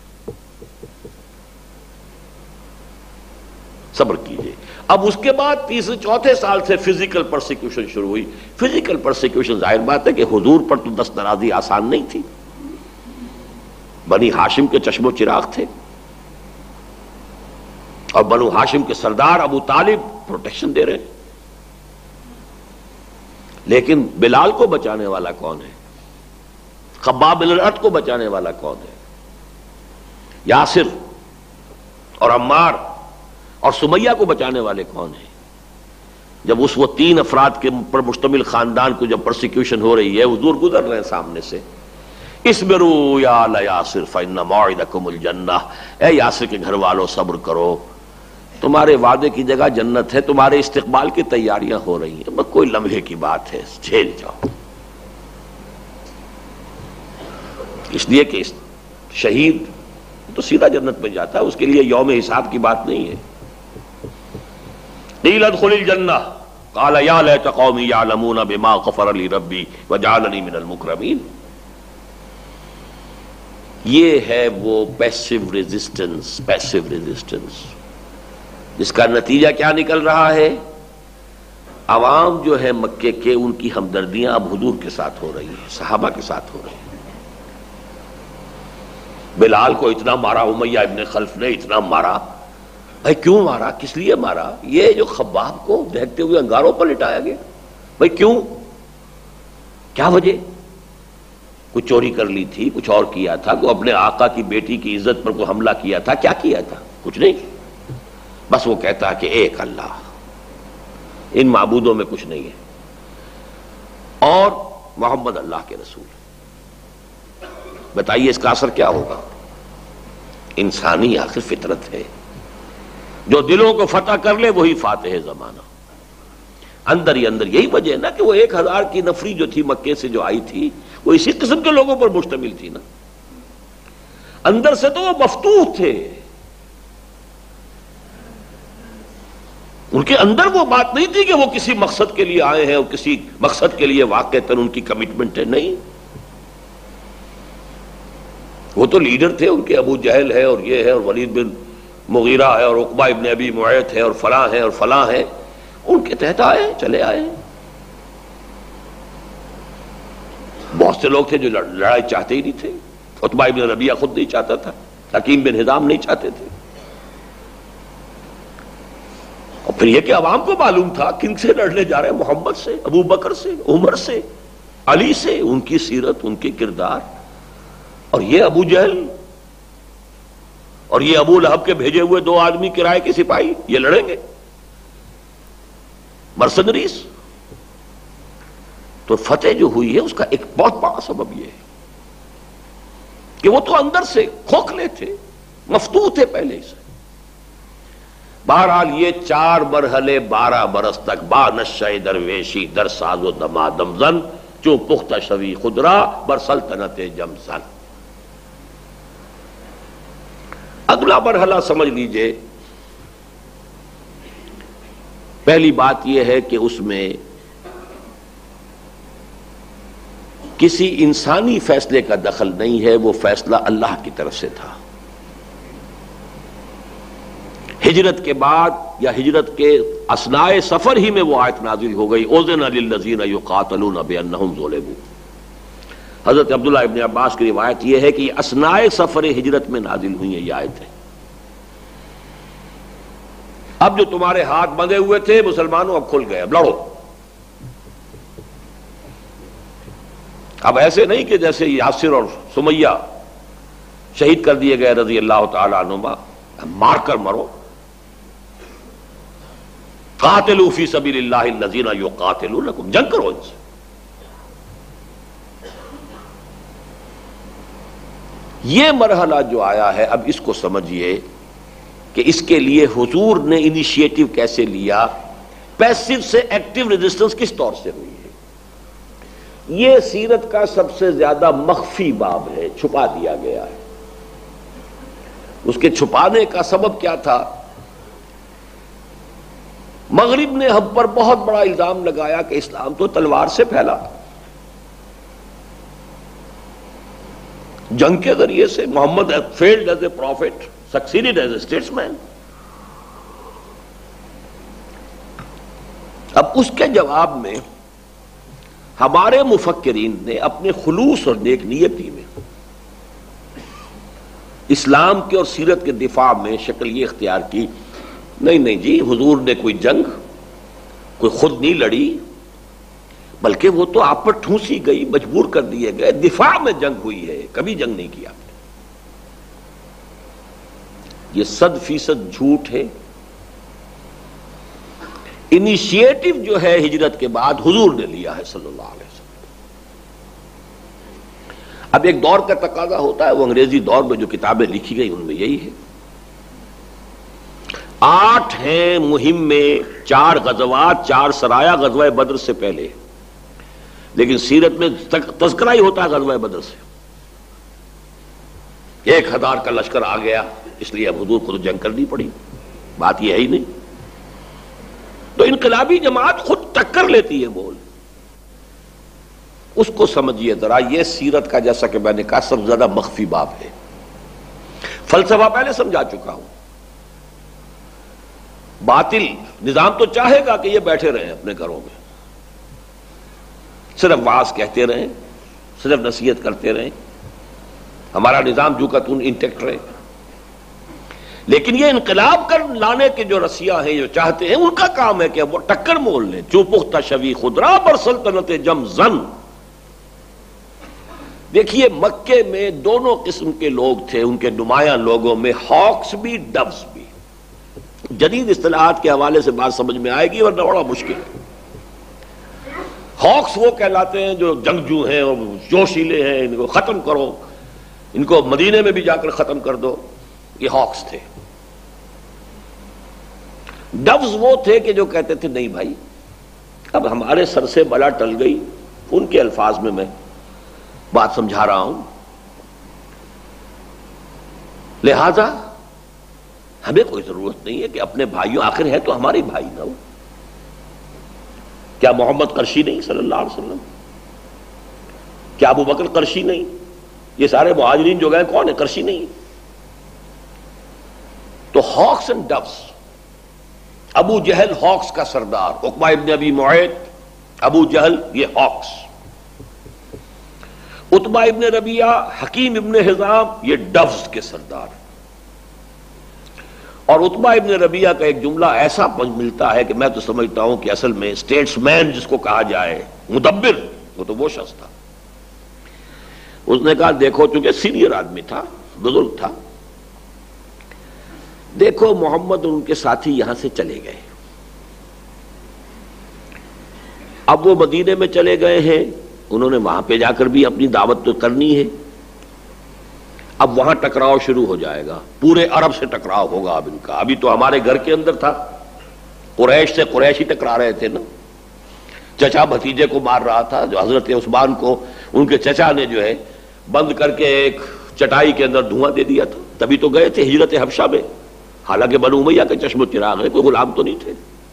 صبر کیجئے. اب اس کے بعد 3-4 سال سے فزیکل پرسیکیوشن شروع ہوئی. فزیکل پرسیکیوشن ظاہر بات ہے کہ حضور پر تو دست درازی آسان نہیں تھی. بنی ہاشم کے چشم و چراغ تھے، اور بنو ہاشم کے سردار ابو طالب پروٹیکشن دے رہے ہیں. لیکن بلال کو بچانے والا کون ہے؟ خباب بن الارت کو بچانے والا کون ہے؟ یاسر اور عمار اور سمیہ کو بچانے والے کون ہیں؟ جب اس وہ 3 افراد کے پر مشتمل خاندان کو جب پرسیکیوشن ہو رہی ہے، حضور گزر رہے ہیں سامنے سے، اصبروا یا آل یاسر فإن موعدکم الجنہ، اے یاسر کے گھر والوں صبر کرو، تمہارے وعدے کی جگہ جنت ہے، تمہارے استقبال کی تیاریاں ہو رہی ہیں، بس کوئی لمحے کی بات ہے، جھیل جاؤ۔ اس لیے کہ شہید تو سیدھا جنت میں جاتا ہے، اس کے لیے یوم حساب کی بات نہیں ہے۔ قیل ادخل الجنہ قال یا لیت قومی یعلمون بما غفر لی ربی وجعلنی من المکرمین۔ یہ ہے وہ پیسو ریزسٹنس جس کا نتیجہ کیا نکل رہا ہے؟ عوام جو ہے مکے کے، ان کی ہمدردیاں اب حضور کے ساتھ ہو رہی ہیں، صحابہ کے ساتھ ہو رہی ہیں۔ بلال کو اتنا مارا امیہ ابن خلف نے، اتنا مارا، بھائی کیوں مارا؟ کس لیے مارا؟ یہ جو خباب کو دہتے ہوئے انگاروں پر لٹایا گیا، بھائی کیوں؟ کیا وجہ؟ کچھ چوری کر لی تھی، کچھ اور کیا تھا، کوئی اپنے آقا کی بیٹی کی عزت پر کوئی حملہ کیا تھا، کیا کیا تھا؟ کچھ نہیں، بس وہ کہتا ہے کہ ایک اللہ، ان معبودوں میں کچھ نہیں ہے، اور محمد اللہ کے رسول۔ بتائیے اس کا اثر کیا ہوگا؟ انسانی آخر فطرت ہے، جو دلوں کو فتح کر لے وہی فاتح زمانہ۔ اندر ہی اندر یہی وجہ ہے نا کہ وہ 1000 کی نفری جو تھی مکے سے جو آئی تھی، وہ اسی قسم کے لوگوں پر مشتمل تھی نا۔ اندر سے تو وہ مفتوح تھے، ان کے اندر وہ بات نہیں تھی کہ وہ کسی مقصد کے لیے آئے ہیں اور کسی مقصد کے لیے واقعتاً ان کی کمٹمنٹ ہے، نہیں، وہ تو لیڈر تھے، ان کے ابو جہل ہے اور یہ ہے اور ولید بن مغیرہ ہے اور عقبہ ابن ابی معیط ہے اور فلاں ہے اور فلاں ہے، ان کے تحت آئے، چلے آئے۔ بہت سے لوگ تھے جو لڑائی چاہتے ہی نہیں تھے، عتبہ ابن ربیعہ خود نہیں چاہتا تھا، حکیم بن حزام نہیں چاہتے تھے، اور پھر یہ کہ عوام کو معلوم تھا کن سے لڑنے جا رہے ہیں، محمد سے، ابو بکر سے، عمر سے، علی سے، ان کی سیرت، ان کے کردار، اور یہ ابو جہل اور یہ ابو لہب کے بھیجے ہوئے 2 آدمی کرائے کے سپاہی، یہ لڑیں گے مرسنریز۔ تو فتح جو ہوئی ہے اس کا ایک بہت بڑا سبب یہ ہے کہ وہ تو اندر سے کھوکھلے تھے، مفتوح تھے پہلے سے۔ بہرحال یہ 4 مرحلے 12 برس تک، با نشہ درویشی در ساز و دمادم زن، چوں پختہ شوی خدرا بر سلطنت جمزن۔ اگلا مرحلہ سمجھ لیجئے، پہلی بات یہ ہے کہ اس میں کسی انسانی فیصلے کا دخل نہیں ہے، وہ فیصلہ اللہ کی طرف سے تھا۔ ہجرت کے بعد یا ہجرت کے اثناء سفر ہی میں وہ آیت نازل ہو گئی، اذن للذین یقاتلون بانہم ظلموا۔ حضرت عبداللہ ابن عباس کی روایت یہ ہے کہ یہ اثناء سفر ہجرت میں نازل ہوئی ہیں یہ آیت ہے۔ اب جو تمہارے ہاتھ بندھے ہوئے تھے مسلمانوں اب کھل گئے، اب لڑو۔ اب ایسے نہیں کہ جیسے یاسر اور سمیہ شہید کر دیے گئے رضی اللہ تعالی عنہما، مار کر مرو۔ قاتلوا فی سبیل اللہ الذین یقاتلونکم، جنگ کرو ان سے۔ یہ مرحلہ جو آیا ہے اب اس کو سمجھیے کہ اس کے لیے حضور نے انیشیٹو کیسے لیا، پیسو سے ایکٹیو ریزسٹنس کس طور سے ہوئی ہے۔ یہ سیرت کا سب سے زیادہ مخفی باب ہے، چھپا دیا گیا ہے۔ اس کے چھپانے کا سبب کیا تھا؟ مغرب نے ہم پر بہت بڑا الزام لگایا کہ اسلام تو تلوار سے پھیلا، جنگ کے ذریعے سے۔ Muhammad failed as a prophet, succeeded as a statesman. اب اس کے جواب میں ہمارے مفکرین نے اپنے خلوص اور نیک نیتی میں اسلام کے اور سیرت کے دفاع میں شکل یہ اختیار کی، نہیں جی، حضور نے کوئی جنگ کوئی خود نہیں لڑی، بلکہ وہ تو آپ پر ٹھونسی گئی، مجبور کر دیے گئے، دفاع میں جنگ ہوئی ہے، کبھی جنگ نہیں کیا۔ یہ 100% جھوٹ ہے۔ انیشیٹو جو ہے ہجرت کے بعد حضور نے لیا ہے صلی اللہ علیہ وسلم۔ اب ایک دور کا تقاضا ہوتا ہے، وہ انگریزی دور میں جو کتابیں لکھی گئی ان میں یہی ہے۔ 8 ہیں مہم میں، 4 غزوات، 4 سرایا غزوہ بدر سے پہلے، لیکن سیرت میں تذکرہ ہی ہوتا ہے غزوہ بدر سے۔ 1000 کا لشکر آ گیا، اس لیے اب حضور کو تو جنگ کرنی پڑی، بات یہ ہے ہی نہیں۔ تو انقلابی جماعت خود ٹکر لیتی ہے بول، اس کو سمجھیے ذرا۔ یہ سیرت کا جیسا کہ میں نے کہا سب سے زیادہ مخفی باب ہے۔ فلسفہ پہلے سمجھا چکا ہوں۔ باطل نظام تو چاہے گا کہ یہ بیٹھے رہیں اپنے گھروں میں، صرف وعظ کہتے رہیں، صرف نصیحت کرتے رہیں، ہمارا نظام جو کا تون انٹیکٹ رہے۔ لیکن یہ انقلاب کر لانے کے جو رسیہ ہیں، جو چاہتے ہیں، ان کا کام ہے کہ وہ ٹکر مول لیں۔ جو پختہ شوی خدرا بر سلطنت جم زن۔ دیکھیے مکے میں دونوں قسم کے لوگ تھے، ان کے نمایاں لوگوں میں ہاکس بھی، ڈوز بھی۔ جدید اصطلاحات کے حوالے سے بات سمجھ میں آئے گی ورنہ بڑا مشکل ہے۔ ہاکس وہ کہلاتے ہیں جو جنگجو ہیں اور جوشیلے ہیں، ان کو ختم کرو، ان کو مدینے میں بھی جا کر ختم کر دو، یہ ہاکس تھے۔ ڈوز وہ تھے کہ جو کہتے تھے نہیں بھائی اب ہمارے سر سے بلا ٹل گئی، ان کے الفاظ میں بات سمجھا رہا ہوں، لہذا ہمیں کوئی ضرورت نہیں ہے کہ اپنے بھائیوں، آخر ہے تو ہمارے بھائی نہ ہو۔ کیا محمد قرشی نہیں صلی اللہ علیہ وسلم؟ کیا ابو بکر قرشی نہیں؟ یہ سارے مہاجرین جو گئے کون ہے؟ قرشی نہیں؟ تو ہاکس اینڈ ڈوز۔ ابو جہل ہاکس کا سردار، عقبہ ابن ابی معیط، ابو جہل یہ ہاکس، عتبہ ابن ربیعہ، حکیم ابن حزام یہ ڈوز کے سردار۔ اور عتبہ ابن ربیعہ کا ایک جملہ ایسا ملتا ہے کہ میں تو سمجھتا ہوں کہ اصل میں اسٹیٹس مین جس کو کہا جائے، مدبر، وہ تو وہ شخص تھا۔ اس نے کہا دیکھو، چونکہ سینئر آدمی تھا، بزرگ تھا، دیکھو محمد اور ان کے ساتھی یہاں سے چلے گئے، اب وہ مدینے میں چلے گئے ہیں، انہوں نے وہاں پہ جا کر بھی اپنی دعوت تو کرنی ہے، اب وہاں ٹکراؤ شروع ہو جائے گا، پورے عرب سے ٹکراؤ ہوگا اب ان کا۔ ابھی تو ہمارے گھر کے اندر تھا، قریش سے قریش ہی ٹکرا رہے تھے نا، چچا بھتیجے کو مار رہا تھا، جو حضرت عثمان کو ان کے چچا نے جو ہے بند کر کے ایک چٹائی کے اندر دھواں دے دیا تھا، تبھی تو گئے تھے ہجرت حبشہ میں، حالانکہ بنو امیہ کے چشم و چراغ ہے، کوئی غلام تو نہیں تھے۔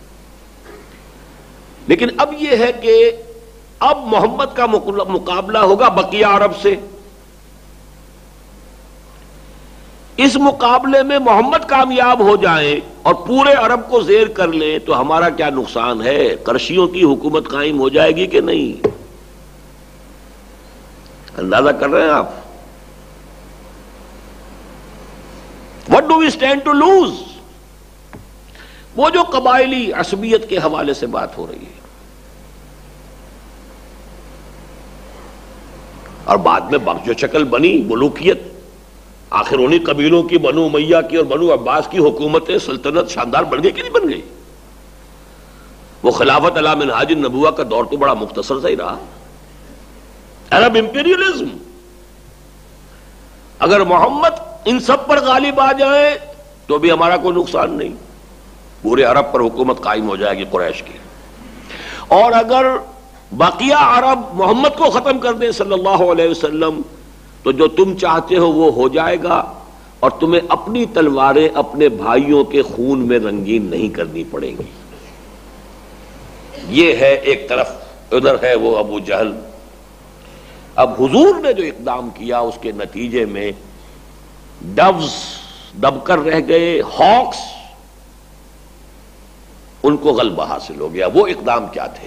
لیکن اب یہ ہے کہ اب محمد کا مقابلہ ہوگا بقیہ عرب سے۔ اس مقابلے میں محمد کامیاب ہو جائیں اور پورے عرب کو زیر کر لیں تو ہمارا کیا نقصان ہے؟ قرشیوں کی حکومت قائم ہو جائے گی کہ نہیں؟ اندازہ کر رہے ہیں آپ؟ What do we stand to lose؟ وہ جو قبائلی عصبیت کے حوالے سے بات ہو رہی ہے، اور بعد میں جو شکل بنی ملوکیت، آخر انہی قبیلوں کی، بنو امیہ کی اور بنو عباس کی حکومت سلطنت شاندار بن گئی کہ نہیں بن گئی؟ وہ خلافت علی منہاج النبوہ کا دور تو بڑا مختصر سا ہی رہا، عرب امپیریلزم۔ اگر محمد ان سب پر غالب آ جائے تو بھی ہمارا کوئی نقصان نہیں، پورے عرب پر حکومت قائم ہو جائے گی قریش کی۔ اور اگر بقیہ عرب محمد کو ختم کر دیں صلی اللہ علیہ وسلم تو جو تم چاہتے ہو وہ ہو جائے گا، اور تمہیں اپنی تلواریں اپنے بھائیوں کے خون میں رنگین نہیں کرنی پڑیں گی۔ یہ ہے ایک طرف، ادھر ہے وہ ابو جہل۔ اب حضور نے جو اقدام کیا اس کے نتیجے میں ڈوز دب کر رہ گئے، ہاکس ان کو غلبہ حاصل ہو گیا۔ وہ اقدام کیا تھے؟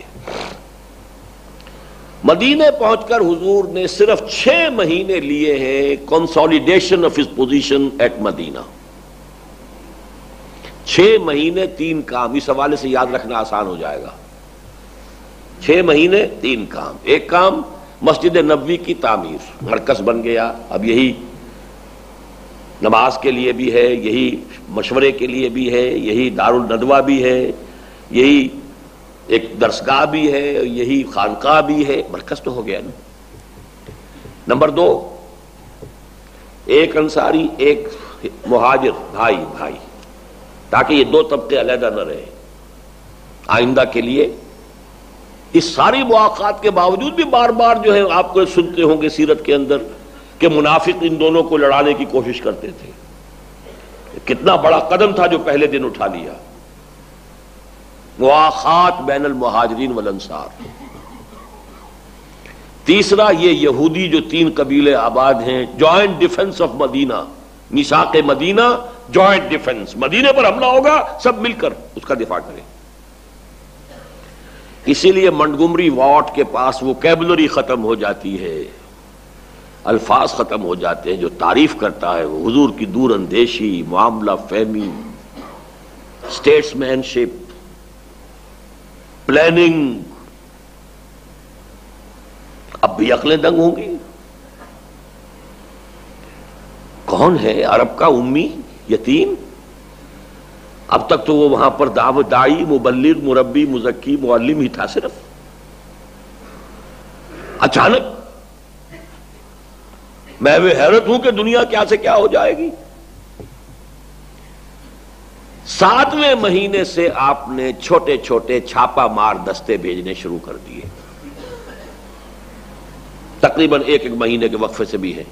مدینے پہنچ کر حضور نے صرف 6 مہینے لیے ہیں consolidation of his position at Medina. 6 مہینے 3 کام، اس حوالے سے یاد رکھنا آسان ہو جائے گا۔ 6 مہینے 3 کام۔ ایک کام مسجد نبوی کی تعمیر، مرکز بن گیا، اب یہی نماز کے لیے بھی ہے، یہی مشورے کے لیے بھی ہے، یہی دار الندوہ بھی ہے، یہی ایک درسگاہ بھی ہے، یہی خانقاہ بھی ہے، مرکز تو ہو گیا نا۔ نمبر 2، ایک انصاری ایک مہاجر، بھائی بھائی، تاکہ یہ دو طبقے علیحدہ نہ رہے۔ آئندہ کے لیے اس ساری مواقعات کے باوجود بھی بار بار جو ہے آپ کو سنتے ہوں گے سیرت کے اندر کہ منافق ان دونوں کو لڑانے کی کوشش کرتے تھے۔ کتنا بڑا قدم تھا جو پہلے دن اٹھا لیا، مواخات بین المہاجرین والانصار۔ تیسرا، یہ یہودی جو 3 قبیلے آباد ہیں، جوائنٹ ڈیفنس آف مدینہ، میثاق مدینہ، جوائنٹ ڈیفنس، مدینے پر حملہ ہوگا سب مل کر اس کا دفاع کریں۔ اسی لیے منٹگمری واٹ کے پاس وہ کیبلری ختم ہو جاتی ہے، الفاظ ختم ہو جاتے ہیں جو تعریف کرتا ہے وہ حضور کی دور اندیشی، معاملہ فہمی، اسٹیٹس مین شپ، پلاننگ۔ اب بھی عقلیں دنگ ہوں گی۔ کون ہے عرب کا امی یتیم؟ اب تک تو وہ وہاں پر دعوت دائی، مبلغ، مربی، مزکی، معلم ہی تھا صرف۔ اچانک میں بھی حیرت ہوں کہ دنیا کیا سے کیا ہو جائے گی۔ 7ویں مہینے سے آپ نے چھوٹے چھوٹے چھاپا مار دستے بھیجنے شروع کر دیے، تقریباً ایک مہینے کے وقفے سے بھی ہے۔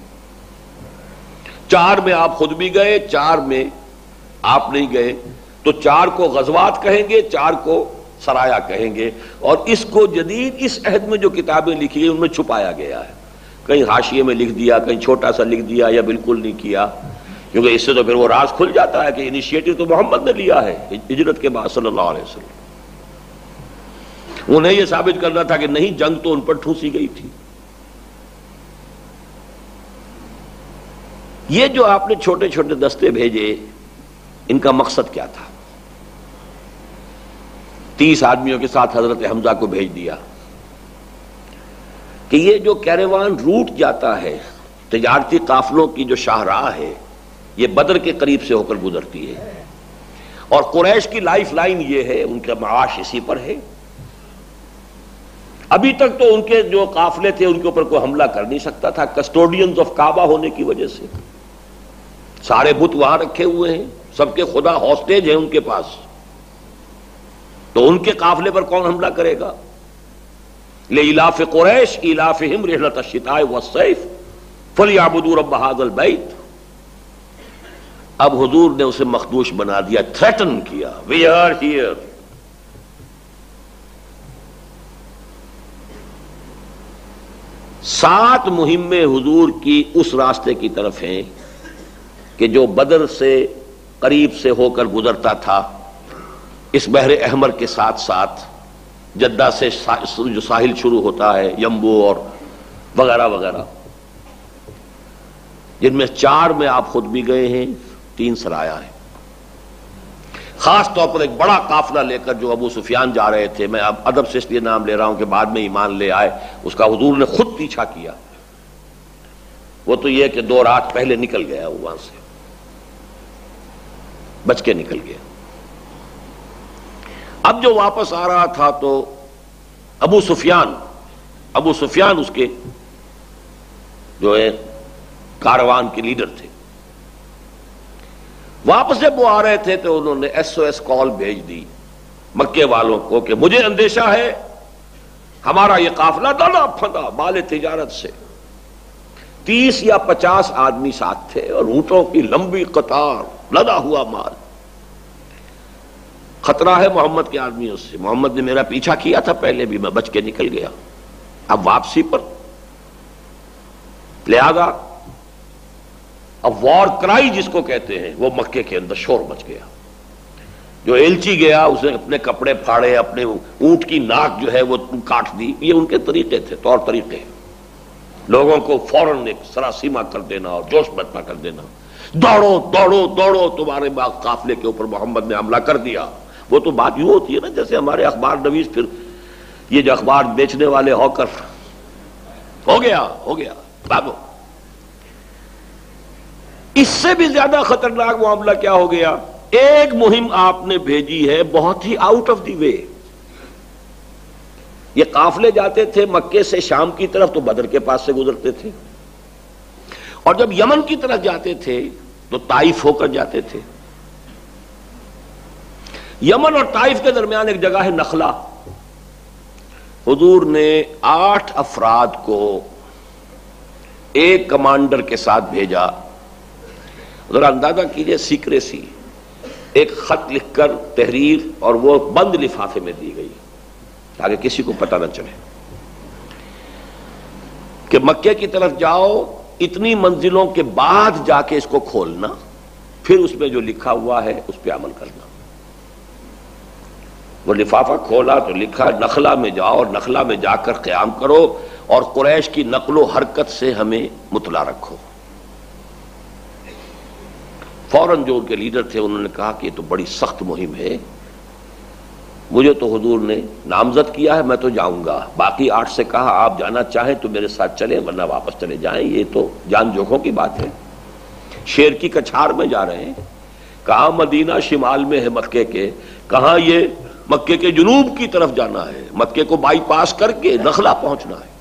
4 میں آپ خود بھی گئے، 4 میں آپ نہیں گئے، تو 4 کو غزوات کہیں گے، 4 کو سرایا کہیں گے۔ اور اس کو جدید اس عہد میں جو کتابیں لکھی ہیں ان میں چھپایا گیا ہے، کہیں حاشیے میں لکھ دیا، کہیں چھوٹا سا لکھ دیا، یا بالکل نہیں کیا، کیونکہ اس سے تو پھر وہ راز کھل جاتا ہے کہ انیشیٹو تو محمد نے لیا ہے ہجرت کے بعد صلی اللہ علیہ وسلم۔ انہیں یہ ثابت کرنا تھا کہ نہیں، جنگ تو ان پر ٹھوسی گئی تھی۔ یہ جو آپ نے چھوٹے چھوٹے دستے بھیجے، ان کا مقصد کیا تھا؟ 30 آدمیوں کے ساتھ حضرت حمزہ کو بھیج دیا کہ یہ جو کیروان روٹ جاتا ہے، تجارتی قافلوں کی جو شاہراہ ہے، یہ بدر کے قریب سے ہو کر گزرتی ہے، اور قریش کی لائف لائن یہ ہے، ان کا معاش اسی پر ہے۔ ابھی تک تو ان کے جو قافلے تھے ان کے اوپر کوئی حملہ کر نہیں سکتا تھا، کسٹوڈینز آف کعبہ ہونے کی وجہ سے۔ سارے بت وہاں رکھے ہوئے ہیں، سب کے خدا ہاسٹیج ہیں ان کے پاس، تو ان کے قافلے پر کون حملہ کرے گا؟ لإلاف قریش إلافہم رحلۃ الشتاء والصیف فلیعبدوا رب ھذا البیت۔ اب حضور نے اسے مخدوش بنا دیا، تھریٹن کیا، وی آر ہیئر۔ سات مہمیں حضور کی اس راستے کی طرف ہیں کہ جو بدر سے قریب سے ہو کر گزرتا تھا، اس بحر احمر کے ساتھ ساتھ جدہ سے جو ساحل شروع ہوتا ہے، یمبو اور وغیرہ وغیرہ، جن میں 4 میں آپ خود بھی گئے ہیں، 3 سرایا ہے۔ خاص طور پر ایک بڑا قافلہ لے کر جو ابو سفیان جا رہے تھے، میں اب ادب سے اس لیے نام لے رہا ہوں کہ بعد میں ایمان لے آئے، اس کا حضور نے خود پیچھا کیا۔ وہ تو یہ کہ 2 رات پہلے نکل گیا، وہ وہاں سے بچ کے نکل گیا۔ اب جو واپس آ رہا تھا تو ابو سفیان اس کے جو ہے کاروان کے لیڈر تھے۔ واپس جب وہ آ رہے تھے تو انہوں نے SOS کال بھیج دی مکے والوں کو کہ مجھے اندیشہ ہے ہمارا یہ قافلہ دانا پھندا مال تجارت سے، 30 یا 50 آدمی ساتھ تھے اور اونٹوں کی لمبی قطار، لدا ہوا مال۔ خطرہ ہے محمد کے آدمیوں سے، محمد نے میرا پیچھا کیا تھا پہلے بھی، میں بچ کے نکل گیا، اب واپسی پر لہذا اب وار کرائی جس کو کہتے ہیں، وہ مکے کے اندر شور مچ گیا۔ جو ایلچی گیا اس نے اپنے کپڑے پھاڑے، اپنے اونٹ کی ناک جو ہے وہ کاٹ دی، یہ ان کے طریقے تھے، طور طریقے، لوگوں کو فوراً ایک سراسیمہ کر دینا اور جوش برپا کر دینا، دوڑو دوڑو دوڑو تمہارے قافلے کے اوپر محمد نے حملہ کر دیا۔ وہ تو بات یوں ہوتی ہے نا جیسے ہمارے اخبار نویس، پھر یہ جو اخبار بیچنے والے ہو کر ہو گیا بھاگو۔ اس سے بھی زیادہ خطرناک معاملہ کیا ہو گیا؟ ایک مہم آپ نے بھیجی ہے بہت ہی آؤٹ آف دی وے۔ یہ قافلے جاتے تھے مکے سے شام کی طرف تو بدر کے پاس سے گزرتے تھے، اور جب یمن کی طرف جاتے تھے تو طائف ہو کر جاتے تھے. یمن اور طائف کے درمیان ایک جگہ ہے نخلا. حضور نے 8 افراد کو ایک کمانڈر کے ساتھ بھیجا. ذرا اندازہ کیجئے سیکریسی، ایک خط لکھ کر تحریر اور وہ بند لفافے میں دی گئی تاکہ کسی کو پتہ نہ چلے کہ مکے کی طرف جاؤ، اتنی منزلوں کے بعد جا کے اس کو کھولنا، پھر اس میں جو لکھا ہوا ہے اس پہ عمل کرنا. وہ لفافہ کھولا تو لکھا نخلا میں جاؤ اور نخلا میں جا کر قیام کرو اور قریش کی نقل و حرکت سے ہمیں مطلع رکھو. فوراً جو ان کے لیڈر تھے انہوں نے کہا کہ یہ تو بڑی سخت مہم ہے، مجھے تو حضور نے نامزد کیا ہے، میں تو جاؤں گا. باقی 8 سے کہا آپ جانا چاہیں تو میرے ساتھ چلیں ورنہ واپس چلے جائیں، یہ تو جان جوکھوں کی بات ہے. شیر کی کچھار میں جا رہے ہیں. کہاں مدینہ شمال میں ہے مکے کے، کہاں یہ مکے کے جنوب کی طرف جانا ہے، مکے کو بائی پاس کر کے نخلا پہنچنا ہے.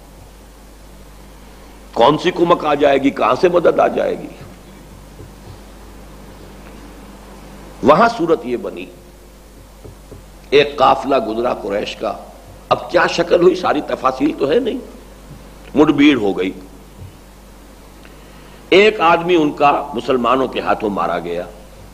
کون سی کمک آ جائے گی، کہاں سے مدد آ جائے گی. وہاں صورت یہ بنی، ایک قافلہ گزرا قریش کا. اب کیا شکل ہوئی ساری تفاصیل تو ہے نہیں، مڑ بھیڑ ہو گئی. ایک آدمی ان کا مسلمانوں کے ہاتھوں مارا گیا،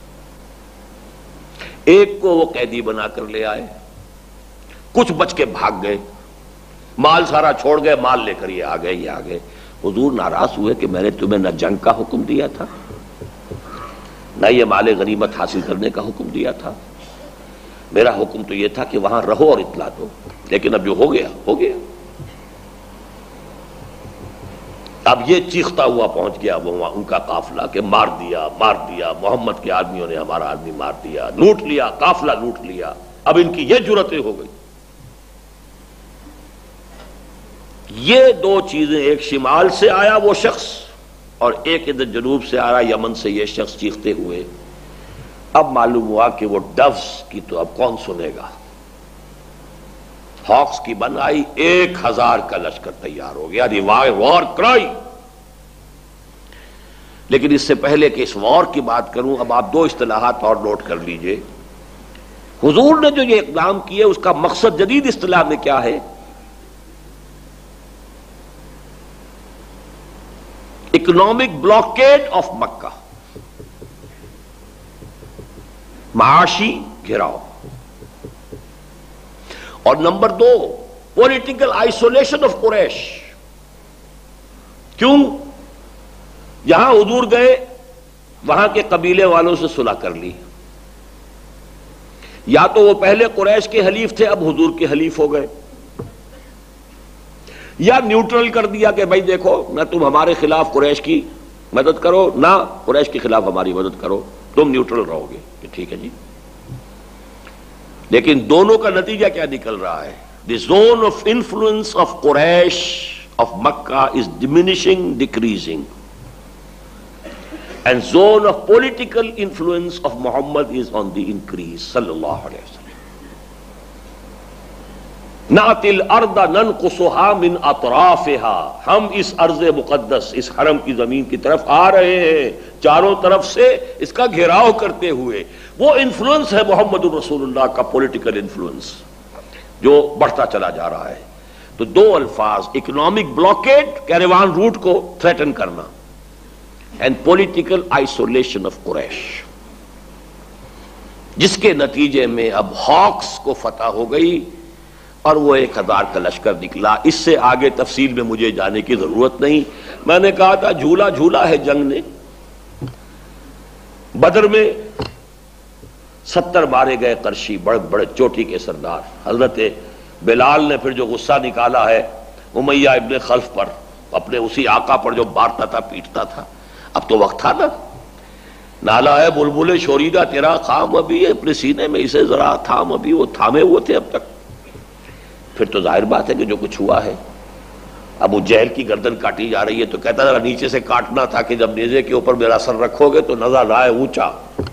ایک کو وہ قیدی بنا کر لے آئے، کچھ بچ کے بھاگ گئے، مال سارا چھوڑ گئے، مال لے کر یہ آ گئے. حضور ناراض ہوئے کہ میں نے تمہیں نہ جنگ کا حکم دیا تھا نہ یہ مال غنیمت حاصل کرنے کا حکم دیا تھا، میرا حکم تو یہ تھا کہ وہاں رہو اور اطلاع دو، لیکن اب جو ہو گیا ہو گیا. اب یہ چیختا ہوا پہنچ گیا وہ ان کا قافلہ کہ مار دیا محمد کے آدمیوں نے ہمارا آدمی مار دیا، لوٹ لیا، قافلہ لوٹ لیا. اب ان کی یہ جرأتیں ہو گئی. یہ 2 چیزیں، ایک شمال سے آیا وہ شخص اور ایک ادھر جنوب سے آ رہا یمن سے یہ شخص چیختے ہوئے. اب معلوم ہوا کہ وہ ڈوز کی تو اب کون سنے گا. ہاکس کی بن آئی، 1000 کا لشکر تیار ہو گیا. وار کرائی. لیکن اس سے پہلے کہ اس وار کی بات کروں، اب آپ 2 اصطلاحات اور نوٹ کر لیجئے. حضور نے جو یہ اقدام کیے اس کا مقصد جدید اصطلاح میں کیا ہے؟ اکنامک بلاکیڈ آف مکہ، معاشی گھراؤ. اور نمبر 2 پولیٹیکل آئسولیشن آف قریش. کیوں؟ جہاں حضور گئے وہاں کے قبیلے والوں سے صلح کر لی. یا تو وہ پہلے قریش کے حلیف تھے اب حضور کے حلیف ہو گئے، یا نیوٹرل کر دیا کہ بھائی دیکھو نہ تم ہمارے خلاف قریش کی مدد کرو نہ قریش کے خلاف ہماری مدد کرو، تم نیوٹرل رہو گے کہ ٹھیک ہے جی. لیکن دونوں کا نتیجہ کیا نکل رہا ہے؟ The zone of influence of Quraysh of Mecca is diminishing, decreasing, and zone of political influence of Muhammad is on the increase صلی اللہ علیہ وسلم. نَأْتِ الْأَرْضَ نَنْقُصُهَا مِنْ أَطْرَافِهَا. ہم اس ارض مقدس، اس حرم کی زمین کی طرف آ رہے ہیں چاروں طرف سے اس کا گھیراؤ کرتے ہوئے. وہ انفلوئنس ہے محمد الرسول اللہ کا، پولیٹیکل انفلوئنس جو بڑھتا چلا جا رہا ہے. تو 2 الفاظ، اکنامک بلاکیڈ، کیروان روٹ کو تھریٹن کرنا، and political isolation of Quraysh, جس کے نتیجے میں اب ہاکس کو فتح ہو گئی اور وہ 1000 کا لشکر نکلا. اس سے آگے تفصیل میں مجھے جانے کی ضرورت نہیں. میں نے کہا تھا جھولا جھولا ہے جنگ نے. بدر میں 70 مارے گئے قرشی، بڑے بڑے چوٹی کے سردار. حضرت بلال نے پھر جو غصہ نکالا ہے امیہ ابن خلف پر، اپنے اسی آقا پر جو مارتا تھا پیٹتا تھا. اب تو وقت تھا نا. نالا ہے بلبل شوریدہ تیرا خام ابھی اپنے سینے میں، اسے ذرا تھام ابھی. وہ تھامے ہوئے تھے اب تک. پھر تو ظاہر بات ہے کہ جو کچھ ہوا ہے. ابو جہل کی گردن کاٹی جا رہی ہے تو کہتا ذرا نیچے سے کاٹنا تھا کہ جب نیزے کے اوپر میرا سر رکھو گے تو نظر آئے اونچا.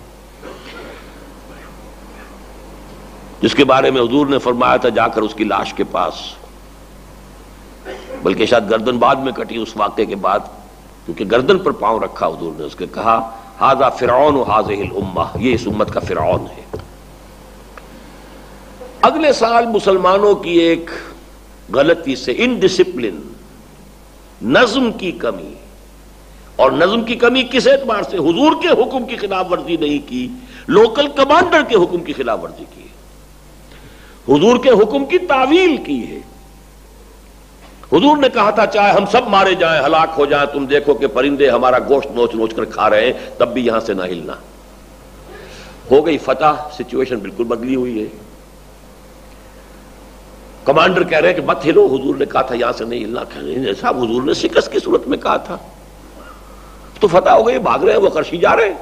جس کے بارے میں حضور نے فرمایا تھا جا کر اس کی لاش کے پاس، بلکہ شاید گردن بعد میں کٹی اس واقعے کے بعد. کیونکہ گردن پر پاؤں رکھا حضور نے، اس کے کہا ھذا فرعون ھذہ الامہ، یہ اس امت کا فرعون ہے۔ اگلے سال مسلمانوں کی ایک غلطی سے انڈسپلن، نظم کی کمی، اور نظم کی کمی کس اعتبار سے؟ حضور کے حکم کی خلاف ورزی نہیں کی، لوکل کمانڈر کے حکم کی خلاف ورزی کی ہے، حضور کے حکم کی تعویل کی ہے۔ حضور نے کہا تھا چاہے ہم سب مارے جائیں، ہلاک ہو جائیں، تم دیکھو کہ پرندے ہمارا گوشت نوچ نوچ کر کھا رہے ہیں، تب بھی یہاں سے نہ ہلنا۔ ہو گئی فتح، سچویشن بالکل بدلی ہوئی ہے۔ کمانڈر کہہ رہے ہیں کہ مت ہلو، حضور نے کہا تھا یہاں سے نہیں ہلنا، کہہ رہے ہیں صاحب حضور نے شکست کی صورت میں کہا تھا، تو فتح ہو گئی، بھاگ رہے ہیں، وہ قرشی جا رہے ہیں۔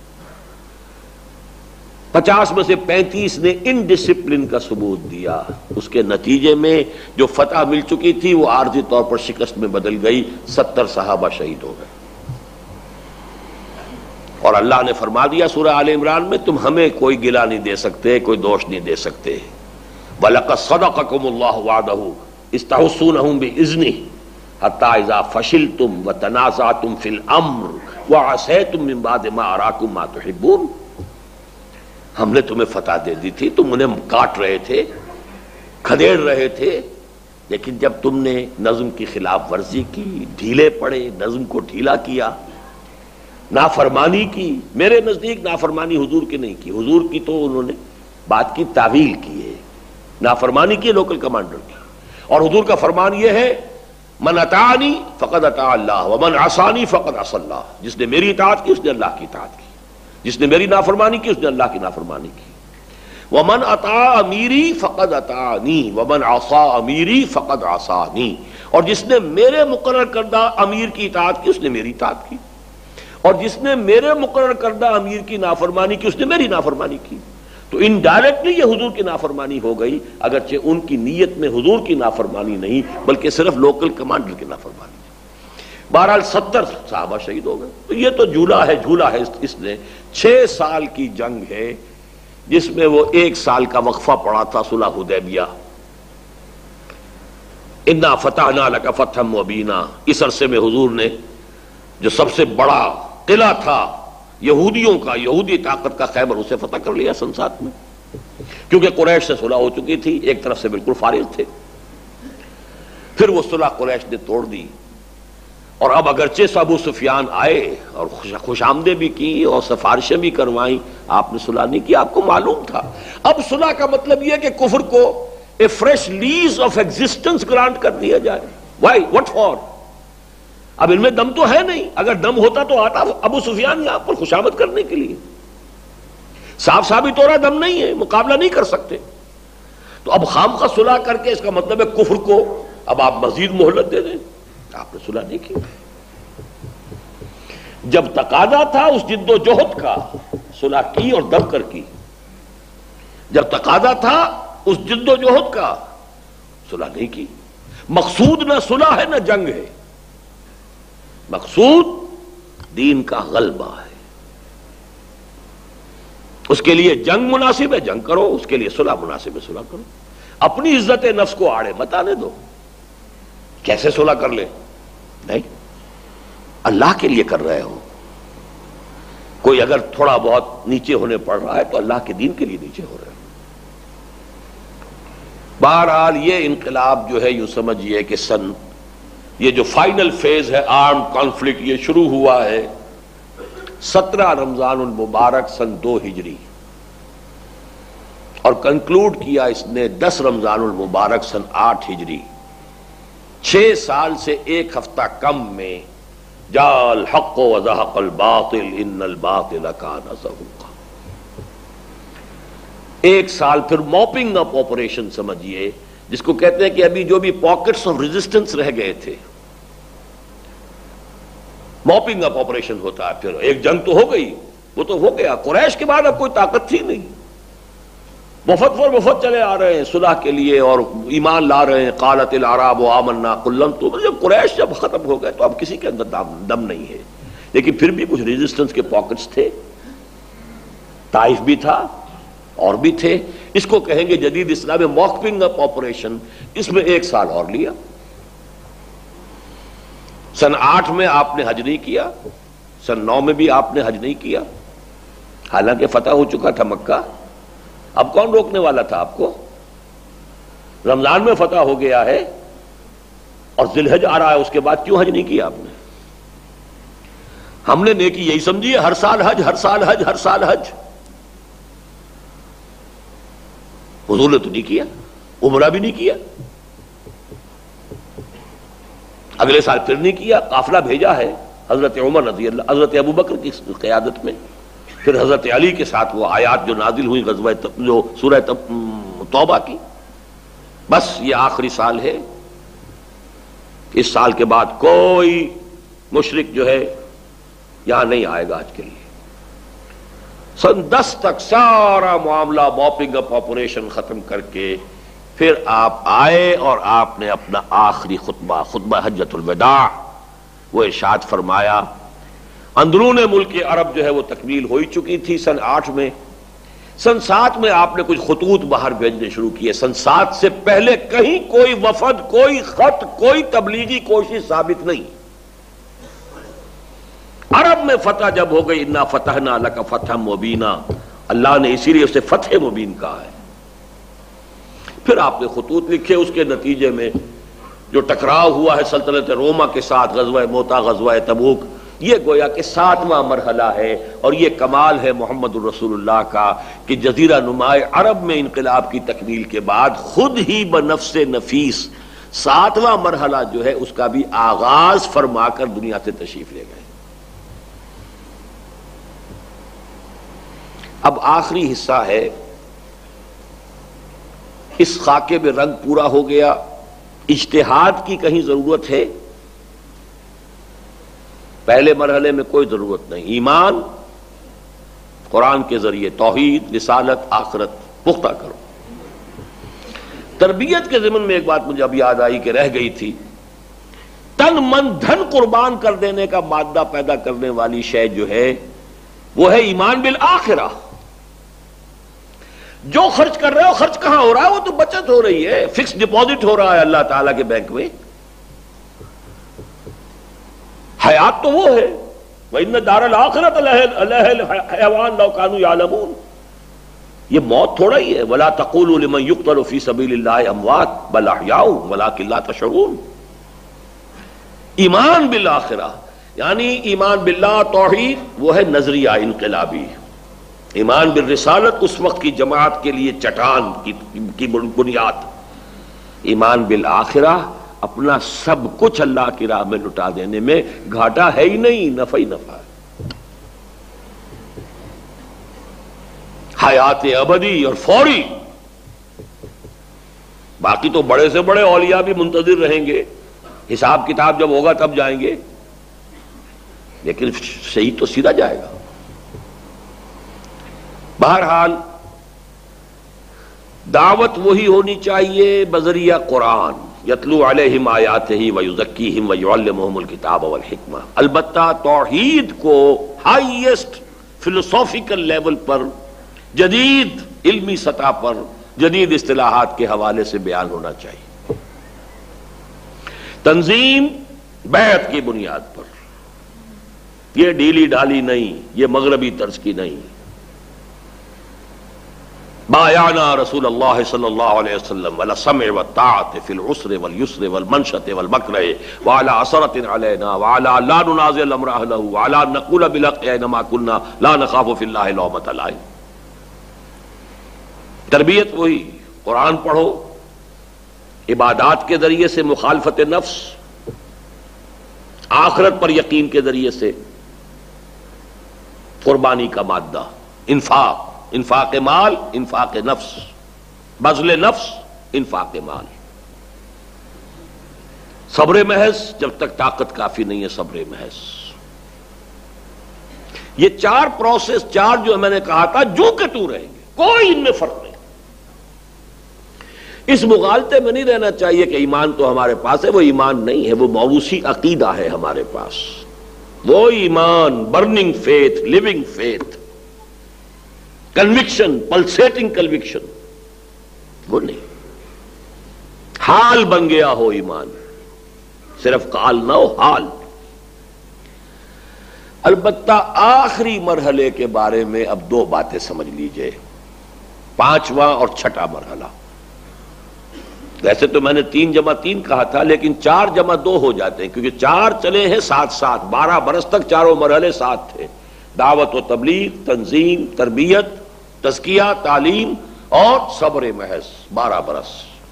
50 میں سے 35 نے انڈسپلن کا ثبوت دیا، اس کے نتیجے میں جو فتح مل چکی تھی وہ عارضی طور پر شکست میں بدل گئی، 70 صحابہ شہید ہو گئے۔ اور اللہ نے فرما دیا سورہ آل عمران میں، تم ہمیں کوئی گلہ نہیں دے سکتے، کوئی دوش نہیں دے سکتے۔ وَلَقَدْ صَدَقَكُمُ اللَّهُ وَعْدَهُ إِذْ تَحُسُّونَهُم بِإِذْنِهِ حَتَّىٰ إِذَا فَشِلْتُمْ وَتَنَازَعْتُمْ فِي الْأَمْرِ وَعَصَيْتُمْ مِن بَعْدِ مَا أَرَاكُمْ مَا تُحِبُّونَ۔ ہم نے تمہیں فتح دے دی تھی، تم انہیں کاٹ رہے تھے، کھدیڑ رہے تھے، لیکن جب تم نے نظم کی خلاف ورزی کی، ڈھیلے پڑے، نظم کو ڈھیلا کیا، نافرمانی کی، میرے نزدیک نافرمانی حضور کی نہیں کی، حضور کی تو انہوں نے بات کی تعویل کی ہے، نافرمانی کی لوکل کمانڈر کی۔ اور حضور کا فرمان یہ ہے من اطاعنی فقد اطاع اللہ ومن عصانی فقد عصى اللہ، جس نے میری اطاعت کی اس نے اللہ کی اطاعت کی، جس نے میری نافرمانی کی اس نے اللہ کی نافرمانی کی۔ ومن اطاع امیری فقد اطاعنی ومن عصى امیری فقد عصانی، اور جس نے میرے مقرر کردہ امیر کی اطاعت کی اس نے میری اطاعت کی، اور جس نے میرے مقرر کردہ امیر کی نافرمانی کی اس نے میری نافرمانی کی۔ تو انڈائریکٹلی یہ حضور کی نافرمانی ہو گئی، اگرچہ ان کی نیت میں حضور کی نافرمانی نہیں بلکہ صرف لوکل کمانڈر کی نافرمانی تھی۔ بہرحال 70 صحابہ شہید ہو گئے۔ تو یہ تو جھولا ہے اس نے 6 سال کی جنگ ہے، جس میں وہ 1 سال کا وقفہ پڑا تھا صلح حدیبیہ۔ انا فتحنا لک فتحا مبینا، اس عرصے میں حضور نے جو سب سے بڑا قلعہ تھا یہودیوں کا، یہودی طاقت کا، خیبر، اسے فتح کر لیا سن 7 میں، کیونکہ قریش سے صلح ہو چکی تھی، ایک طرف سے بالکل فارغ تھے۔ پھر وہ صلح قریش نے توڑ دی، اور اب اگرچہ ابو سفیان آئے اور خوش آمدیں بھی کی اور سفارشیں بھی کروائیں، آپ نے صلح نہیں کی، آپ کو معلوم تھا۔ اب صلح کا مطلب یہ کہ کفر کو a fresh lease of existence grant کر دیا جائے۔ وائی؟ What for? اب ان میں دم تو ہے نہیں، اگر دم ہوتا تو آتا ابو سفیان یہاں پر خوشامد کرنے کے لیے، صاف ثابت ہو رہا دم نہیں ہے، مقابلہ نہیں کر سکتے، تو اب خامخواہ صلح کر کے اس کا مطلب ہے کفر کو اب آپ مزید مہلت دے دیں۔ آپ نے صلح نہیں کی۔ جب تقاضا تھا اس جد و جہد کا، صلح کی اور دب کر کی۔ جب تقاضا تھا اس جد و جہد کا، صلح نہیں کی۔ مقصود نہ صلح ہے نہ جنگ ہے، مقصود دین کا غلبہ ہے۔ اس کے لیے جنگ مناسب ہے جنگ کرو، اس کے لیے صلح مناسب ہے صلح کرو۔ اپنی عزت نفس کو آڑے مت آنے دو، کیسے صلح کر لیں؟ نہیں، اللہ کے لیے کر رہے ہو۔ کوئی اگر تھوڑا بہت نیچے ہونے پڑ رہا ہے تو اللہ کے دین کے لیے نیچے ہو رہے ہو۔ بہرحال یہ انقلاب جو ہے یوں سمجھئے کہ یہ جو فائنل فیز ہے آرم کانفلکٹ، یہ شروع ہوا ہے 17 رمضان المبارک سن 2 ہجری، اور کنکلوڈ کیا اس نے 10 رمضان المبارک سن 8 ہجری۔ 6 سال سے 1 ہفتہ کم میں جاء الحق وزهق الباطل ان الباطل کان زہوقا۔ 1 سال پھر موپنگ اپ آپریشن سمجھیے، جس کو کہتے ہیں کہ ابھی جو بھی پاکٹس آف ریزسٹنس رہ گئے تھے، موپنگ اپ آپریشن ہوتا ہے۔ پھر ایک جنگ تو ہو گئی، وہ تو ہو گیا، قریش کے بعد اب کوئی طاقت تھی نہیں، وفد پر وفد چلے آ رہے ہیں صلح کے لیے اور ایمان لا رہے ہیں۔ قالت الاعراب آمنا قل لم تؤمنوا، جب قریش جب ختم ہو گئے تو اب کسی کے اندر دم نہیں ہے، لیکن پھر بھی کچھ ریزسٹنس کے پاکٹس تھے، طائف بھی تھا اور بھی تھے۔ اس کو کہیں گے جدید اسلام میں موپنگ اپ آپریشن۔ اس میں 1 سال اور لیا۔ سن 8 میں آپ نے حج نہیں کیا، سن 9 میں بھی آپ نے حج نہیں کیا، حالانکہ فتح ہو چکا تھا مکہ. اب کون روکنے والا تھا آپ کو؟ رمضان میں فتح ہو گیا ہے اور ذی الحج آ رہا ہے، اس کے بعد کیوں حج نہیں کیا آپ نے؟ ہم نے نیکی یہی سمجھی ہے، ہر سال حج، ہر سال حج، ہر سال حج. حضور نے تو نہیں کیا، عمرہ بھی نہیں کیا، اگلے سال پھر نہیں کیا. قافلہ بھیجا ہے حضرت عمر رضی اللہ، حضرت ابوبکر کی قیادت میں، پھر حضرت علی کے ساتھ وہ آیات جو نازل ہوئی غزوہ جو سورہ توبہ کی. بس یہ آخری سال ہے، اس سال کے بعد کوئی مشرک جو ہے یہاں نہیں آئے گا آج کے لیے. سن 10 تک سارا معاملہ موپنگ اپ آپریشن ختم کر کے پھر آپ آئے اور آپ نے اپنا آخری خطبہ حجۃ الوداع وہ ارشاد فرمایا. اندرون ملک عرب جو ہے وہ تکمیل ہو ہی چکی تھی سن 8 میں. سن 7 میں آپ نے کچھ خطوط باہر بھیجنے شروع کیے. سن 7 سے پہلے کہیں کوئی وفد، کوئی خط، کوئی تبلیغی کوشش ثابت نہیں. عرب میں فتح جب ہو گئی، انا فتحنا لک فتحا مبینا، اللہ نے اسی لیے اسے فتح مبین کہا ہے. پھر آپ نے خطوط لکھے، اس کے نتیجے میں جو ٹکراؤ ہوا ہے سلطنت روما کے ساتھ، غزوہ موتا، غزوہ تبوک، یہ گویا کہ 7واں مرحلہ ہے. اور یہ کمال ہے محمد الرسول اللہ کا کہ جزیرہ نما عرب میں انقلاب کی تکمیل کے بعد خود ہی بنفس نفیس 7واں مرحلہ جو ہے اس کا بھی آغاز فرما کر دنیا سے تشریف لے گئے. اب آخری حصہ ہے، اس خاکے میں رنگ پورا ہو گیا. اجتہاد کی کہیں ضرورت ہے؟ پہلے مرحلے میں کوئی ضرورت نہیں. ایمان قرآن کے ذریعے، توحید، رسالت، آخرت پختہ کرو. تربیت کے ضمن میں ایک بات مجھے اب یاد آئی کہ رہ گئی تھی. تن من دھن قربان کر دینے کا مادہ پیدا کرنے والی شے جو ہے وہ ہے ایمان بالآخرہ. جو خرچ کر رہے ہو، خرچ کہاں ہو رہا ہے؟ وہ تو بچت ہو رہی ہے، فکس ڈپازٹ ہو رہا ہے اللہ تعالیٰ کے بینک میں. حیات تو وہ ہے، وَإِنَّ دَارَ الْآخِرَةَ لَهِيَ الْحَيَوَانُ لَوْ كَانُوا يَعْلَمُونَ. یہ موت تھوڑا ہی ہے. وَلَا تَقُولُوا لِمَنْ يُقْتَلُ فِي سَبِيلِ اللَّهِ أَمْوَاتٌ بَلْ أَحْيَاءٌ وَلَكِنْ لَا تَشْعُرُونَ. ایمان بالآخرہ یعنی ایمان باللہ، توحید وہ ہے نظریہ انقلابی. ایمان بالرسالت اس وقت کی جماعت کے لیے چٹان کی بنیاد. ایمان بالآخرہ اپنا سب کچھ اللہ کی راہ میں لٹا دینے میں گھاٹا ہے ہی نہیں، نفع ہی نفع ہے. حیات ابدی اور فوری. باقی تو بڑے سے بڑے اولیاء بھی منتظر رہیں گے، حساب کتاب جب ہوگا تب جائیں گے، لیکن صحیح تو سیدھا جائے گا. بہرحال دعوت وہی ہونی چاہیے بذریعہ قرآن. یتلو علیہم آیاتہ ویزکیہم ویعلمہم الکتاب والحکمہ. البتہ توحید کو ہائیسٹ فلسافیکل لیول پر، جدید علمی سطح پر، جدید اصطلاحات کے حوالے سے بیان ہونا چاہیے. تنظیم بیعت کی بنیاد پر، یہ ڈھیلی ڈھالی نہیں، یہ مغربی طرز کی نہیں. بایعنا رسول اللہ صلی اللہ علیہ وسلم علی السمع والطاعۃ فی العسر والیسر والمنشۃ والمکرہ وعلی عثرۃ علینا وعلی لا ننازع الامر اہلہ وعلی ان نقول بالحق اینما کنا لا نخاف فی اللہ لومۃ لائم. تربیت وہی، قرآن پڑھو، عبادات کے ذریعے سے مخالفت نفس، آخرت پر یقین کے ذریعے سے قربانی کا مادہ، انفاق، انفاق مال، انفاق نفس، بذل نفس، انفاق مال. صبر محض جب تک طاقت کافی نہیں ہے، صبر محض. یہ 4 پروسیس، 4 جو میں نے کہا تھا جو کہ تو رہیں گے، کوئی ان میں فرق نہیں. اس مغالطے میں نہیں رہنا چاہیے کہ ایمان تو ہمارے پاس ہے. وہ ایمان نہیں ہے، وہ موروثی عقیدہ ہے ہمارے پاس. وہ ایمان burning faith, living faith, conviction, pulsating conviction, وہ نہیں. حال بن گیا ہو ایمان، صرف قال نہ ہو، حال. البتہ آخری مرحلے کے بارے میں اب دو باتیں سمجھ لیجئے، پانچواں اور چھٹا مرحلہ۔ ویسے تو میں نے 3 جمع 3 کہا تھا، لیکن 4 جمع 2 ہو جاتے ہیں، کیونکہ 4 چلے ہیں ساتھ ساتھ، 12 برس تک چاروں مرحلے ساتھ تھے، دعوت و تبلیغ، تنظیم، تربیت، تزکیہ، تعلیم اور صبر محض، 12 برس۔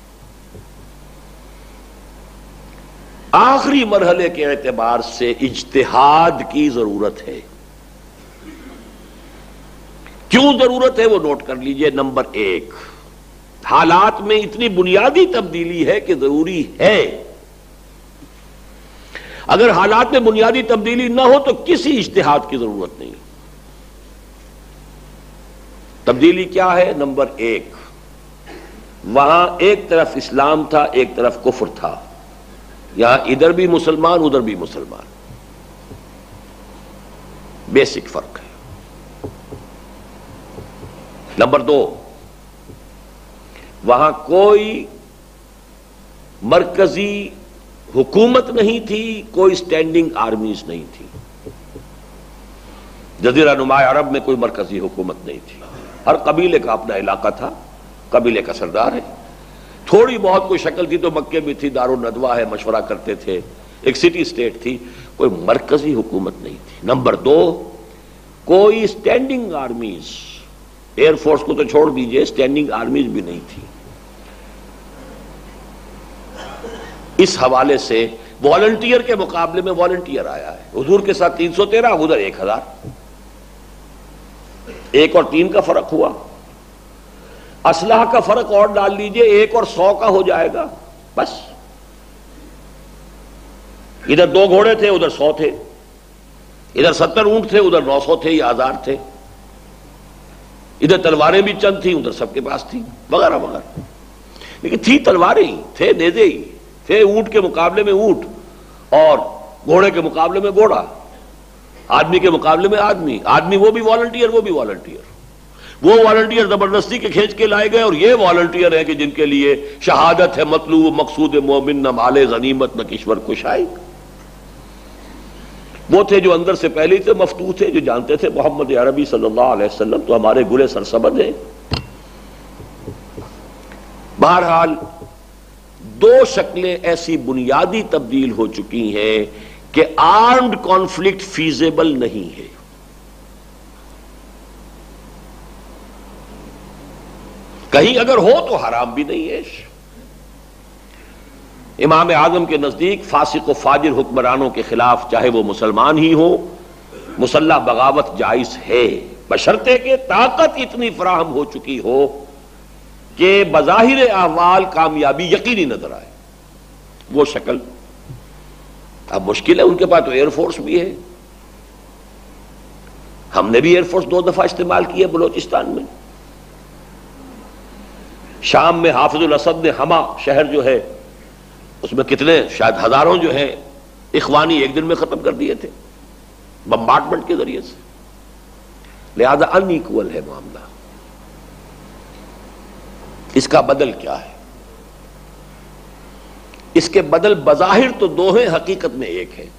آخری مرحلے کے اعتبار سے اجتہاد کی ضرورت ہے۔ کیوں ضرورت ہے وہ نوٹ کر لیجئے۔ نمبر 1، حالات میں اتنی بنیادی تبدیلی ہے کہ ضروری ہے۔ اگر حالات میں بنیادی تبدیلی نہ ہو تو کسی اجتہاد کی ضرورت نہیں۔ تبدیلی کیا ہے؟ نمبر 1، وہاں ایک طرف اسلام تھا، ایک طرف کفر تھا، یہاں ادھر بھی مسلمان ادھر بھی مسلمان، بیسک فرق ہے۔ نمبر 2، وہاں کوئی مرکزی حکومت نہیں تھی، کوئی سٹینڈنگ آرمیز نہیں تھی۔ جزیرہ نما عرب میں کوئی مرکزی حکومت نہیں تھی، ہر قبیلے کا اپنا علاقہ تھا، قبیلے کا سردار ہے۔ تھوڑی بہت کوئی شکل تھی تو مکے میں تھی، دارالندوہ ہے، مشورہ کرتے تھے، ایک سٹی سٹیٹ تھی، کوئی مرکزی حکومت نہیں تھی۔ نمبر 2، کوئی سٹینڈنگ آرمیز، ایئر فورس کو تو چھوڑ دیجئے، سٹینڈنگ آرمیز بھی نہیں تھی۔ اس حوالے سے والنٹیئر کے مقابلے میں والنٹیئر آیا ہے، حضور کے ساتھ 313، ادھر 1000، 1 اور 3 کا فرق ہوا۔ اسلحہ کا فرق اور ڈال لیجئے، 1 اور 100 کا ہو جائے گا، بس۔ ادھر 2 گھوڑے تھے، ادھر 100 تھے، ادھر 70 اونٹ تھے، ادھر 900 تھے یا 1000 تھے، ادھر تلواریں بھی چند تھیں، ادھر سب کے پاس تھی، وغیرہ وغیرہ۔ لیکن تھی تلواریں ہی، تھے نیزے ہی تھے، اونٹ کے مقابلے میں اونٹ اور گھوڑے کے مقابلے میں گھوڑا، آدمی کے مقابلے میں آدمی، آدمی وہ بھی والنٹیئر وہ بھی والنٹیئر، وہ والنٹیئر زبردستی کے کھینچ کے لائے گئے، اور یہ والنٹیئر ہے کہ جن کے لیے شہادت ہے مطلوب، مقصود مومن، نہ مال غنیمت نہ کشور کشائی۔ وہ تھے جو اندر سے پہلے سے مفتوح تھے، جو جانتے تھے محمد عربی صلی اللہ علیہ وسلم تو ہمارے گلے سرسبد ہیں۔ بہرحال 2 شکلیں ایسی بنیادی تبدیل ہو چکی ہیں کہ آرمڈ کانفلکٹ فیزیبل نہیں ہے۔ کہیں اگر ہو تو حرام بھی نہیں ہے۔ امام اعظم کے نزدیک فاسق و فاجر حکمرانوں کے خلاف چاہے وہ مسلمان ہی ہو، مسلح بغاوت جائز ہے، بشرطے کہ طاقت اتنی فراہم ہو چکی ہو کہ بظاہر احوال کامیابی یقینی نظر آئے۔ وہ شکل اب مشکل ہے، ان کے پاس تو ایئر فورس بھی ہے، ہم نے بھی ایئر فورس 2 دفعہ استعمال کی ہے بلوچستان میں۔ شام میں حافظ الاسد نے ہما شہر جو ہے اس میں کتنے شاید ہزاروں جو ہیں اخوانی ایک دن میں ختم کر دیے تھے بمبارڈمنٹ کے ذریعے سے۔ لہذا ان ایکول ہے معاملہ۔ اس کا بدل کیا ہے؟ اس کے بدل بظاہر تو 2 ہیں، حقیقت میں 1 ہے،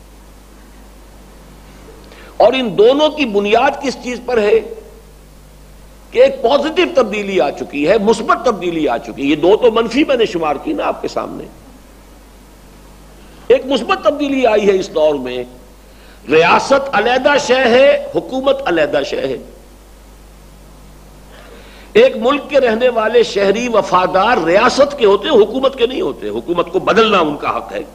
اور ان دونوں کی بنیاد کس چیز پر ہے کہ ایک پازیٹو تبدیلی آ چکی ہے، مثبت تبدیلی آ چکی ہے۔ یہ 2 تو منفی میں نے شمار کی نا آپ کے سامنے، ایک مثبت تبدیلی آئی ہے اس دور میں۔ ریاست علیحدہ شے ہے، حکومت علیحدہ شے ہے۔ ایک ملک کے رہنے والے شہری وفادار ریاست کے ہوتے ہیں، حکومت کے نہیں ہوتے۔ حکومت کو بدلنا ان کا حق ہے،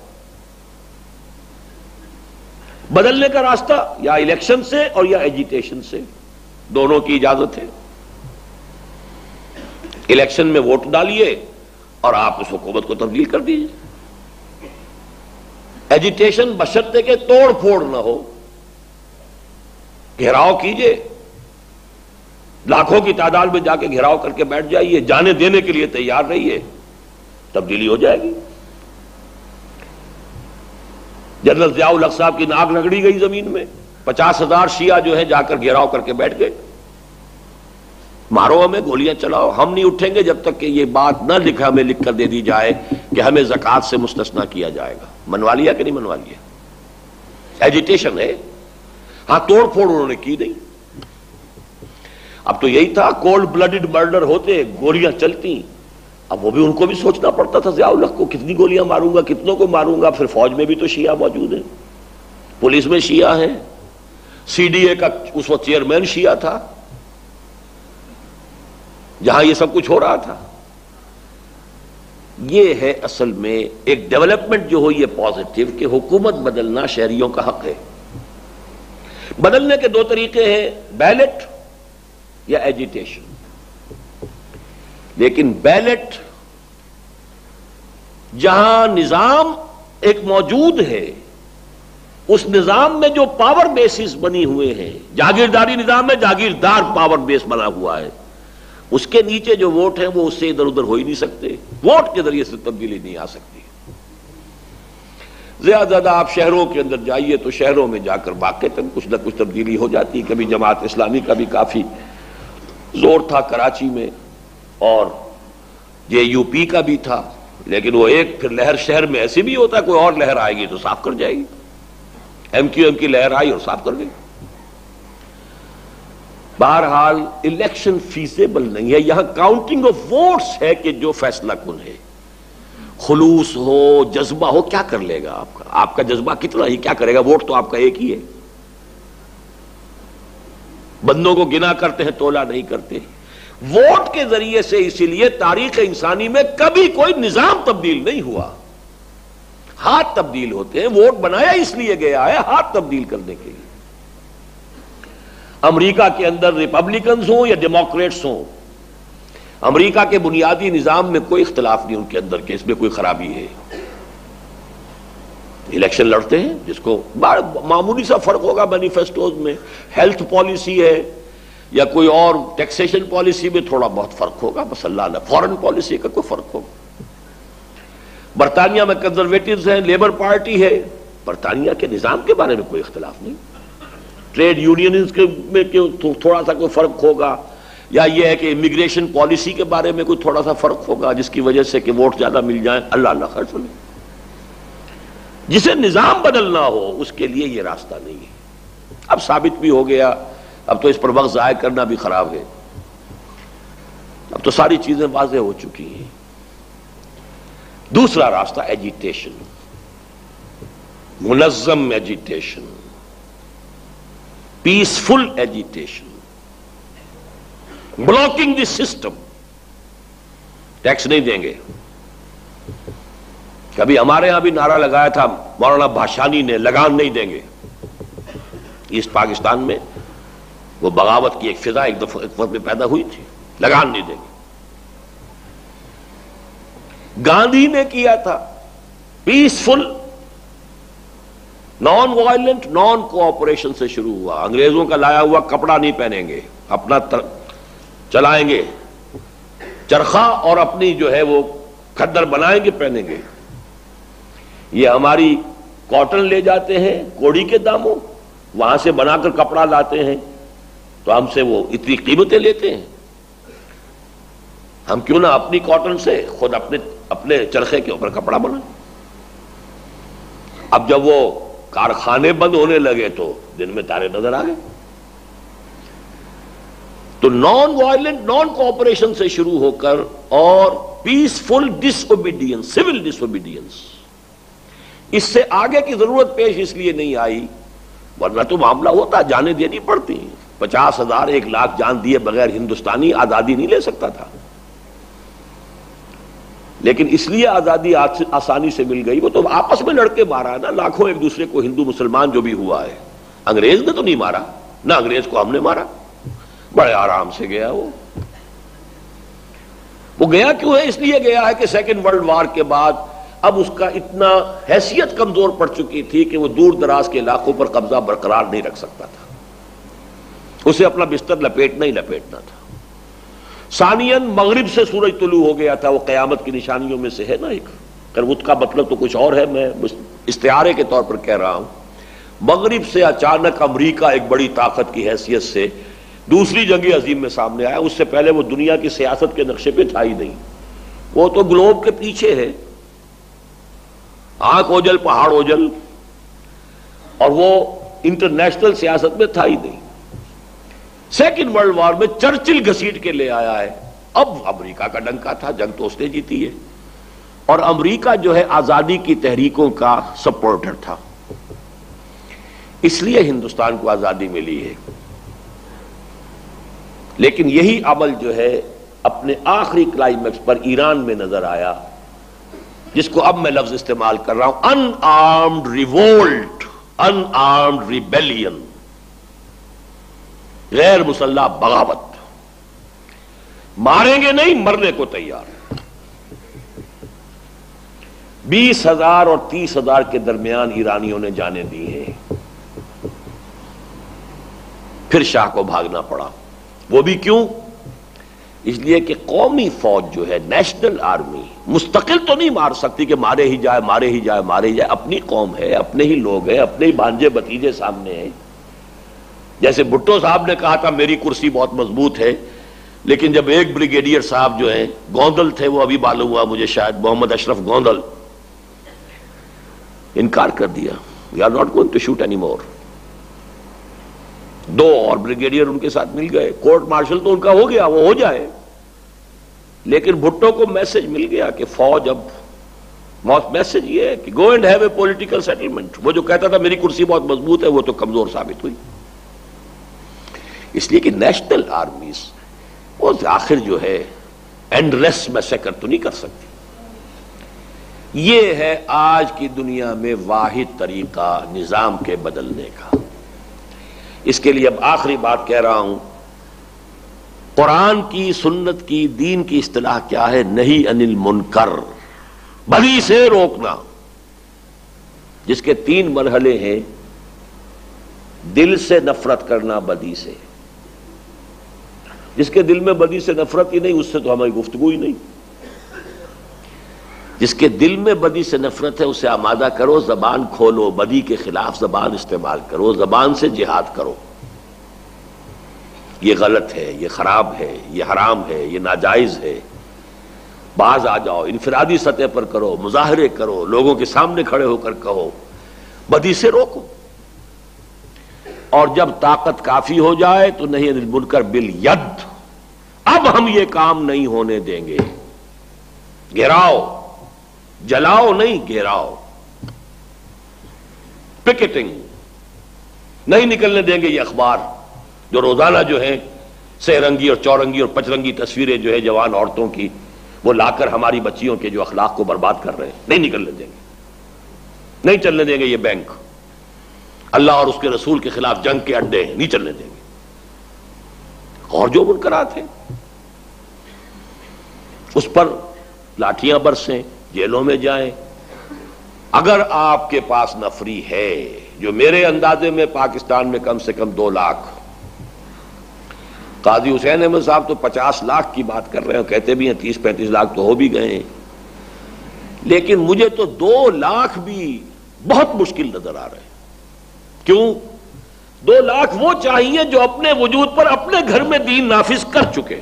بدلنے کا راستہ یا الیکشن سے اور یا ایجیٹیشن سے، دونوں کی اجازت ہے۔ الیکشن میں ووٹ ڈالیے اور آپ اس حکومت کو تبدیل کر دیجیے۔ ایجیٹیشن بشرطے کہ توڑ پھوڑ نہ ہو، گھیراؤ کیجئے، لاکھوں کی تعداد میں جا کے گھیراؤ کر کے بیٹھ جائیے، جانے دینے کے لیے تیار رہیے، تبدیلی ہو جائے گی۔ جنرل ضیاء الحق صاحب کی ناک رگڑی گئی زمین میں، 50,000 شیعہ جو ہیں جا کر گھیراؤ کر کے بیٹھ گئے، مارو ہمیں، گولیاں چلاؤ، ہم نہیں اٹھیں گے جب تک کہ یہ بات نہ ہمیں لکھ کر دے دی جائے کہ ہمیں زکوٰۃ سے مستثنیٰ کیا جائے گا۔ منوا لیا کہ نہیں منوا لیا؟ ایجیٹیشن ہے۔ ہاں توڑ پھوڑ انہوں نے کی نہیں. اب تو یہی تھا کولڈ بلڈڈ مرڈر ہوتے, گولیاں چلتی, اب وہ بھی ان کو بھی سوچنا پڑتا تھا ضیاء الحق کو کتنی گولیاں ماروں گا, کتنوں کو ماروں گا. پھر فوج میں بھی تو شیعہ موجود ہیں, پولیس میں شیعہ ہیں, سی ڈی اے کا اس وقت چیئرمین شیعہ تھا جہاں یہ سب کچھ ہو رہا تھا. یہ ہے اصل میں ایک ڈیولپمنٹ جو ہوئی ہے پازیٹیو, کہ حکومت بدلنا شہریوں کا حق ہے. بدلنے کے دو طریقے ہیں, بیلٹ یا ایجیٹیشن. لیکن بیلٹ جہاں نظام ایک موجود ہے, اس نظام میں جو پاور بیسز بنی ہوئے ہیں, جاگیرداری نظام میں جاگیردار پاور بیس بنا ہوا ہے, اس کے نیچے جو ووٹ ہیں وہ اس سے ادھر ادھر ہو ہی نہیں سکتے, ووٹ کے ذریعے سے تبدیلی نہیں آ سکتی. زیادہ آپ شہروں کے اندر جائیے تو شہروں میں جا کر واقعتاً کچھ نہ کچھ تبدیلی ہو جاتی. کبھی جماعت اسلامی کا بھی کافی زور تھا کراچی میں, اور یہ یو پی کا بھی تھا, لیکن وہ ایک پھر لہر شہر میں ایسی بھی ہوتا ہے کوئی اور لہر آئے گی تو صاف کر جائے گی. ایم کیو ایم کی لہر آئی اور صاف کر گئی. بہرحال الیکشن فیزیبل نہیں ہے, یہاں کاؤنٹنگ آف ووٹس ہے کہ جو فیصلہ کن ہے. خلوص ہو, جذبہ ہو, کیا کر لے گا آپ کا جذبہ کتنا ہی کیا کرے گا, ووٹ تو آپ کا ایک ہی ہے. بندوں کو گنا کرتے ہیں, تولا نہیں کرتے. ووٹ کے ذریعے سے اسی لیے تاریخ انسانی میں کبھی کوئی نظام تبدیل نہیں ہوا, ہاتھ تبدیل ہوتے ہیں. ووٹ بنایا اس لیے گیا ہے ہاتھ تبدیل کرنے کے لیے. امریکہ کے اندر ریپبلکنز ہوں یا ڈیموکریٹس ہوں, امریکہ کے بنیادی نظام میں کوئی اختلاف نہیں ان کے اندر کہ اس میں کوئی خرابی ہے. الیکشن لڑتے ہیں, جس کو معمولی سا فرق ہوگا مینیفیسٹوز میں, ہیلتھ پالیسی ہے یا کوئی اور ٹیکسیشن پالیسی میں تھوڑا بہت فرق ہوگا, بس اللہ نے فورن پالیسی کا کوئی فرق ہوگا. برطانیہ میں کنزرویٹوز ہیں, لیبر پارٹی ہے, برطانیہ کے نظام کے بارے میں کوئی اختلاف نہیں. ٹریڈ یونینز میں تھوڑا سا کوئی فرق ہوگا, یا یہ ہے کہ امیگریشن پالیسی کے بارے میں کوئی تھوڑا سا فرق ہوگا جس کی وجہ سے کہ ووٹ زیادہ مل جائیں, اللہ اللہ خیر سنے. جسے نظام بدلنا ہو اس کے لیے یہ راستہ نہیں ہے. اب ثابت بھی ہو گیا, اب تو اس پر وقت ضائع کرنا بھی خراب ہے, اب تو ساری چیزیں واضح ہو چکی ہیں. دوسرا راستہ ایجیٹیشن, منظم agitation, peaceful agitation, blocking the system. Tax نہیں دیں گے. کبھی ہمارے ہاں بھی نعرہ لگایا تھا مولانا بھاشانی نے, لگان نہیں دیں گے. ایسٹ پاکستان میں وہ بغاوت کی ایک فضا ایک وقت میں پیدا ہوئی تھی, لگان نہیں دیں گے. گاندھی نے کیا تھا peaceful, non violent, non cooperation سے شروع ہوا. انگریزوں کا لایا ہوا کپڑا نہیں پہنیں گے, اپنا چلائیں گے چرخا, اور اپنی جو ہے وہ کھدر بنائیں گے پہنیں گے. یہ ہماری کاٹن لے جاتے ہیں کوڑی کے داموں, وہاں سے بنا کر کپڑا لاتے ہیں, تو ہم سے وہ اتنی قیمتیں لیتے ہیں. ہم کیوں نہ اپنی کاٹن سے خود اپنے چرخے کے اوپر کپڑا بنائیں. اب جب وہ کارخانے بند ہونے لگے تو دن میں تارے نظر آ گئے. تو نان وائلنٹ, نان کوآپریشن سے شروع ہو کر اور peaceful disobedience, civil disobedience, اس سے آگے کی ضرورت پیش اس لیے نہیں آئی, ورنہ تو معاملہ ہوتا, جانیں دینی پڑتی. 50,000 1,00,000 جان دیے بغیر ہندوستانی آزادی نہیں لے سکتا تھا. لیکن اس لیے آزادی آسانی سے مل گئی, وہ تو آپس میں لڑکے مارا ہے نا, لاکھوں ایک دوسرے کو, ہندو مسلمان جو بھی ہوا ہے. انگریز نے تو نہیں مارا, نہ انگریز کو ہم نے مارا, بڑے آرام سے گیا. وہ گیا کیوں ہے؟ اس لیے گیا ہے کہ سیکنڈ ورلڈ وار کے بعد اب اس کا اتنا حیثیت کمزور پڑ چکی تھی کہ وہ دور دراز کے علاقوں پر قبضہ برقرار نہیں رکھ سکتا تھا. اسے اپنا بستر لپیٹنا ہی لپیٹنا تھا. ثانیاً مغرب سے سورج طلوع ہو گیا تھا, وہ قیامت کی نشانیوں میں سے ہے نا ایک. اس کا مطلب تو کچھ اور ہے, میں استعارے کے طور پر کہہ رہا ہوں. مغرب سے اچانک امریکہ ایک بڑی طاقت کی حیثیت سے دوسری جنگ عظیم میں سامنے آیا. اس سے پہلے وہ دنیا کی سیاست کے نقشے پہ تھا ہی نہیں, وہ تو گلوب کے پیچھے ہے, آنکھ اوجل پہاڑ اوجل. اور وہ انٹرنیشنل سیاست میں تھا ہی نہیں. سیکنڈ ورلڈ وار میں چرچل گھسیٹ کے لے آیا ہے. اب امریکہ کا ڈنکا تھا، جنگ تو اس نے جیتی ہے، اور امریکہ جو ہے آزادی کی تحریکوں کا سپورٹر تھا، اس لیے ہندوستان کو آزادی ملی ہے. لیکن یہی عمل جو ہے اپنے آخری کلائمیکس پر ایران میں نظر آیا، جس کو اب میں لفظ استعمال کر رہا ہوں، unarmed revolt, unarmed rebellion, غیر مسلح بغاوت. ماریں گے نہیں، مرنے کو تیار. 20,000 اور 30,000 کے درمیان ایرانیوں نے جانیں دی ہیں. پھر شاہ کو بھاگنا پڑا. وہ بھی کیوں؟ اس لیے کہ قومی فوج جو ہے، نیشنل آرمی، مستقل تو نہیں مار سکتی کہ مارے ہی جائے مارے ہی جائے مارے ہی جائے. اپنی قوم ہے، اپنے ہی لوگ ہیں، اپنے ہی بھانجے بتیجے سامنے ہیں. جیسے بھٹو صاحب نے کہا تھا میری کرسی بہت مضبوط ہے، لیکن جب ایک بریگیڈیئر صاحب جو ہیں گوندل تھے، وہ ابھی معلوم ہوا مجھے شاید محمد اشرف گوندل، انکار کر دیا. We are not going to shoot any more. 2 اور بریگیڈیئر ان کے ساتھ مل گئے. کورٹ مارشل تو ان کا ہو گیا، وہ ہو جائے، لیکن بھٹو کو میسج مل گیا کہ فوج اب، میسج یہ ہے کہ go and have a political settlement. وہ جو کہتا تھا میری کرسی بہت مضبوط ہے، وہ تو کمزور ثابت ہوئی. اس لیے کہ نیشنل آرمیز وہ آخر جو ہے اینڈلیس میسیکر تو نہیں کر سکتی. یہ ہے آج کی دنیا میں واحد طریقہ نظام کے بدلنے کا. اس کے لیے اب آخری بات کہہ رہا ہوں، قرآن کی، سنت کی، دین کی اصطلاح کیا ہے؟ نہی عن المنکر، بدی سے روکنا، جس کے 3 مرحلے ہیں. دل سے نفرت کرنا بدی سے. جس کے دل میں بدی سے نفرت ہی نہیں، اس سے تو ہماری گفتگو ہی نہیں. جس کے دل میں بدی سے نفرت ہے اسے آمادہ کرو، زبان کھولو، بدی کے خلاف زبان استعمال کرو، زبان سے جہاد کرو. یہ غلط ہے، یہ خراب ہے، یہ حرام ہے، یہ ناجائز ہے. باز آ جاؤ، انفرادی سطح پر کرو، مظاہرے کرو، لوگوں کے سامنے کھڑے ہو کر کہو، بدی سے روکو. اور جب طاقت کافی ہو جائے تو نہیں عن المنکر بالید، اب ہم یہ کام نہیں ہونے دیں گے. گھیراؤ، جلاؤ نہیں، گھیراؤ، پکٹنگ نہیں نکلنے دیں گے. یہ اخبار جو روزانہ جو ہیں سہ رنگی اور چورنگی اور پچرنگی تصویریں جو ہے جوان عورتوں کی، وہ لا کر ہماری بچیوں کے جو اخلاق کو برباد کر رہے ہیں، نہیں نکلنے دیں گے، نہیں چلنے دیں گے. یہ بینک اللہ اور اس کے رسول کے خلاف جنگ کے اڈے ہیں، نہیں چلنے دیں گے. اور جو منکرات ہیں اس پر لاٹھیاں برسیں، جیلوں میں جائیں. اگر آپ کے پاس نفری ہے، جو میرے اندازے میں پاکستان میں کم سے کم 2 لاکھ، قاضی حسین احمد صاحب تو 50 لاکھ کی بات کر رہے ہیں، کہتے بھی ہیں 30-35 لاکھ تو ہو بھی گئے ہیں، لیکن مجھے تو 2 لاکھ بھی بہت مشکل نظر آ رہے ہیں. کیوں؟ 2 لاکھ وہ چاہیے جو اپنے وجود پر اپنے گھر میں دین نافذ کر چکے،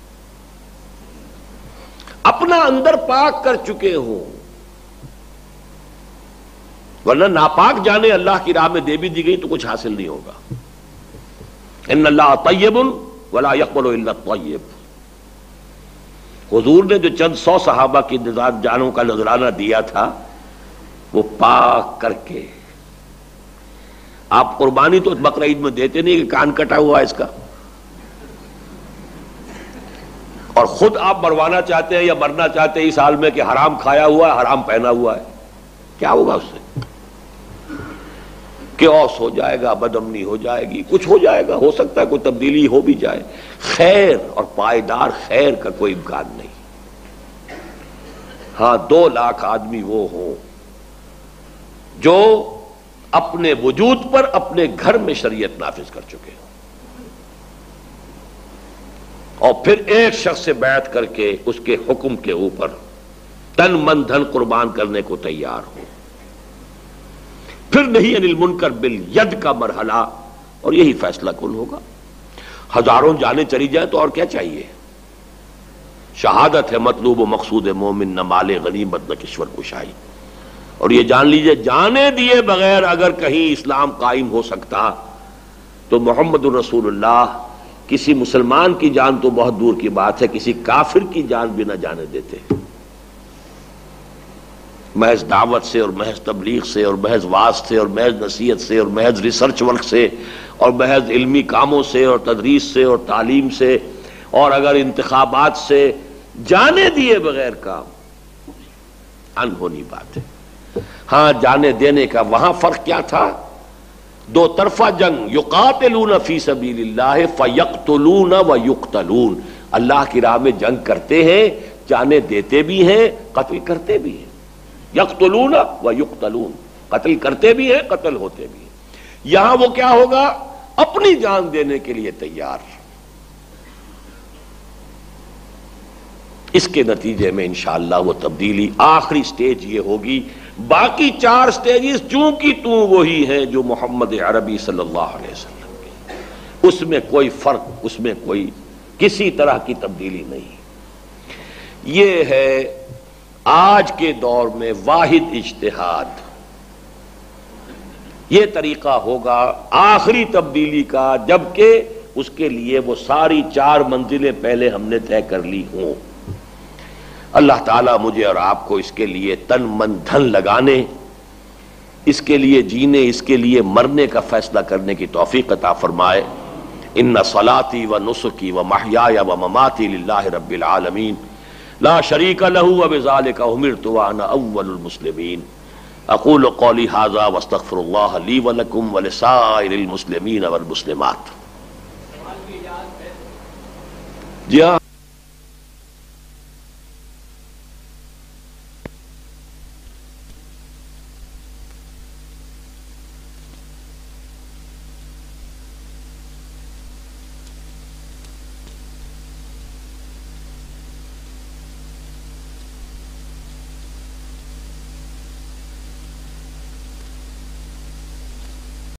اپنا اندر پاک کر چکے ہوں. ورنہ ناپاک جانے اللہ کی راہ میں دے بھی دی گئی تو کچھ حاصل نہیں ہوگا. ان اللہ طیب ولا یقبل الا الطیب. حضور نے جو چند 100 صحابہ کی جانوں کا نذرانہ دیا تھا، وہ پاک کر کے. آپ قربانی تو بقرعید میں دیتے نہیں کہ کان کٹا ہوا ہے اس کا، اور خود آپ مروانا چاہتے ہیں یا مرنا چاہتے ہیں اس حال میں کہ حرام کھایا ہوا ہے، حرام پہنا ہوا ہے. کیا ہوگا اس سے؟ کیوس ہو جائے گا، بدامنی ہو جائے گی، کچھ ہو جائے گا. ہو سکتا ہے کوئی تبدیلی ہو بھی جائے، خیر اور پائیدار خیر کا کوئی امکان نہیں. ہاں 2 لاکھ آدمی وہ ہوں جو اپنے وجود پر اپنے گھر میں شریعت نافذ کر چکے ہوں، اور پھر ایک شخص سے بیعت کر کے اس کے حکم کے اوپر تن من دھن قربان کرنے کو تیار ہو. پھر نہیں عن المنکر بالید کا مرحلہ، اور یہی فیصلہ کن ہوگا. ہزاروں جانیں چلی جائیں تو اور کیا چاہیے؟ شہادت ہے مطلوب و مقصود مومن، نہ مال غنیمت نہ کشور کشائی. اور یہ جان لیجئے جانے دیے بغیر اگر کہیں اسلام قائم ہو سکتا تو محمد الرسول اللہ کسی مسلمان کی جان تو بہت دور کی بات ہے، کسی کافر کی جان بھی نہ جانے دیتے۔ محض دعوت سے اور محض تبلیغ سے اور محض واعظ سے اور محض نصیحت سے اور محض ریسرچ ورک سے اور محض علمی کاموں سے اور تدریس سے اور تعلیم سے اور اگر انتخابات سے جانے دیے بغیر کام انہونی بات ہے۔ ہاں جانے دینے کا وہاں فرق کیا تھا؟ دو طرفہ جنگ، یقاتلون فی سبیل اللہ فیقتلون ویقتلون، اللہ کی راہ میں جنگ کرتے ہیں، جانے دیتے بھی ہیں، قتل کرتے بھی ہیں۔ یقتلون ویقتلون، قتل کرتے بھی ہیں، قتل ہوتے بھی ہیں۔ یہاں وہ کیا ہوگا؟ اپنی جان دینے کے لیے تیار۔ اس کے نتیجے میں انشاءاللہ وہ تبدیلی آخری سٹیج یہ ہوگی۔ باقی 4 سٹیجز چونکہ وہی ہیں جو محمد عربی صلی اللہ علیہ وسلم کے، اس میں کوئی فرق، اس میں کوئی کسی طرح کی تبدیلی نہیں۔ یہ ہے آج کے دور میں واحد اجتہاد، یہ طریقہ ہوگا آخری تبدیلی کا، جبکہ اس کے لیے وہ ساری 4 منزلیں پہلے ہم نے طے کر لی ہوں۔ اللہ تعالیٰ مجھے اور آپ کو اس کے لیے تن من دھن لگانے، اس کے لیے جینے، اس کے لیے مرنے کا فیصلہ کرنے کی توفیق عطا فرمائے۔ ان صلاتی و نسکی و محیای و مماتی للہ رب العالمین لا شریک لہ وبذالک امرت وانا اول المسلمین۔ اقول قولی ھذا واستغفر اللہ لی ولکم ولسائر المسلمین والمسلمات۔ جی ہاں۔